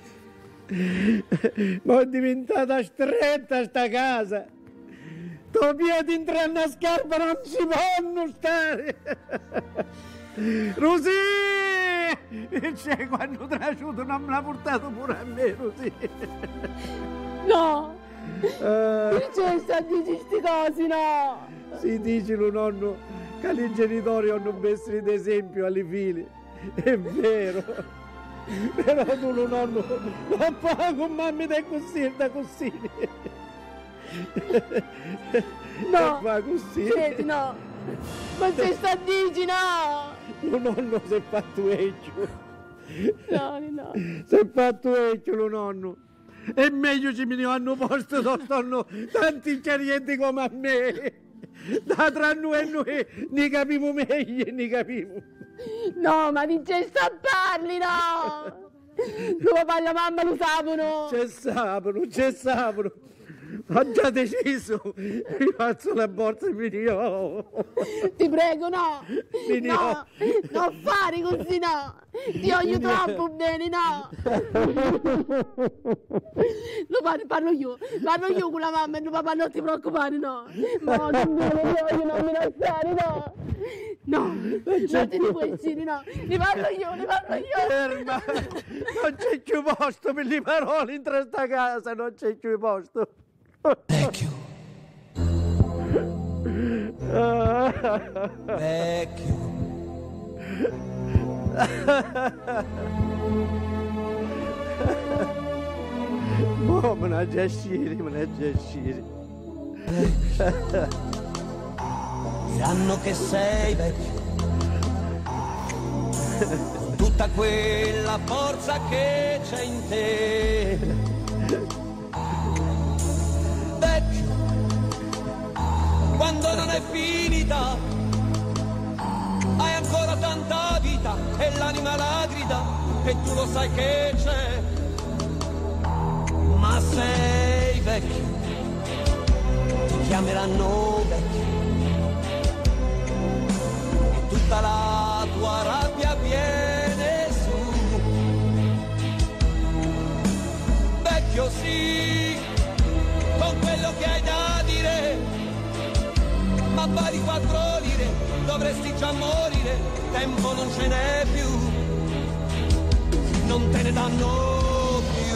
Ma è diventata stretta sta casa. Tuo piedi in una scarpa non si possono stare. Rosì! C'è quando trasciuto non me l'ha portato pure a me, Rosì. No! Perché sta a dire queste cose, no? Si dicelo, nonno, che i genitori hanno messo d'esempio alle figlie. È vero. Però tu, nonno, non puoi con mamma da così, da così. No, così. Senti, no, ma se sta a dire, no! Lo nonno si è fatto eccio. No. Si è fatto eccio, lo nonno. È meglio ci mi hanno posto dove stanno tanti chiarienti come a me. Da tra noi e noi ne capiamo meglio, ne capiamo. No, ma di che sta parli, no! Tuo papà e la mamma lo sapano! C'è sapano. Ho già deciso, mi faccio la borsa e mi dico. Ti prego, no! Finio. No, non fare così, no! Ti voglio troppo bene, no! Parlo io con la mamma e il papà, non ti preoccupare, no! No, non mi lasciare, no! No, non ti dico insieme, no! Ne parlo io! Ferma! Non c'è più posto per le parole in questa casa, non c'è più posto! Vecchio. Boh, me ne gestire. Diranno che sei vecchio. Tutta quella forza che c'è in te. Vecchio, quando non è finita, hai ancora tanta vita e l'anima la grida e tu lo sai che c'è. Ma sei vecchio, ti chiameranno vecchio e tutta la tua rabbia viene su. Vecchio sì, con quello che hai da dire, ma pari 4 lire, dovresti già morire, tempo non ce n'è più, non te ne danno più.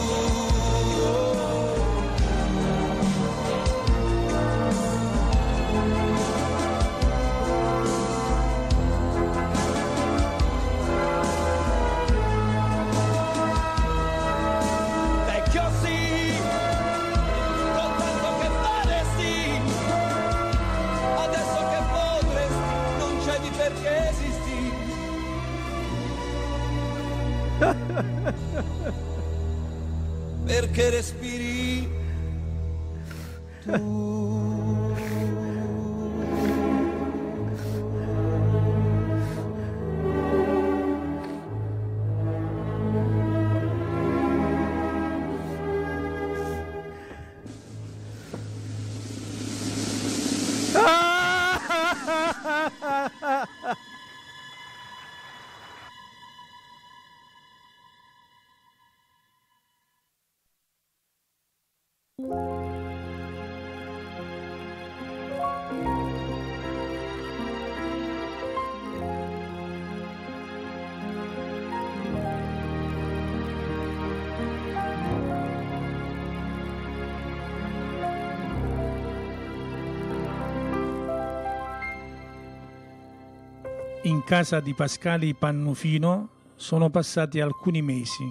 Vecchio sì, con tanto che faresti, adesso che potresti, non c'è di perché esisti. Perché respiri tu. In casa di Pascali Pannufino sono passati alcuni mesi.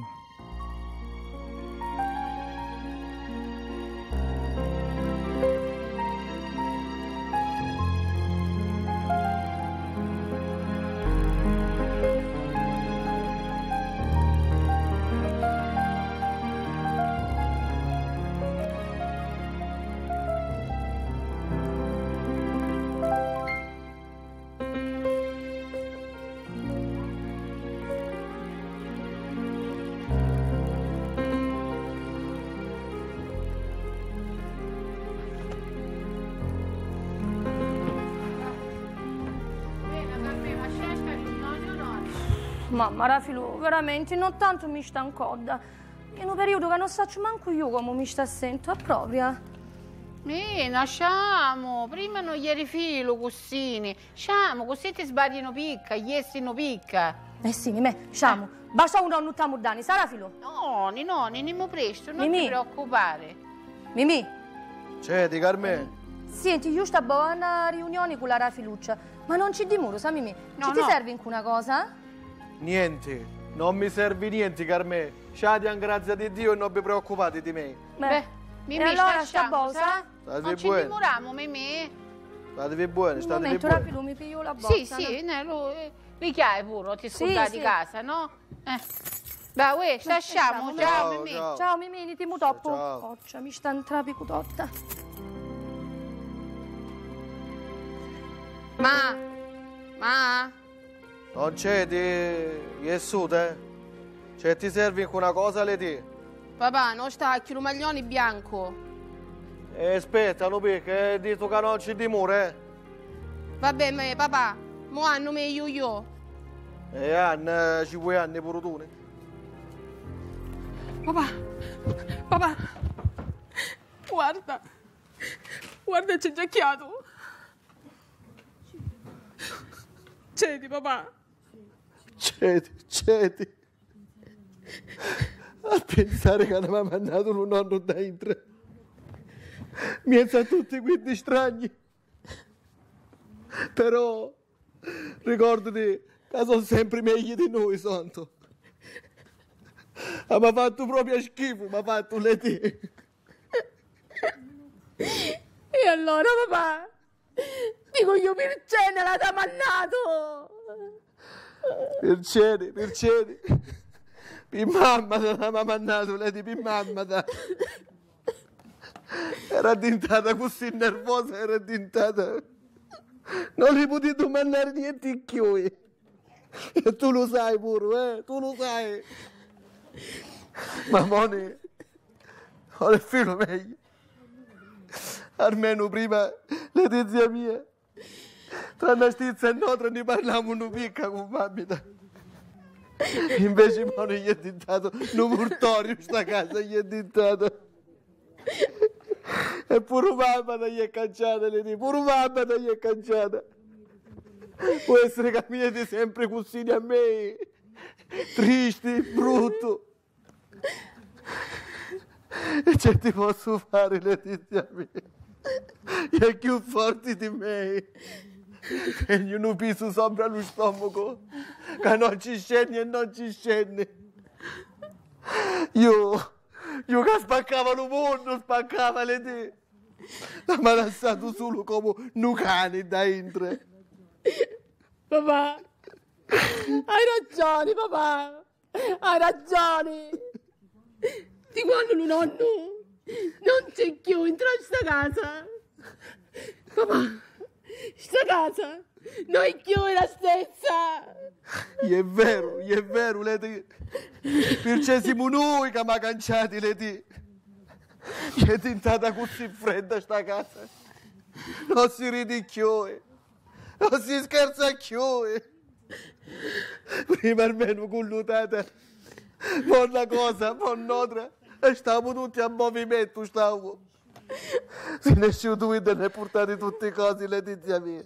Mamma, Rafilu, veramente, non tanto mi stancoda. In un periodo che non so manco io come mi sta sento, proprio. Nasciamo, prima non gli rifilo, così. Sciamo, così ti sbagliano picca, gli essino picca. Sì, me, sciamo. Basta un nonno tamurdani, sa Rafilu? Nonni, non mi presto, non Mimì. ti preoccupare. Mimì. C'è, Carmen? Senti, io sto a una riunione con la Rafiluccia, ma non ci dimuro, sa Mimì? Ci ti serve in una cosa? Niente, non mi serve niente, Carmen. Sciadian, grazie a Dio, e non vi preoccupate di me. Mimì, allora sta bosa? Non ci dimoriamo, Mimì. Statevi buoni, Un statevi momento, buoni. Rafilu, mi piglio la borsa. Sì, mi chiai pure, ti scordai di casa, no? Beh, uè, sciamo, ciao, Mimì. Ciao, Mimì, ti troppo. Ciao. Occia, mi sta entrando cutotta. Ma? Non c'è di Jessude? C'è ti serve in una cosa, le ti? Papà, non stacchi, un maglione bianco. Aspetta, non perché dito che non ci dimore. Vabbè, ma papà, mo hanno meglio io. E Anna, ci vuoi anni pure tu? Papà, guarda c'è giacchiato. Cedi, papà. Cedi. A pensare che aveva mandato un nonno dentro. Mi sa tutti quindi strani. Però ricordati che sono sempre meglio di noi, santo. Mi ha fatto proprio schifo, mi ha fatto le te. E allora, papà? Dico io per cena l'ha mannato. Per cene. Per mamma te l'ha mandato, lei di per mamma. Era diventata così nervosa, era diventata... Non gli potevi domandare niente più. E tu lo sai pure, tu lo sai. Ma Moni, non è figlio meglio. Almeno prima, le zia mia, tra una stizza e un'altra ne parliamo una picca con mamma. Invece Moni gli è diventato un mortorio sta casa, gli è diventato. E pure mamma gli è canciata, pure mamma gli è canciata. Può essere che mi è sempre così a me, tristi, brutto. E ce ti posso fare, Letizia mia? È più forte di me. E io non piso sopra lo stomaco, che non ci scende e non ci scende. Io che spaccava il mondo, spaccava le te. Mi ha lasciato solo come un cane dentro. Papà, hai ragione, papà. Hai ragione. Di quando il nonno non c'è più in questa casa. Papà, sta casa non è più la stessa. È vero, Leti. Perché siamo noi che mi ha canciati, Leti. È diventata così fredda sta casa. Non si ride più, non si scherza più. Prima almeno con l'utata, poi una cosa, poi un'altra. E stavamo tutti a movimento, stavo. Se ne è uscito e ne portati tutte le cose, Letizia mia.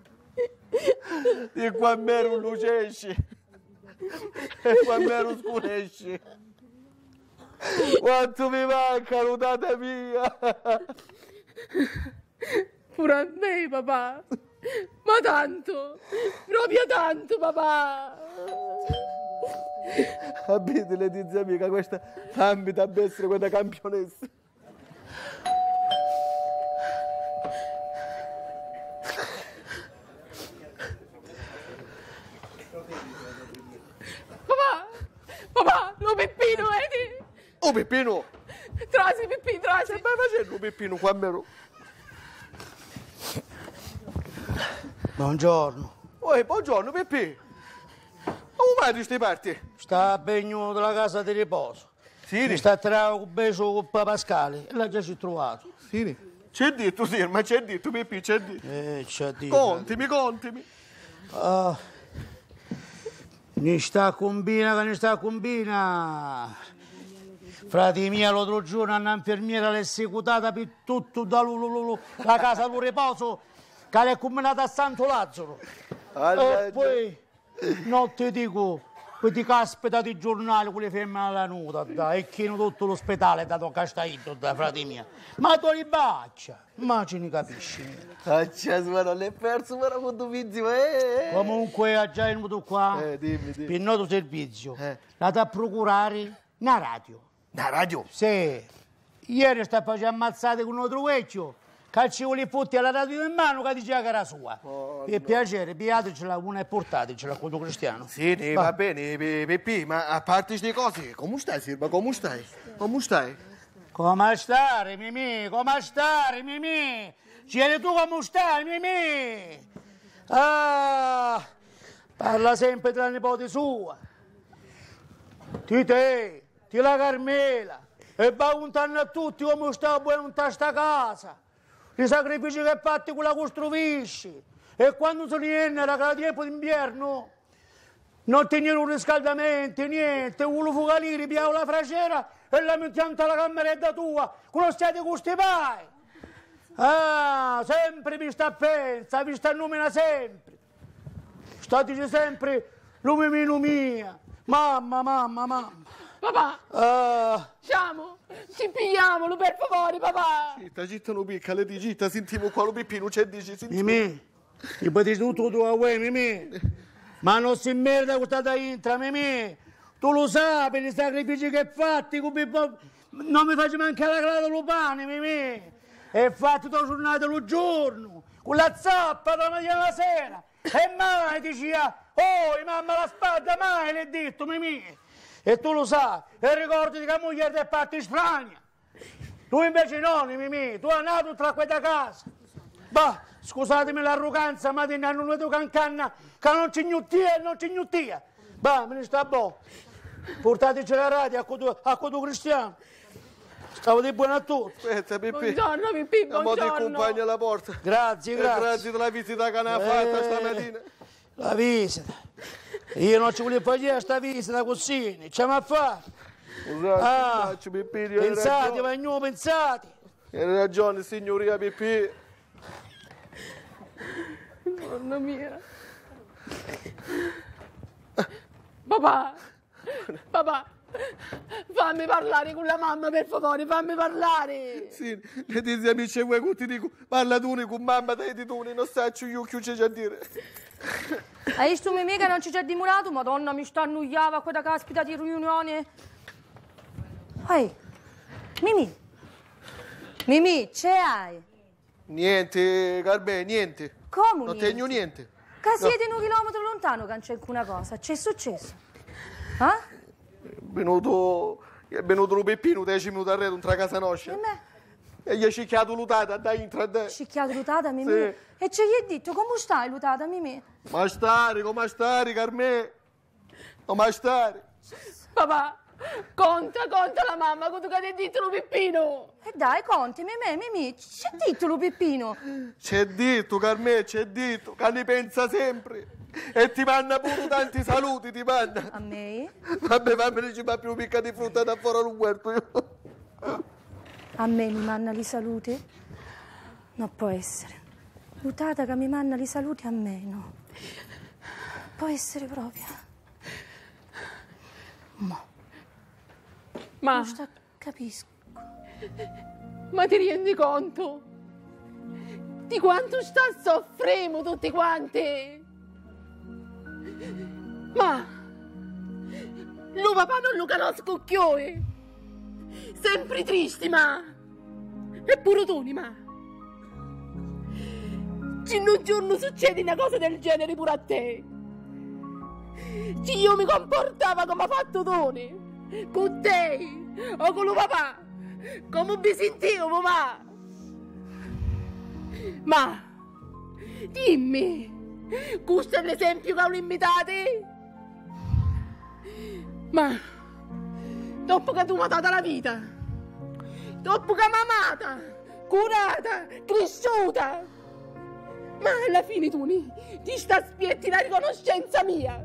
E quando ero lucesci. E quando ero scuresci. Quanto mi manca, notata mia. Pure a me, papà. Ma tanto, proprio tanto, papà. Abiti, Letizia mia, che questa ambita a essere quella campionessa. Papà, lo Peppino, vedi? Oh, Peppino! Trasi, Peppino, trasi. Che stai facendo, Peppino, qua mero? Buongiorno. Buongiorno, Peppino. Come mai di queste parti? Sta a Begno della casa di riposo. Sì. Mi sta a tirare un beso con Pascale e l'ha già si trovato. Sì. C'è detto, sì, ma c'è detto, Peppino, c'è detto. C'è detto. Contimi. Ne sta combina. Frati mia, l'altro giorno un'infermiera l'ha esecutata per tutto da la casa del riposo che l'è combinata a Santo Lazzaro. E poi, non ti dico, quelli che aspettate i giornali, quelle femmine alla nuda, e che tutto l'ospedale dato Castaito, frati mia. Ma tu li bacia, ma ce ne capisci. Non l'hai perso, ma era molto vizzimo, Comunque, ha già venuto qua, dimmi. per il noto servizio, la da procurare una radio. Una radio? Sì. Ieri sta facendo ammazzate con un altro vecchio, che ci vuole fotti alla radio in mano, che diceva che era sua. Per piacere, piatecela una e portatecela con tuo Cristiano. Sì, va bene, Peppi, ma a parte queste cose, come stai, Silva? Come stai? Come stare, Mimì? Come stare, Mimì? Cieli tu come stai, Mimì? Parla sempre tra nipoti sua. Ti te, ti la Carmela, e va contando a tutti come sta buono in sta casa. I sacrifici che fatti con la costruisci. E quando si viene era tempo d'inverno, non tenere un riscaldamento, niente, uno fucalire, piavo la fracera e la mettiamo alla cameretta tua, con lo stiate con sti pai. Sempre mi sta a pensa, mi sta a nomina sempre. Sta a dire sempre, lumimino mia, mamma. Papà, siamo, ci pigliamolo per favore, papà. Citta non picca, le di citta, sentiamo qua lo Peppino, c'è dici, sentiamo. Mimì, ti potete tutto tu a voi, Mimì. Ma non si merda questa da intra, Mimì. Tu lo sai per i sacrifici che hai fatti, non mi faccio mancare la grada dello pane, Mimì. E fatti la giornata lo giorno, con la zappa da mattina alla sera. E mai diceva, mamma la spada, mai l'hai detto, Mimì. E tu lo sai, e ricordati che la moglie ti è fatta in Spagna. Tu invece no, Mimì, tu hai nato tra questa casa. Bah, scusatemi l'arroganza, ma ti hanno venuto cancanna che non ci gnuttia. Bah, me ne sta boh. Portateci la radio a codo Cristiano. Stavo di buono a tutti. Aspetta, Pippi. Buongiorno, Pippi, buongiorno. Mo ti accompagno alla porta. Grazie. Grazie della visita che hanno fatto stamattina. La visita. Io non ci volevo fare questa visita così, ce la fare. Scusate, Pippi, pensate, Vagnù, pensate. Hai ragione, signoria Pippi. Mamma mia. Papà, fammi parlare con la mamma, per favore, fammi parlare. Sì, le dici amici vuoi che ti dico, parla tu con mamma, dai di tu, non sai io che c'è a dire. Hai visto Mimì che non ci c'è dimurato? Madonna, mi sta annoiava quella caspita di riunione. Ehi, Mimì, ce hai? Niente, Carme, niente. Come non niente? tengo niente. Che siete 1 chilometro lontano che non c'è alcuna cosa. C'è successo? È venuto lo Peppino 10 minuti arredo in tra casa nostra. E gli ha cicchiato l'utata da intra. Cicchiato l'utata, Mimì? Sì. E ce gli hai detto, come stai l'utata, Mimì? Come stai, Carme? Come stai? Papà, conta la mamma, quanto che hai detto lo Peppino. E dai, conti, Mimì, c'è detto lo Peppino. C'è detto, Carme, c'è detto, che ne pensa sempre. E ti manna pure tanti saluti, ti manna. A me? Vabbè, fammi ci fa più picca di frutta da fuori al huerto. A me mi manna li saluti? Non può essere. Lutata che mi manna li saluti a me, no. Può essere proprio. Ma... Non capisco. Ma ti rendi conto di quanto sta soffrendo tutti quanti? Ma lo papà non lo conosco più. Sempre tristi, ma eppure tu, ma un giorno succede una cosa del genere pure a te. Io mi comportava come ha fatto Toni con te o con lo papà, come vi sentivo, ma dimmi, questo è l'esempio che hanno imitato? Ma dopo che tu mi hai dato la vita, dopo che mi hai amata, curata, cresciuta, ma alla fine tu ti sta spietti la riconoscenza mia.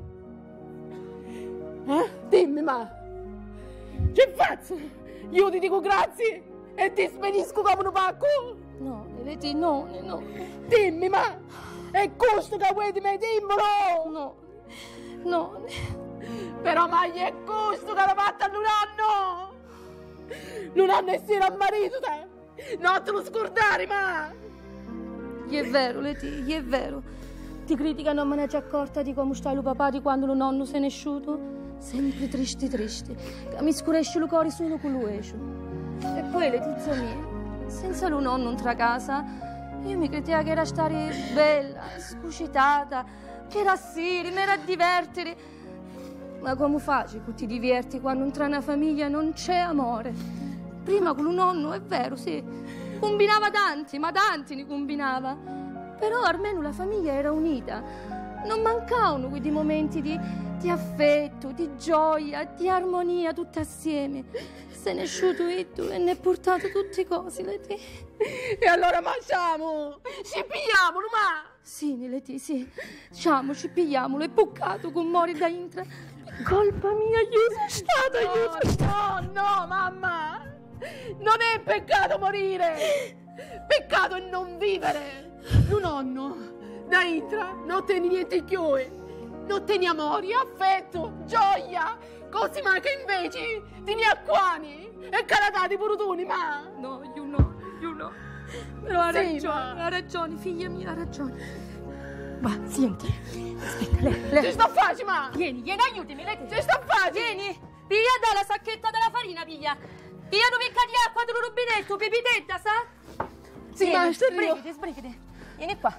Dimmi, ma che faccio? Io ti dico grazie e ti spedisco come un pacco? No, Leti, no. Dimmi, ma è questo che vuoi di me, dimmelo! No. Però ma è questo che l'ha fatto a un anno! Non hanno essere a marito, te! Non te lo scordare, ma! Gli è vero, Leti, gli è vero. Ti critica non me ne è già accorta di come sta il papà di quando lo nonno se ne è asciuto? Sempre triste. Che mi scuresce il cuore solo con lui. E poi Letizia mia, senza lo nonno non tra casa, io mi credevo che era stare bella, scucitata, che era seri, mi era a divertere. Ma come faccio che ti diverti quando tra una famiglia non c'è amore? Prima con lo nonno, è vero, sì, combinava tanti, ma tanti ne combinava. Però almeno la famiglia era unita. Non mancavano quei momenti di affetto, di gioia, di armonia, tutte assieme. Se ne è asciuto tu e ne è portato tutte cose, Leti. E allora mangiamo, ci pigliamolo, ma... Sì, Leti, sì. Ci pigliamolo, è poccato con mori da intra. Colpa mia, io sono stata, No, mamma! Non è peccato morire! Peccato è non vivere! Tu nonno, da intra, non tieni niente più, non tieni amore, affetto, gioia, così ma che invece tieni acquani e caratati pure tu, ma... No, io no. Però ha ragione, figlia mia, ha ragione. Va, senti, aspetta, lei. Che sto facendo, ma? Vieni, aiutami, lei. Che sto facendo? Vieni, piglia dalla sacchetta della farina, piglia. Piglia una picca di acqua del rubinetto, pipitetta, sa? Sì, ma sbrigati. Vieni qua.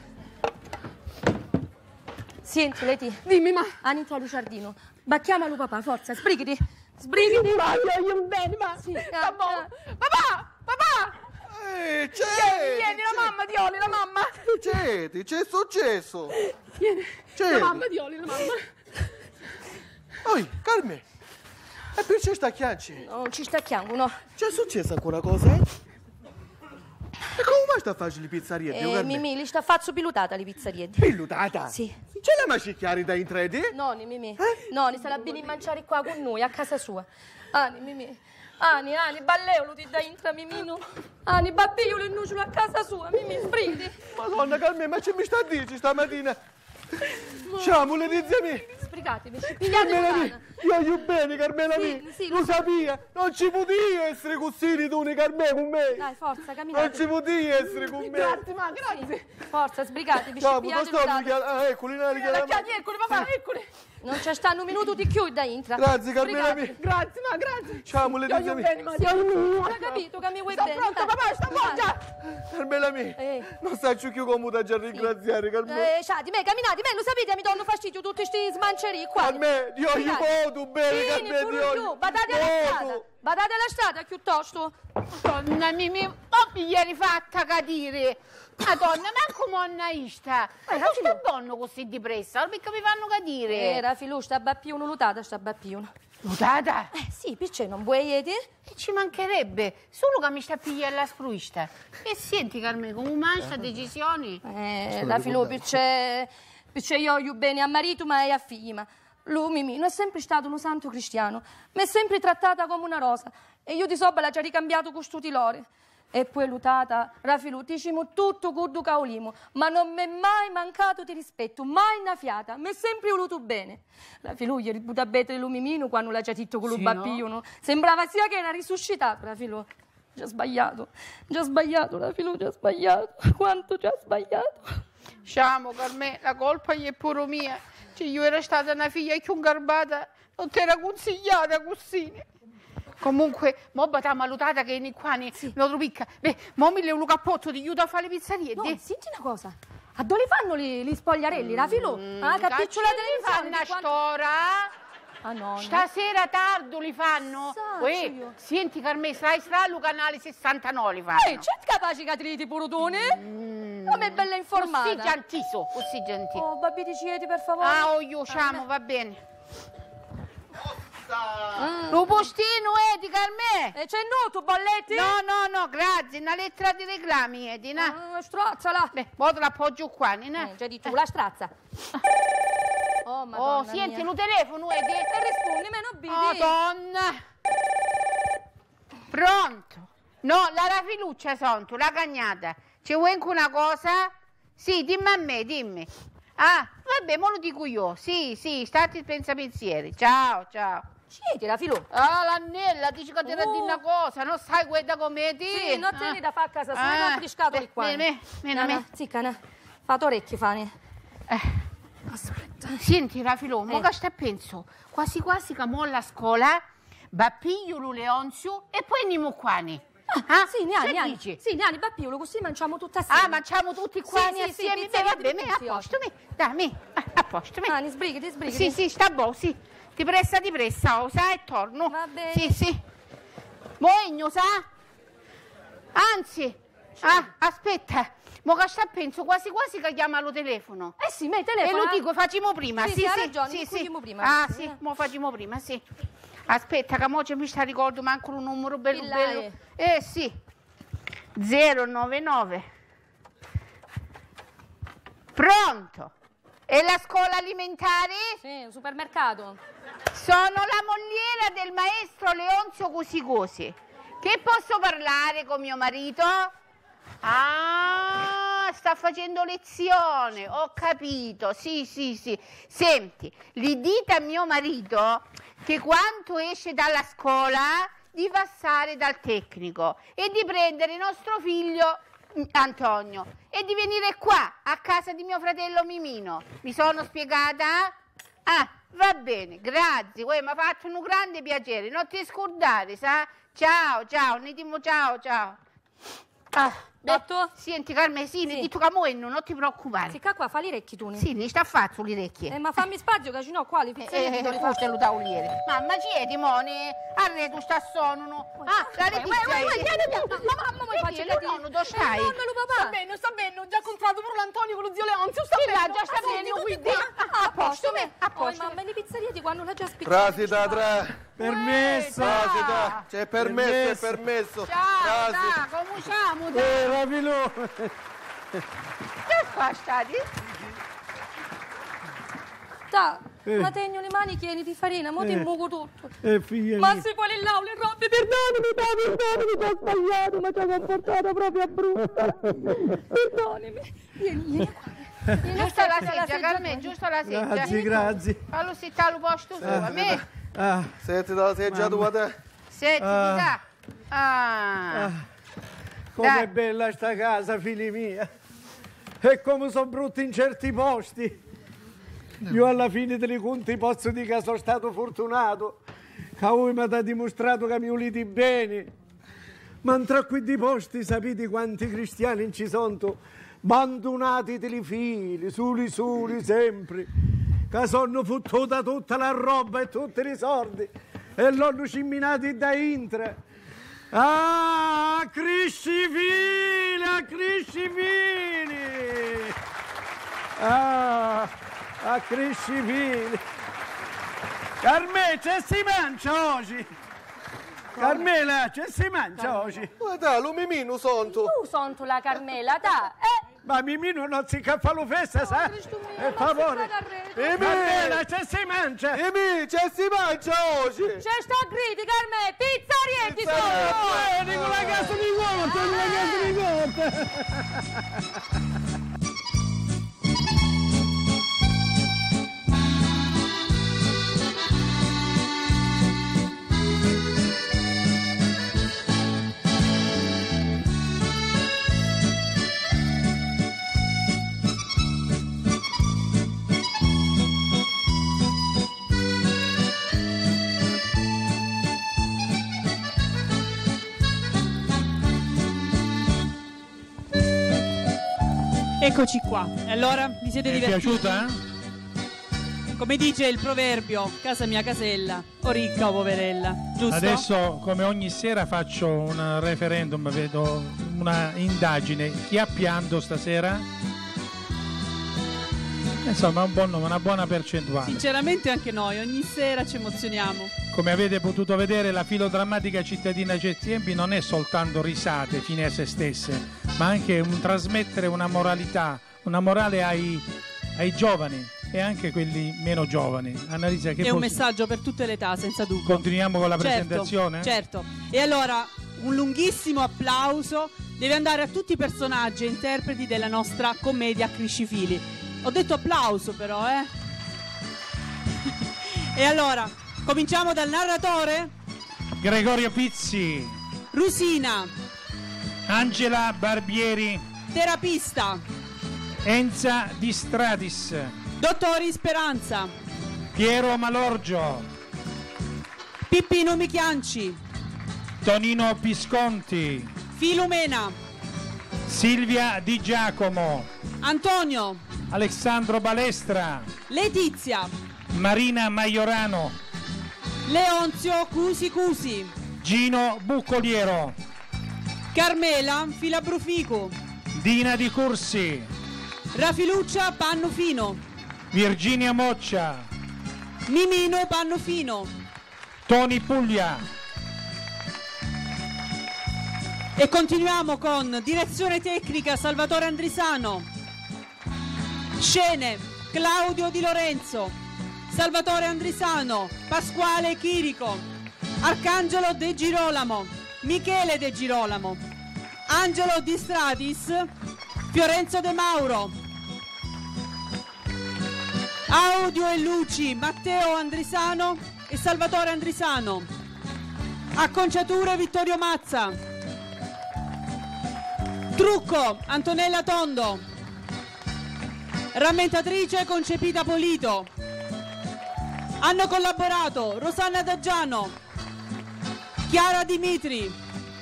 Senti, Leti. Dimmi, ma. Anita lo giardino. Bacchiamalo papà, forza, sbrigati. Ma io bene, ma. Sì. Papà! Vieni, la mamma di Oli, la mamma. C'è successo? Vieni, la mamma di Oli, la mamma. Oi, Carmen, e perché stacchianci? Non ci stacchiamo, no. C'è successo ancora cosa? E come mai sta a fare le pizzerie? Mimì, li sta a fazzo pilotata le pizzerie. Pilotata? Sì. Ce l'ha mai scicchiare da intredi? No, Mimì. No, ne sarà bene mangiare qua con noi, a casa sua. Mimì. Ani, balleolo ti da intra, Mimino. Ani, babbiolo e nucciolo a casa sua, Mimì, sbrigati. Madonna, Carmen, ma ce mi sta a dire stamattina? Ciao, Letizia mia. Sbrigatevi, ci pigliate lontana. Io voglio bene, Carmela mia. Sì, lo sapia. Non ci potevi essere così, tu, Carmen, con me. Dai, forza, camminate. Non ci potevi essere con me. Grazie, ma grazie. Sì. Forza, sbrigatevi, ci ciao, pigliate lontana. Eccoli, eccoli, papà, eccoli. Non c'è stanno un minuto di più da intra. Grazie, Carmela mia. Grazie, ma grazie. Ciao, Letizia mia. Ho capito che mi vuoi bene. Sto pronta, papà, sto pronta. Carmela mia. Non saccio più come da già ringraziare, Carmela. Ciao, me, camminate, me lo sapete, mi danno fastidio tutti questi smancerii qua. A me, io voto bene, Carmela. Badate alla strada, piuttosto. Madonna mia, ieri fatta cadere. Madonna, ma come annaista? Ma non sta buono così depressa, perché mi fanno cadere? Era filu, sta bappiuno, lutata, sta bappiuno. Lutata? Sì, perché non vuoi vedere? E ci mancherebbe, solo che mi sta pigliando la spruista. E senti, Carmen, come mangia decisioni? La filu, perché io bene a marito, ma è a figli, ma... Lui, Mimì, non è sempre stato un santo cristiano, mi è sempre trattata come una rosa. E io di sobba l'ho già ricambiato con sto tilore. E poi lutata, Rafilu, diciamo tutto curdo caolimo, ma non mi è mai mancato di rispetto, mai una fiata, mi è sempre voluto bene. Rafilu, ieri butta bene l'umimino quando l'ha già detto con lo babbio, no? Sembrava sia che era risuscitato, Rafilu. Già sbagliato, Rafilu, già sbagliato, quanto già sbagliato. Sciamo, Carmè, la colpa è pure mia. Cioè, io era stata una figlia più garbata, non ti era consigliata così. Comunque, mo battiamo allutata che è qua, lo tropicca. Beh, mo mi leo un cappotto, ti aiuto a fare le pizzerie. No, senti una cosa. A dove fanno gli spogliarelli, Rafilu? Capicciola li fanno una stora? Ah no. Stasera tardo li fanno. Senti Carmè, stai sul canale 69 li fanno. C'è capace che triti purutone? Ma è bella informata. Così gentile, così gentile. Oh, babbi ti cieti per favore. Io ciamo, va bene. Lo postino, Edi, Carmè. E c'è noto, bolletti? No, grazie. Una lettera di reclami, Edi, strazzala. Beh, poi te l'appoggio qua, già di tu, la strazza. Oh, Madonna senti, mia. lo telefono, Edi. E rispondi, meno bidi. Madonna. Pronto? No, la rafiluccia sonto, la cagnata. Ci vuoi anche una cosa? Sì, dimmi a me, dimmi. Vabbè, mo lo dico io. Sì, stati pensa pensieri. Ciao. Cieti, Rafilu. L'Annella, dici che ti era di una cosa, non sai quella come ti. Sì, non tieni da fare a casa sua, non ti scatoli qua. Me. Zicca, fate orecchie, fane. Aspetta. Senti, Rafilu, mo che sta penso? Quasi che mo alla scola, bappigliolo Leonzio e poi andiamo qua. Sì, Niani, bappiolo, così mangiamo tutti assieme. Mangiamo tutti qua assieme? Vabbè, me a posto, a posto. Ni sbrigati. Sì, sta buono, sì. Ti pressa, sa, e torno. Va bene. Sì. Mogno, sa? Anzi, aspetta, mo che sta penso, quasi che chiama lo telefono. Sì, me telefono. E lo dico, facciamo prima, sì. Hai ragione, facciamo prima. Sì, mo facciamo prima, sì. Aspetta, che mo mi sta ricordo manco un numero bello. Sì. 099. Pronto? E la scuola alimentare? Sì, un supermercato. Sono la mogliera del maestro Leonzio Cusicosi. Che posso parlare con mio marito? Sta facendo lezione, ho capito, sì. Senti, gli dite a mio marito che quando esce dalla scuola di passare dal tecnico e di prendere il nostro figlio Antonio e di venire qua a casa di mio fratello Mimino. Mi sono spiegata? Va bene, grazie, mi ha fatto un grande piacere, non ti scordare, sa? Ciao, ne dimo ciao. Detto? Senti Carmè, ne dico che non ti preoccupare. Sì, qua fa gli orecchi tu. Sì, li sta a fare sulle orecchie. Ma fammi spazio che ci no qua, li pizzerie ti forse lo tauliere. Mamma, cieti, mone, arredo sta sonno. La pizzeria. Mamma, vuoi faccio che nonno, dove stai? Nonno, papà. Sta bene, ho già incontrato pure l'Antonio con lo zio Leonzio, sta bene. Già sta bene, quindi. A posto. Mamma, le pizzerie di quando l'ha già spiccato. Trasita, Permesso. C'è permesso. Ciao, come siamo? Rafilu. Che fa stati? Ma tegno le mani chieni di farina, mo ti imbuco tutto. Figlia Ma mia. si vuole in l'aula, Robby, perdonami, ti ho sbagliato, ma ti ho comportato proprio a brutta. Perdonami. Vieni qua. Giusto la seggia, Carmen, giusto la seggia. Grazie. Fallo sittare al posto suo, a me. Senti dalla seggia tua te. Senti, ti Com'è bella sta casa, figli mia. E come sono brutti in certi posti. Io alla fine dei conti posso dire che sono stato fortunato. Che voi mi ha dimostrato che mi volete bene. Ma tra questi posti sapete quanti cristiani ci sono? Abbandonati dei figli, soli sempre. Che sono fottuta tutta la roba e tutti i soldi. E l'hanno cimminati da intra. Cresci figli! Cresci figli! Carmela, c'è si mangia oggi! Carmela, c'è si mangia oggi! Ma dai, lo Mimino sonto! Tu sonto la Carmela, Ma Mimì non si fa la festa, sa? Per favore. Mimì, c'è si mangia. Mimì, c'è si mangia oggi. C'è sta gridi, Carmè, pizzarietti sono. Con la casa di corte, con la casa di corte. Eccoci qua. E allora, vi siete divertiti? È piaciuta? Come dice il proverbio, casa mia casella, o ricca o poverella, giusto? Adesso, come ogni sera, faccio un referendum, vedo una indagine. Chi ha pianto stasera? Insomma, una buona percentuale. Sinceramente anche noi, ogni sera ci emozioniamo. Come avete potuto vedere, la filodrammatica cittadina Cettiempi non è soltanto risate fine a se stesse, ma anche un trasmettere una moralità, una morale ai giovani e anche quelli meno giovani. Annalisa, che è un messaggio per tutte le età, senza dubbio. Continuiamo con la presentazione? Certo. E allora un lunghissimo applauso deve andare a tutti i personaggi e interpreti della nostra commedia Criscifili. Ho detto applauso però, E allora, cominciamo dal narratore? Gregorio Pizzi. Rusina. Angela Barbieri. Terapista. Enza Di Stratis. Dottori Speranza. Piero Malorgio. Pippino Michianci. Tonino Pisconti. Filumena. Silvia Di Giacomo. Antonio. Alessandro Balestra. Letizia. Marina Maiorano. Leonzio Cusi. Gino Buccoliero. Carmela Filabrufico. Dina Di Cursi. Rafiluccia Pannufino. Virginia Moccia. Mimino Pannufino. Toni Puglia. E continuiamo con direzione tecnica Salvatore Andrisano. Scene Claudio Di Lorenzo, Salvatore Andrisano, Pasquale Chirico, Arcangelo De Girolamo, Michele De Girolamo, Angelo Di Stratis, Fiorenzo De Mauro. Audio e luci Matteo Andrisano e Salvatore Andrisano. Acconciature Vittorio Mazza. Trucco Antonella Tondo. Rammentatrice Concepita Polito. Hanno collaborato Rosanna D'Aggiano, Chiara Dimitri,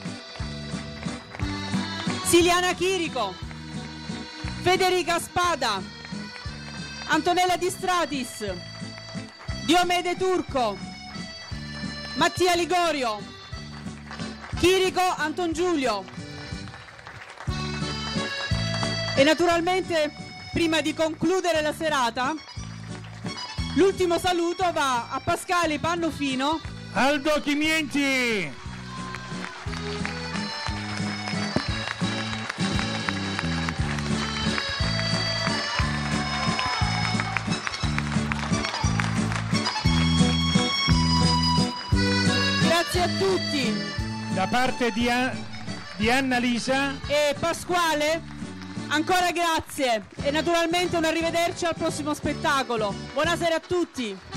Siliana Chirico, Federica Spada, Antonella Di Stratis, Diomede Turco, Mattia Ligorio, Chirico Anton Giulio. E naturalmente, prima di concludere la serata, l'ultimo saluto va a Pasquale Pannufino, Aldo Chimienti, grazie a tutti. Da parte di Annalisa e Pasquale, ancora grazie e naturalmente un arrivederci al prossimo spettacolo. Buonasera a tutti.